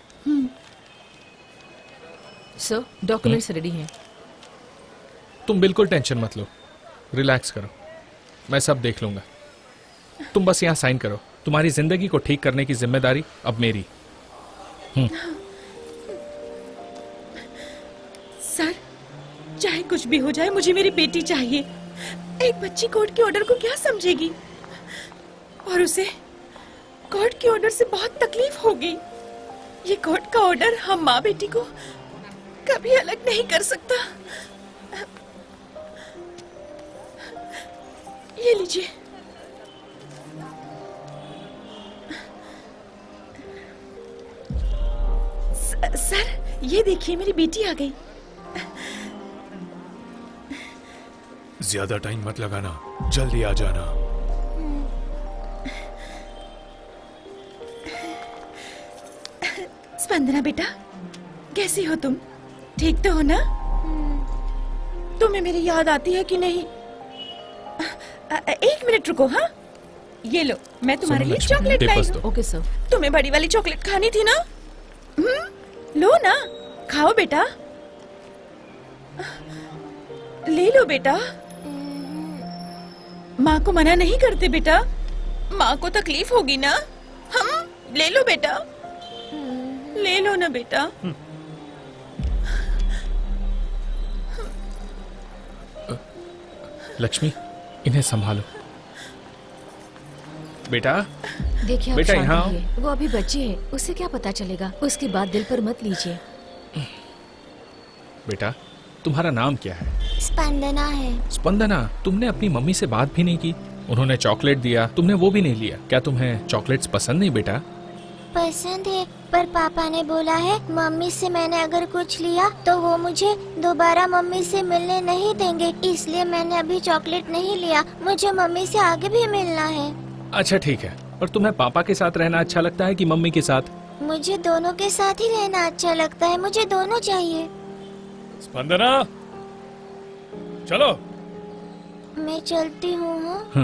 सर, डॉक्यूमेंट्स रेडी हैं। तुम बिल्कुल टेंशन मत लो, रिलैक्स करो, मैं सब देख लूंगा। तुम बस यहाँ साइन करो। तुम्हारी जिंदगी को ठीक करने की जिम्मेदारी अब मेरी। सर, चाहे कुछ भी हो जाए, मुझे मेरी बेटी चाहिए। एक बच्ची कोर्ट के ऑर्डर को क्या समझेगी? और उसे कोर्ट के ऑर्डर से बहुत तकलीफ होगी। ये कोर्ट का ऑर्डर हम माँ बेटी को कभी अलग नहीं कर सकता। ये लीजिए। सर, ये देखिए, मेरी बेटी आ गई। ज्यादा टाइम मत लगाना, जल्दी आ जाना। स्पंदना बेटा, कैसी हो तुम? ठीक तो हो ना? तुम्हें मेरी याद आती है कि नहीं? 1 मिनट रुको। हाँ, ये लो, मैं तुम्हारे सुनो लिए लक्ष्मी, चॉकलेट लाई पेपर्स हूँ। दो। Okay sir. तुम्हें बड़ी वाली चॉकलेट खानी थी ना? लो ना, खाओ बेटा, ले लो बेटा। माँ को मना नहीं करते बेटा, माँ को तकलीफ होगी ना। हम ले लो बेटा, ले लो ना बेटा। लक्ष्मी, इन्हें संभालो। बेटा देखिए, आप बेटा, शांत यहाँ आओ। रहिए। वो अभी बच्ची है, उसे क्या पता चलेगा। उसकी बात दिल पर मत लीजिए। बेटा, तुम्हारा नाम क्या है? स्पंदना है। स्पंदना, तुमने अपनी मम्मी से बात भी नहीं की। उन्होंने चॉकलेट दिया, तुमने वो भी नहीं लिया। क्या तुम्हें चॉकलेट्स पसंद नहीं बेटा? पसंद है, पर पापा ने बोला है मम्मी से मैंने अगर कुछ लिया तो वो मुझे दोबारा मम्मी से मिलने नहीं देंगे, इसलिए मैंने अभी चॉकलेट नहीं लिया। मुझे मम्मी से आगे भी मिलना है। अच्छा ठीक है, पर तुम्हें पापा के साथ रहना अच्छा लगता है कि मम्मी के साथ? मुझे दोनों के साथ ही रहना अच्छा लगता है, मुझे दोनों चाहिए। स्पंदना, चलो। मैं चलती हूँ।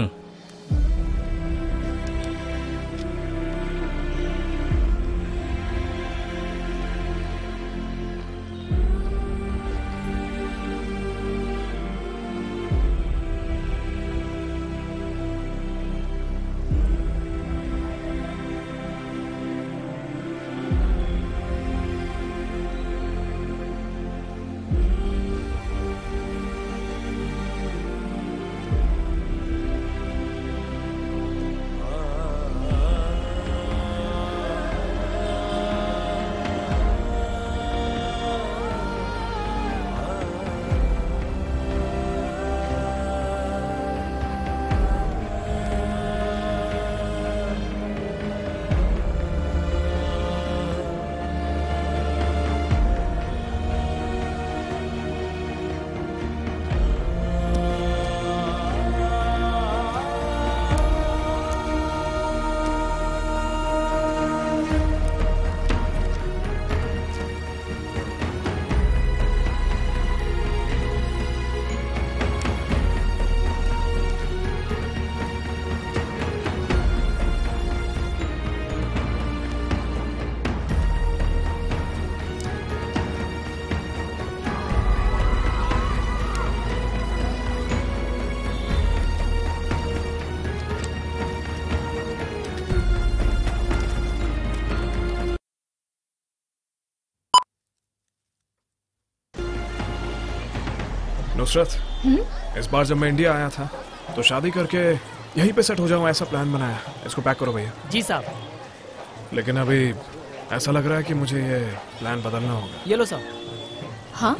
नुसरत, इस बार जब मैं इंडिया आया था तो शादी करके यहीं पे सेट हो जाऊं ऐसा प्लान बनाया। इसको पैक करो भैया। जी साहब। लेकिन अभी ऐसा लग रहा है कि मुझे ये प्लान बदलना होगा। ये लो साहब। हाँ,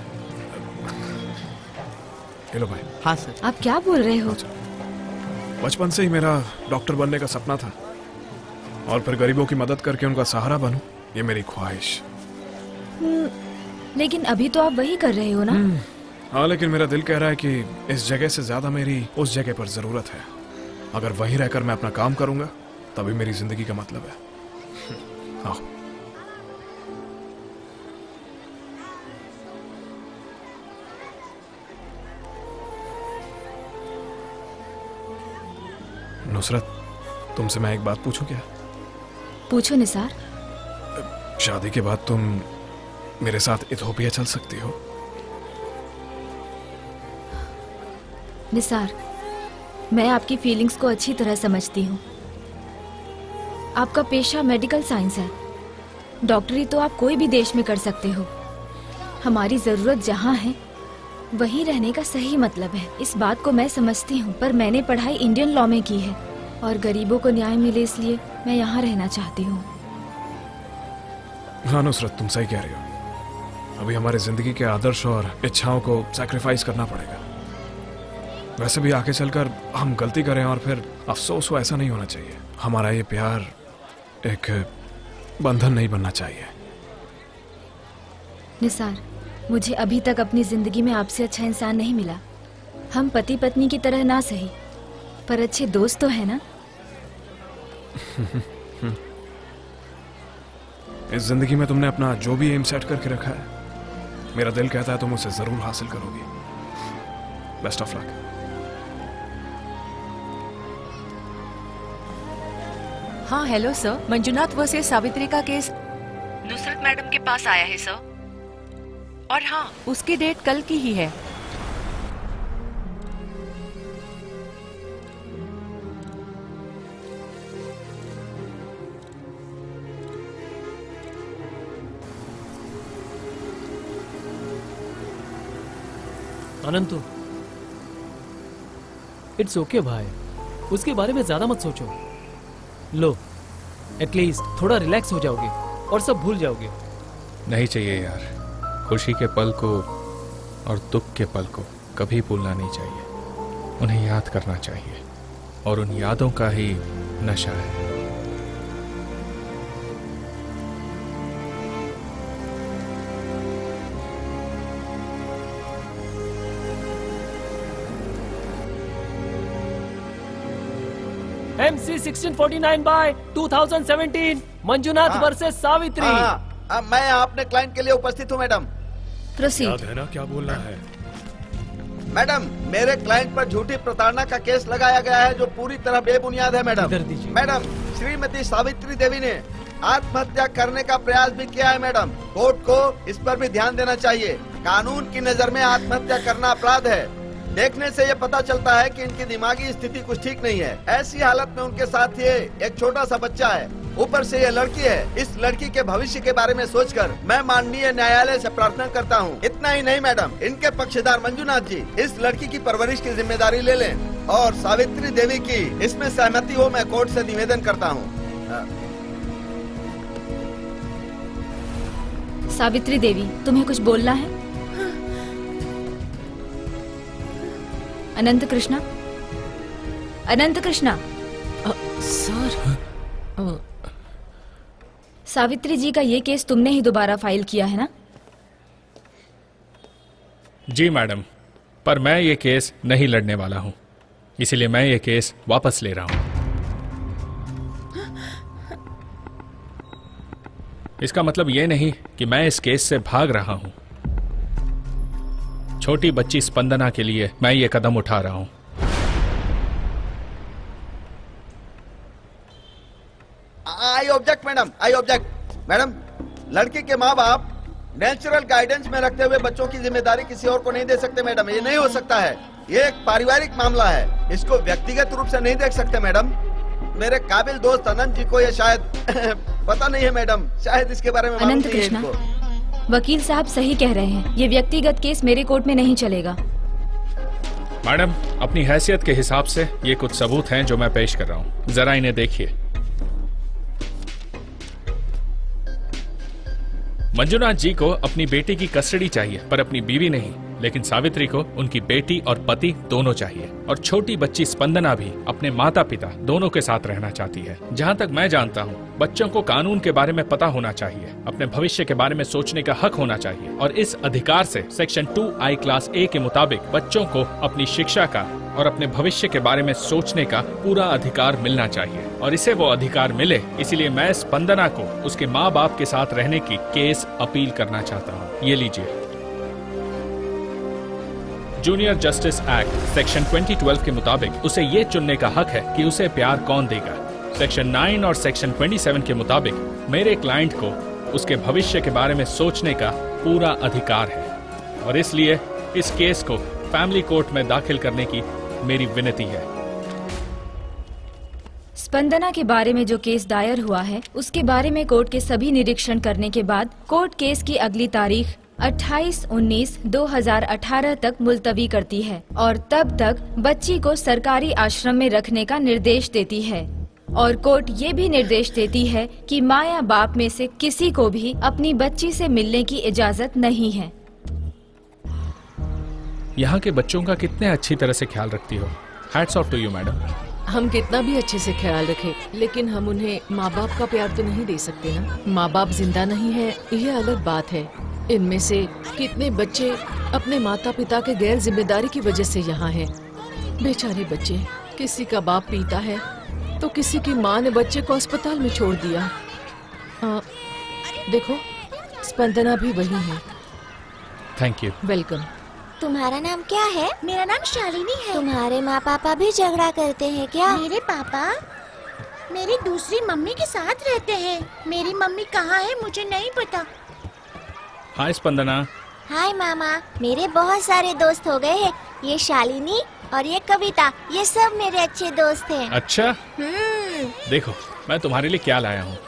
ये लो भाई। हाँ सर। आप क्या बोल रहे हो? बचपन से ही मेरा डॉक्टर बनने का सपना था और फिर गरीबों की मदद करके उनका सहारा बनूं, ये मेरी ख्वाहिश। लेकिन अभी तो आप वही कर रहे हो ना? हाँ, लेकिन मेरा दिल कह रहा है कि इस जगह से ज्यादा मेरी उस जगह पर जरूरत है। अगर वहीं रहकर मैं अपना काम करूंगा तभी मेरी जिंदगी का मतलब है। आओ। नुसरत, तुमसे मैं एक बात पूछूं क्या? पूछो निसार। शादी के बाद तुम मेरे साथ इथोपिया चल सकती हो? निसार, मैं आपकी फीलिंग्स को अच्छी तरह समझती हूँ। आपका पेशा मेडिकल साइंस है। डॉक्टरी तो आप कोई भी देश में कर सकते हो। हमारी जरूरत जहाँ है वहीं रहने का सही मतलब है। इस बात को मैं समझती हूँ, पर मैंने पढ़ाई इंडियन लॉ में की है और गरीबों को न्याय मिले इसलिए मैं यहाँ रहना चाहती हूँ। हाँ नुसरत, तुम सही कह रही हो। अभी हमारी जिंदगी के आदर्श और इच्छाओं को सैक्रिफाइस करना पड़ेगा। वैसे भी आगे चलकर हम गलती करें और फिर अफसोस हो, ऐसा नहीं होना चाहिए। हमारा ये प्यार एक बंधन नहीं बनना चाहिए। निसार, मुझे अभी तक अपनी जिंदगी में आपसे अच्छा इंसान नहीं मिला। हम पति पत्नी की तरह ना सही, पर अच्छे दोस्त तो है ना? इस जिंदगी में तुमने अपना जो भी एम सेट करके रखा है, मेरा दिल कहता है तुम उसे जरूर हासिल करोगी। Best of luck. हाँ hello sir, Manjunath versus Savitri का केस नुसरत मैडम के पास आया है सर। और हाँ, उसकी डेट कल की ही है। अनंतु, इट्स ओके भाई, उसके बारे में ज्यादा मत सोचो। लो, एटलीस्ट थोड़ा रिलैक्स हो जाओगे और सब भूल जाओगे। नहीं चाहिए यार, खुशी के पल को और दुख के पल को कभी भूलना नहीं चाहिए, उन्हें याद करना चाहिए और उन यादों का ही नशा है। MC 1649 by 2017 Manjunath versus Savitri. मैं आपने क्लाइंट के लिए उपस्थित हूँ मैडम। याद है ना क्या बोलना है? मैडम, मेरे क्लाइंट पर झूठी प्रताड़ना का केस लगाया गया है जो पूरी तरह बेबुनियाद है मैडम। मैडम, श्रीमती सावित्री देवी ने आत्महत्या करने का प्रयास भी किया है मैडम। कोर्ट को इस पर भी ध्यान देना चाहिए। कानून की नजर में आत्महत्या करना अपराध है। देखने से ये पता चलता है कि इनकी दिमागी स्थिति कुछ ठीक नहीं है। ऐसी हालत में उनके साथ ये एक छोटा सा बच्चा है, ऊपर से ये लड़की है। इस लड़की के भविष्य के बारे में सोचकर मैं माननीय न्यायालय से प्रार्थना करता हूँ। इतना ही नहीं मैडम, इनके पक्षधर मंजुनाथ जी इस लड़की की परवरिश की जिम्मेदारी ले लें और सावित्री देवी की इसमें सहमति हो, मैं कोर्ट से निवेदन करता हूँ। सावित्री देवी, तुम्हें कुछ बोलना है? अनंत कृष्णा, अनंत कृष्णा। सर, सावित्री जी का ये केस तुमने ही दोबारा फाइल किया है ना? जी मैडम, पर मैं ये केस नहीं लड़ने वाला हूँ, इसीलिए मैं ये केस वापस ले रहा हूँ। इसका मतलब ये नहीं कि मैं इस केस से भाग रहा हूँ। छोटी बच्ची स्पंदना के लिए मैं ये कदम उठा रहा हूं। I object madam, I object. Madam, लड़की के माँ बाप नेचुरल गाइडेंस में रखते हुए बच्चों की जिम्मेदारी किसी और को नहीं दे सकते मैडम। ये नहीं हो सकता है। ये एक पारिवारिक मामला है, इसको व्यक्तिगत रूप से नहीं देख सकते मैडम। मेरे काबिल दोस्त अनंत जी को ये शायद पता नहीं है मैडम, शायद इसके बारे में अनंत कृष्णा, वकील साहब सही कह रहे हैं, ये व्यक्तिगत केस मेरे कोर्ट में नहीं चलेगा। मैडम, अपनी हैसियत के हिसाब से ये कुछ सबूत हैं जो मैं पेश कर रहा हूँ, जरा इन्हें देखिए। मंजुनाथ जी को अपनी बेटी की कस्टडी चाहिए, पर अपनी बीवी नहीं। लेकिन सावित्री को उनकी बेटी और पति दोनों चाहिए, और छोटी बच्ची स्पंदना भी अपने माता पिता दोनों के साथ रहना चाहती है। जहाँ तक मैं जानता हूँ, बच्चों को कानून के बारे में पता होना चाहिए, अपने भविष्य के बारे में सोचने का हक होना चाहिए, और इस अधिकार से सेक्शन 2I क्लास A के मुताबिक बच्चों को अपनी शिक्षा का और अपने भविष्य के बारे में सोचने का पूरा अधिकार मिलना चाहिए, और इसे वो अधिकार मिले, इसलिए मैं स्पंदना को उसके माँ बाप के साथ रहने की केस अपील करना चाहता हूँ। ये लीजिए। जूनियर जस्टिस एक्ट सेक्शन 2012 के मुताबिक उसे ये चुनने का हक है कि उसे प्यार कौन देगा। सेक्शन 9 और सेक्शन 27 के मुताबिक मेरे क्लाइंट को उसके भविष्य के बारे में सोचने का पूरा अधिकार है, और इसलिए इस केस को फैमिली कोर्ट में दाखिल करने की मेरी विनती है। स्पंदना के बारे में जो केस दायर हुआ है, उसके बारे में कोर्ट के सभी निरीक्षण करने के बाद कोर्ट केस की अगली तारीख 28/19/2018 तक मुलतवी करती है, और तब तक बच्ची को सरकारी आश्रम में रखने का निर्देश देती है। और कोर्ट ये भी निर्देश देती है कि माँ या बाप में से किसी को भी अपनी बच्ची से मिलने की इजाजत नहीं है। यहाँ के बच्चों का कितने अच्छी तरह से ख्याल रखती हो। Hats off to you madam. हम कितना भी अच्छे से ख्याल रखें, लेकिन हम उन्हें माँ बाप का प्यार तो नहीं दे सकते ना। माँ बाप जिंदा नहीं है, ये अलग बात है। इनमें से कितने बच्चे अपने माता पिता के गैर जिम्मेदारी की वजह से यहाँ हैं। बेचारे बच्चे, किसी का बाप पीता है तो किसी की माँ ने बच्चे को अस्पताल में छोड़ दिया। देखो, स्पंदना भी वही है। Thank you. वेलकम। तुम्हारा नाम क्या है? मेरा नाम शालिनी है। तुम्हारे माँ पापा भी झगड़ा करते हैं क्या? मेरे पापा मेरी दूसरी मम्मी के साथ रहते हैं। मेरी मम्मी कहाँ है मुझे नहीं पता। हाय स्पंदना। हाय मामा, मेरे बहुत सारे दोस्त हो गए हैं। ये शालिनी और ये कविता, ये सब मेरे अच्छे दोस्त हैं। अच्छा, देखो मैं तुम्हारे लिए क्या लाया हूँ।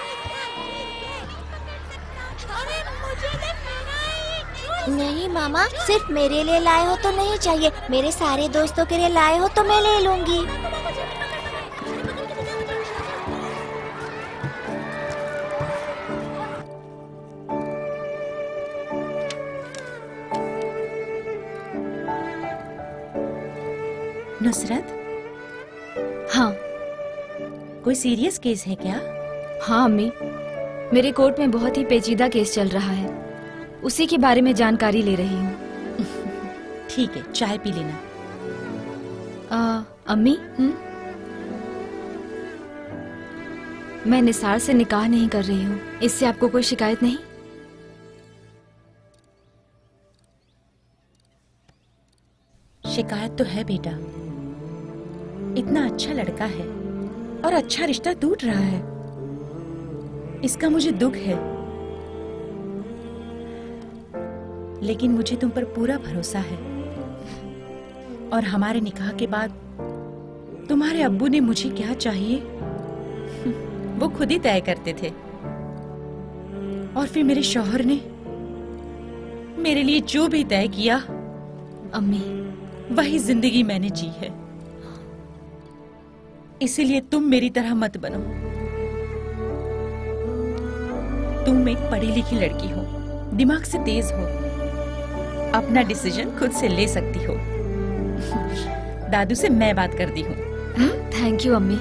नहीं मामा, सिर्फ मेरे लिए लाए हो तो नहीं चाहिए, मेरे सारे दोस्तों के लिए लाए हो तो मैं ले लूंगी। नुसरत। हाँ। कोई सीरियस केस है क्या? हाँ अम्मी, मेरे कोर्ट में बहुत ही पेचीदा केस चल रहा है, उसी के बारे में जानकारी ले रही हूँ। ठीक है, चाय पी लेना। अम्मी, मैं निसार से निकाह नहीं कर रही हूँ, इससे आपको कोई शिकायत नहीं? शिकायत तो है बेटा, इतना अच्छा लड़का है और अच्छा रिश्ता टूट रहा है, इसका मुझे दुख है। लेकिन मुझे तुम पर पूरा भरोसा है और हमारे निकाह के बाद तुम्हारे अब्बू ने मुझे क्या चाहिए वो खुद ही तय करते थे, और फिर मेरे शौहर ने मेरे लिए जो भी तय किया अम्मी, वही जिंदगी मैंने जी है। इसीलिए तुम मेरी तरह मत बनो। तुम एक पढ़ी लिखी लड़की हो, दिमाग से तेज हो, अपना डिसीजन खुद से ले सकती हो। दादू से मैं बात करती हूँ। थैंक यू अम्मी।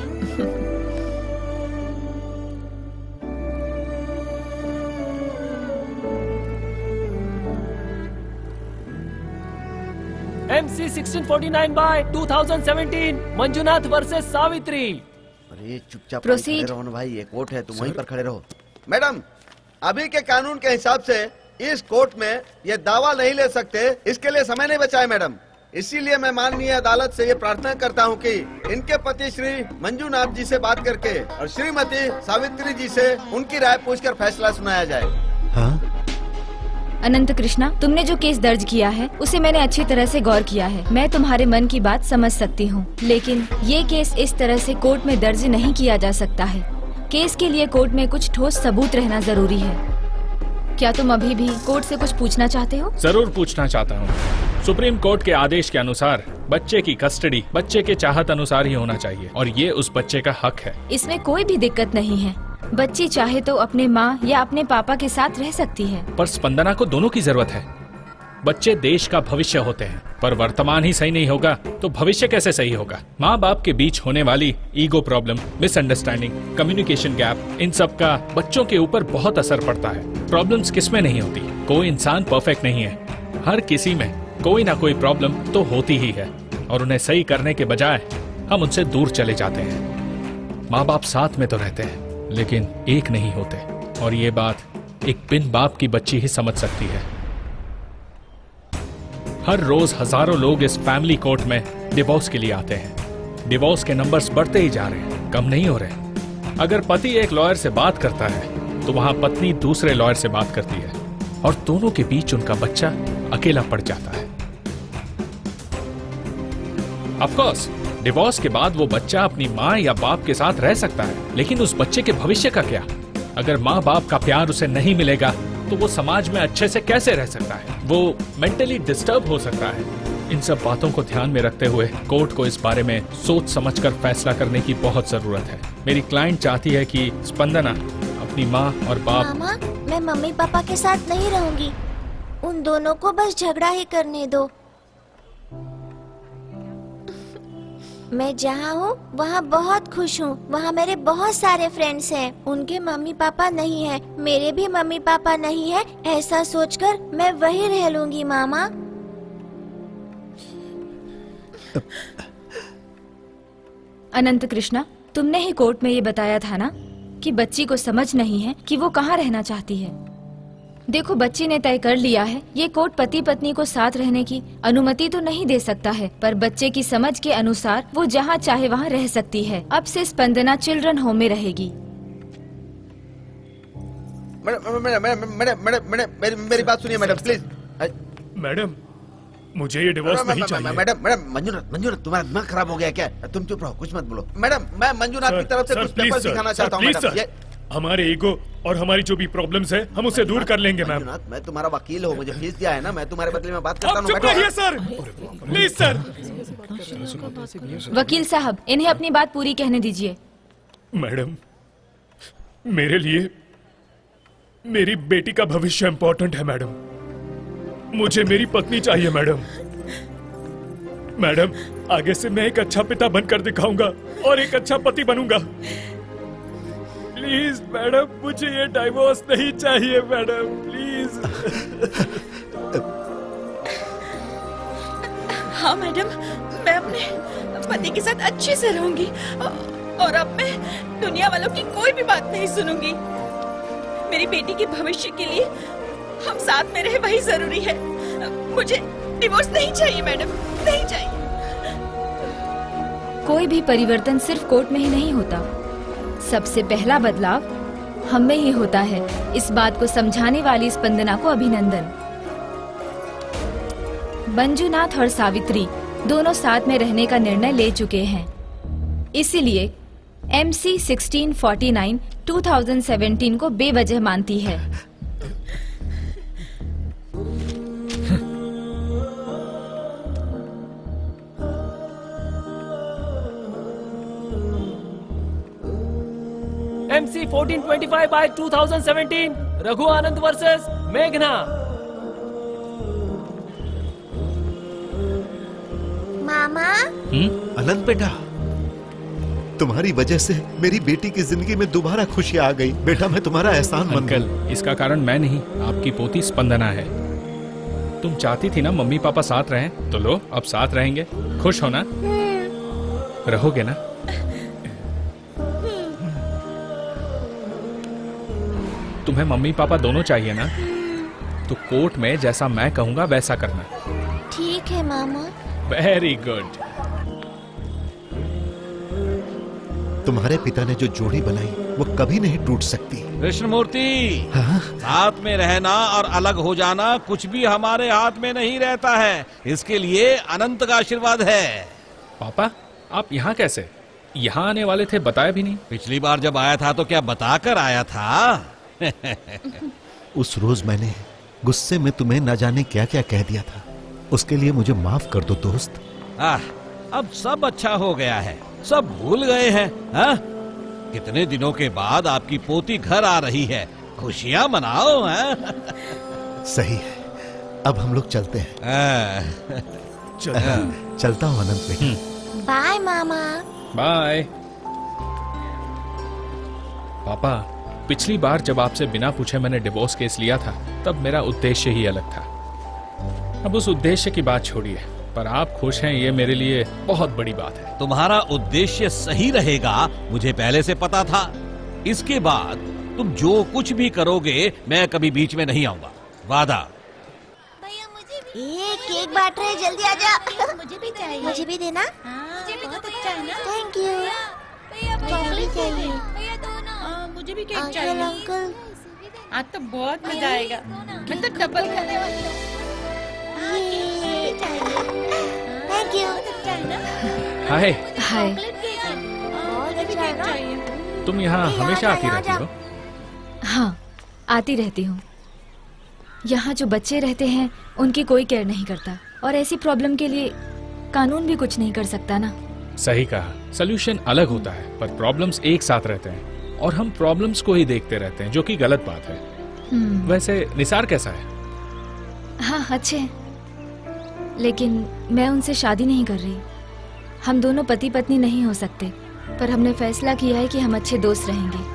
MC 1649 by 2017 Manjunath versus Savitri. अरे चुपचाप Proceed. खड़े रहो ना भाई, ये कोर्ट है, तुम वहीं पर खड़े रहो। मैडम, अभी के कानून के हिसाब से इस कोर्ट में ये दावा नहीं ले सकते, इसके लिए समय नहीं बचा है मैडम। इसीलिए मैं माननीय अदालत से ये प्रार्थना करता हूँ कि इनके पति श्री मंजुनाथ जी से बात करके और श्रीमती सावित्री जी से उनकी राय पूछकर फैसला सुनाया जाए। हाँ? अनंत कृष्णा, तुमने जो केस दर्ज किया है उसे मैंने अच्छी तरह से गौर किया है। मैं तुम्हारे मन की बात समझ सकती हूँ, लेकिन ये केस इस तरह से कोर्ट में दर्ज नहीं किया जा सकता है। केस के लिए कोर्ट में कुछ ठोस सबूत रहना जरूरी है। क्या तुम अभी भी कोर्ट से कुछ पूछना चाहते हो? जरूर पूछना चाहता हूँ। सुप्रीम कोर्ट के आदेश के अनुसार बच्चे की कस्टडी बच्चे के चाहत अनुसार ही होना चाहिए, और ये उस बच्चे का हक है। इसमें कोई भी दिक्कत नहीं है। बच्ची चाहे तो अपने माँ या अपने पापा के साथ रह सकती है। पर स्पंदना को दोनों की जरूरत है। बच्चे देश का भविष्य होते हैं, पर वर्तमान ही सही नहीं होगा तो भविष्य कैसे सही होगा? माँ बाप के बीच होने वाली ego problem, misunderstanding, communication gap, इन सब का बच्चों के ऊपर बहुत असर पड़ता है। प्रॉब्लम्स किसमें नहीं होती? कोई इंसान परफेक्ट नहीं है, हर किसी में कोई ना कोई प्रॉब्लम तो होती ही है, और उन्हें सही करने के बजाय हम उनसे दूर चले जाते हैं। माँ बाप साथ में तो रहते हैं लेकिन एक नहीं होते, और ये बात एक बिन बाप की बच्ची ही समझ सकती है। हर रोज हजारों लोग इस फैमिली कोर्ट में डिवोर्स के लिए आते हैं। डिवोर्स के नंबर्स बढ़ते ही जा रहे हैं, कम नहीं हो रहे। अगर पति एक लॉयर से बात करता है तो वहां पत्नी दूसरे लॉयर से बात करती है, और दोनों के बीच उनका बच्चा अकेला पड़ जाता है। ऑफ कोर्स डिवोर्स के बाद वो बच्चा अपनी माँ या बाप के साथ रह सकता है, लेकिन उस बच्चे के भविष्य का क्या? अगर माँ बाप का प्यार उसे नहीं मिलेगा तो वो समाज में अच्छे से कैसे रह सकता है? वो मेंटली डिस्टर्ब हो सकता है। इन सब बातों को ध्यान में रखते हुए कोर्ट को इस बारे में सोच समझकर फैसला करने की बहुत जरूरत है। मेरी क्लाइंट चाहती है कि स्पंदना अपनी माँ और बाप। मामा, मैं मम्मी पापा के साथ नहीं रहूंगी, उन दोनों को बस झगड़ा ही करने दो। मैं जहाँ हूँ वहाँ बहुत खुश हूँ। वहाँ मेरे बहुत सारे फ्रेंड्स हैं। उनके मम्मी पापा नहीं है, मेरे भी मम्मी पापा नहीं है। ऐसा सोचकर मैं वही रह लूंगी मामा। अनंत कृष्णा, तुमने ही कोर्ट में ये बताया था ना कि बच्ची को समझ नहीं है कि वो कहाँ रहना चाहती है। देखो बच्ची ने तय कर लिया है, ये कोर्ट पति पत्नी को साथ रहने की अनुमति तो नहीं दे सकता है, पर बच्चे की समझ के अनुसार वो जहाँ चाहे वहाँ रह सकती है। अब से स्पंदना चिल्ड्रन होम में रहेगी। मेरी बात सुनिए मैडम प्लीज। मैडम मुझे ये डिवोर्स नहीं चाहिए। मैडम मंजूनाथ तुम्हारा दिमाग खराब हो गया क्या? तुम चुप रहो, कुछ मत बोलो। मैडम मैं मंजूनाथ की तरफ से कुछ पेपर दिखाना चाहता हूँ मैडम। हमारे ईगो और हमारी जो भी प्रॉब्लम्स है हम उसे दूर कर लेंगे मैम। मैं तुम्हारा वकील हूँ, मुझे फीस दिया है ना, मैं तुम्हारे बदले में बात करता हूँ। चुप रहिए सर, प्लीज सर। वकील साहब इन्हें अपनी बात पूरी कहने दीजिए। मैडम मेरे लिए मेरी बेटी का भविष्य इंपॉर्टेंट है मैडम। मुझे मेरी पत्नी चाहिए मैडम। मैडम आगे से मैं एक अच्छा पिता बनकर दिखाऊंगा और एक अच्छा पति बनूंगा। प्लीज मैडम मुझे ये डाइवोर्स नहीं चाहिए मैडम, प्लीज। हाँ मैडम, मैं अपने पति के साथ अच्छे से रहूंगी और अब मैं दुनिया वालों की कोई भी बात नहीं सुनूंगी। मेरी बेटी के भविष्य के लिए हम साथ में रहे वही जरूरी है। मुझे डिवोर्स नहीं चाहिए मैडम, नहीं चाहिए। कोई भी परिवर्तन सिर्फ कोर्ट में ही नहीं होता, सबसे पहला बदलाव हम में ही होता है। इस बात को समझाने वाली स्पंदना को अभिनंदन। मंजूनाथ और सावित्री दोनों साथ में रहने का निर्णय ले चुके हैं, इसीलिए MC 1649 2017 को बेवजह मानती है। MC 1425 by 2017 Raghu Anand versus मेघना। मामा अनंत बेटा, तुम्हारी वजह से मेरी बेटी की जिंदगी में दोबारा खुशी आ गई। बेटा मैं तुम्हारा एहसान मंद अंकल इसका कारण मैं नहीं, आपकी पोती स्पंदना है। तुम चाहती थी ना मम्मी पापा साथ रहें, तो लो अब साथ रहेंगे। खुश हो ना? रहोगे ना? तुम्हें मम्मी पापा दोनों चाहिए ना? तो कोर्ट में जैसा मैं कहूंगा वैसा करना। ठीक है मामा। Very good. तुम्हारे पिता ने जो जोड़ी बनाई वो कभी नहीं टूट सकती। कृष्णमूर्ति, साथ में रहना और अलग हो जाना कुछ भी हमारे हाथ में नहीं रहता है, इसके लिए अनंत का आशीर्वाद है। पापा आप यहाँ कैसे? यहाँ आने वाले थे, बताया भी नहीं। पिछली बार जब आया था तो क्या बताकर आया था? उस रोज मैंने गुस्से में तुम्हें न जाने क्या क्या कह दिया था, उसके लिए मुझे माफ कर दो दोस्त। अब सब अच्छा हो गया है, सब भूल गए हैं। कितने दिनों के बाद आपकी पोती घर आ रही है, खुशियां मनाओ। सही है, अब हम लोग चलते हैं। चलता हूँ अनंत बेटा। बाय मामा। बाय। पापा पिछली बार जब आपसे बिना पूछे मैंने डिवोर्स केस लिया था, तब मेरा उद्देश्य ही अलग था। अब उस उद्देश्य की बात छोड़िए, पर आप खुश हैं ये मेरे लिए बहुत बड़ी बात है। तुम्हारा उद्देश्य सही रहेगा मुझे पहले से पता था। इसके बाद तुम जो कुछ भी करोगे मैं कभी बीच में नहीं आऊंगा, वादा। ये केक बांट रहे, जल्दी आ जा। मुझे भी चाहिए। मुझे भी देना। मुझे भी बहुत अच्छा है ना। Thank you. चॉकलेट चाहिए। मुझे भी केक चाहिए। अंकल आज तो बहुत मजा आएगा, मैं तो डबल खाने वाली हूँ। Thank you. हाय। हाय। तुम यहाँ हमेशा आती रहती हो? हाँ आती रहती हूँ। यहाँ जो बच्चे रहते हैं उनकी कोई केयर नहीं करता, और ऐसी प्रॉब्लम के लिए कानून भी कुछ नहीं कर सकता ना। सही कहा, सोल्यूशन अलग होता है पर प्रॉब्लम्स एक साथ रहते हैं, और हम प्रॉब्लम्स को ही देखते रहते हैं, जो कि गलत बात है। वैसे निसार कैसा है? हाँ अच्छे हैं, लेकिन मैं उनसे शादी नहीं कर रही। हम दोनों पति पत्नी नहीं हो सकते, पर हमने फैसला किया है कि हम अच्छे दोस्त रहेंगे।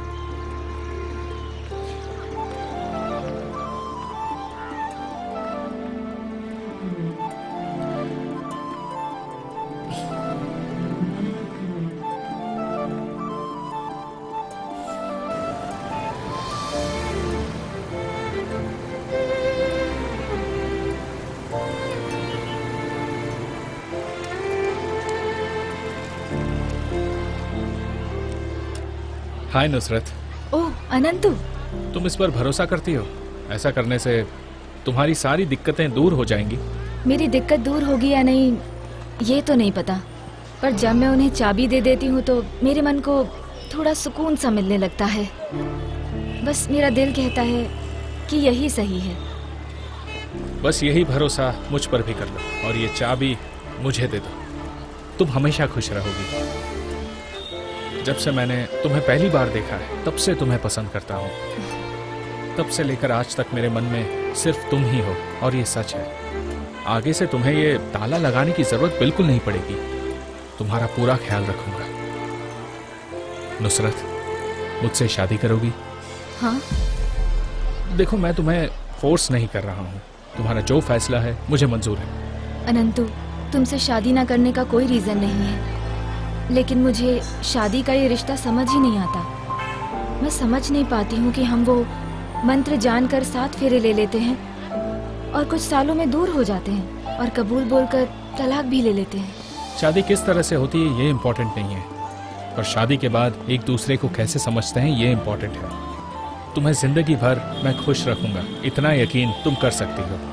हाय नुसरत। ओह अनंतु, तुम इस पर भरोसा करती हो? ऐसा करने से तुम्हारी सारी दिक्कतें दूर हो जाएंगी। मेरी दिक्कत दूर होगी या नहीं ये तो नहीं पता, पर जब मैं उन्हें चाबी दे देती हूँ तो मेरे मन को थोड़ा सुकून सा मिलने लगता है। बस मेरा दिल कहता है कि यही सही है। बस यही भरोसा मुझ पर भी कर लो और ये चाबी मुझे दे दो। तुम हमेशा खुश रहोगी। जब से मैंने तुम्हें पहली बार देखा है तब से तुम्हें पसंद करता हूँ। तब से लेकर आज तक मेरे मन में सिर्फ तुम ही हो और ये सच है। आगे से तुम्हें ये ताला लगाने की जरूरत बिल्कुल नहीं पड़ेगी। तुम्हारा पूरा ख्याल रखूंगा। नुसरत, मुझसे शादी करोगी? हाँ। देखो, मैं तुम्हें फोर्स नहीं कर रहा हूँ। तुम्हारा जो फैसला है मुझे मंजूर है। अनंतु, तुमसे शादी ना करने का कोई रीजन नहीं है, लेकिन मुझे शादी का ये रिश्ता समझ ही नहीं आता। मैं समझ नहीं पाती हूँ कि हम वो मंत्र जानकर 7 फेरे ले लेते हैं और कुछ सालों में दूर हो जाते हैं और कबूल बोलकर तलाक भी ले लेते हैं। शादी किस तरह से होती है ये इम्पोर्टेंट नहीं है, पर शादी के बाद एक दूसरे को कैसे समझते हैं ये इम्पोर्टेंट है। तुम्हें जिंदगी भर मैं खुश रखूंगा, इतना यकीन तुम कर सकती हो।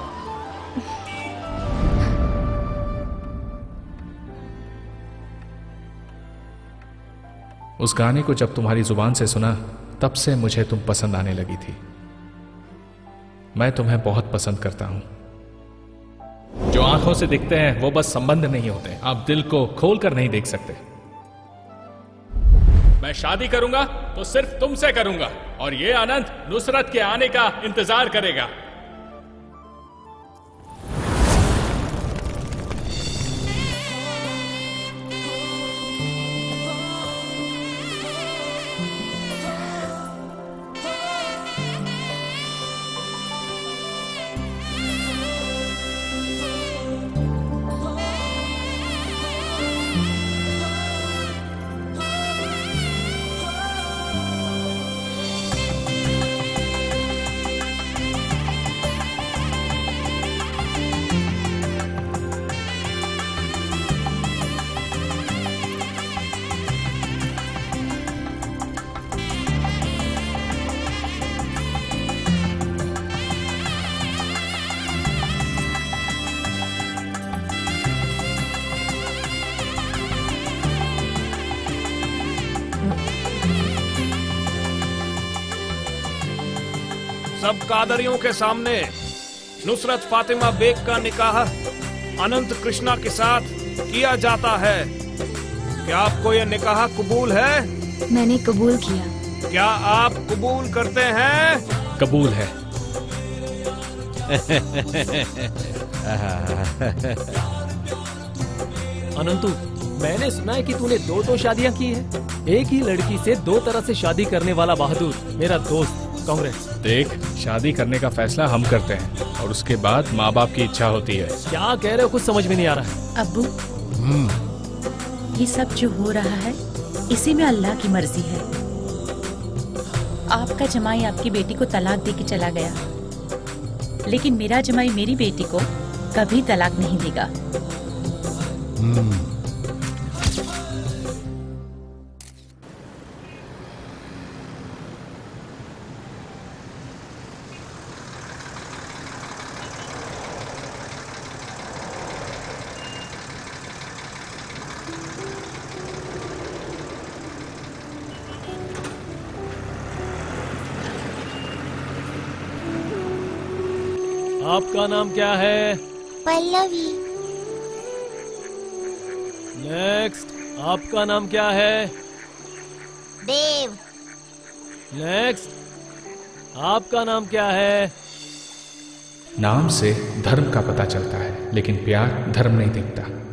उस गाने को जब तुम्हारी जुबान से सुना तब से मुझे तुम पसंद आने लगी थी। मैं तुम्हें बहुत पसंद करता हूं। जो आंखों से दिखते हैं वो बस संबंध नहीं होते, आप दिल को खोलकर नहीं देख सकते। मैं शादी करूंगा तो सिर्फ तुमसे करूंगा और ये आनंद नुसरत के आने का इंतजार करेगा। सब कादरियों के सामने नुसरत फातिमा बेग का निकाह अनंत कृष्णा के साथ किया जाता है। क्या आपको यह निकाह कबूल है? मैंने कबूल किया। क्या आप कबूल करते हैं? कबूल है। अनंतु, मैंने सुना है कि तूने 2 शादियां की है। एक ही लड़की से 2 तरह से शादी करने वाला बहादुर मेरा दोस्त। कांग्रेस। देख, शादी करने का फैसला हम करते हैं और उसके बाद माँ बाप की इच्छा होती है। क्या कह रहे हो? कुछ समझ में नहीं आ रहा है। अब्बू, ये सब जो हो रहा है इसी में अल्लाह की मर्जी है। आपका जमाई आपकी बेटी को तलाक दे के चला गया, लेकिन मेरा जमाई मेरी बेटी को कभी तलाक नहीं देगा। आपका नाम क्या है? पल्लवी। नेक्स्ट, आपका नाम क्या है? देव। नेक्स्ट, आपका नाम क्या है? नाम से धर्म का पता चलता है, लेकिन प्यार धर्म नहीं दिखता।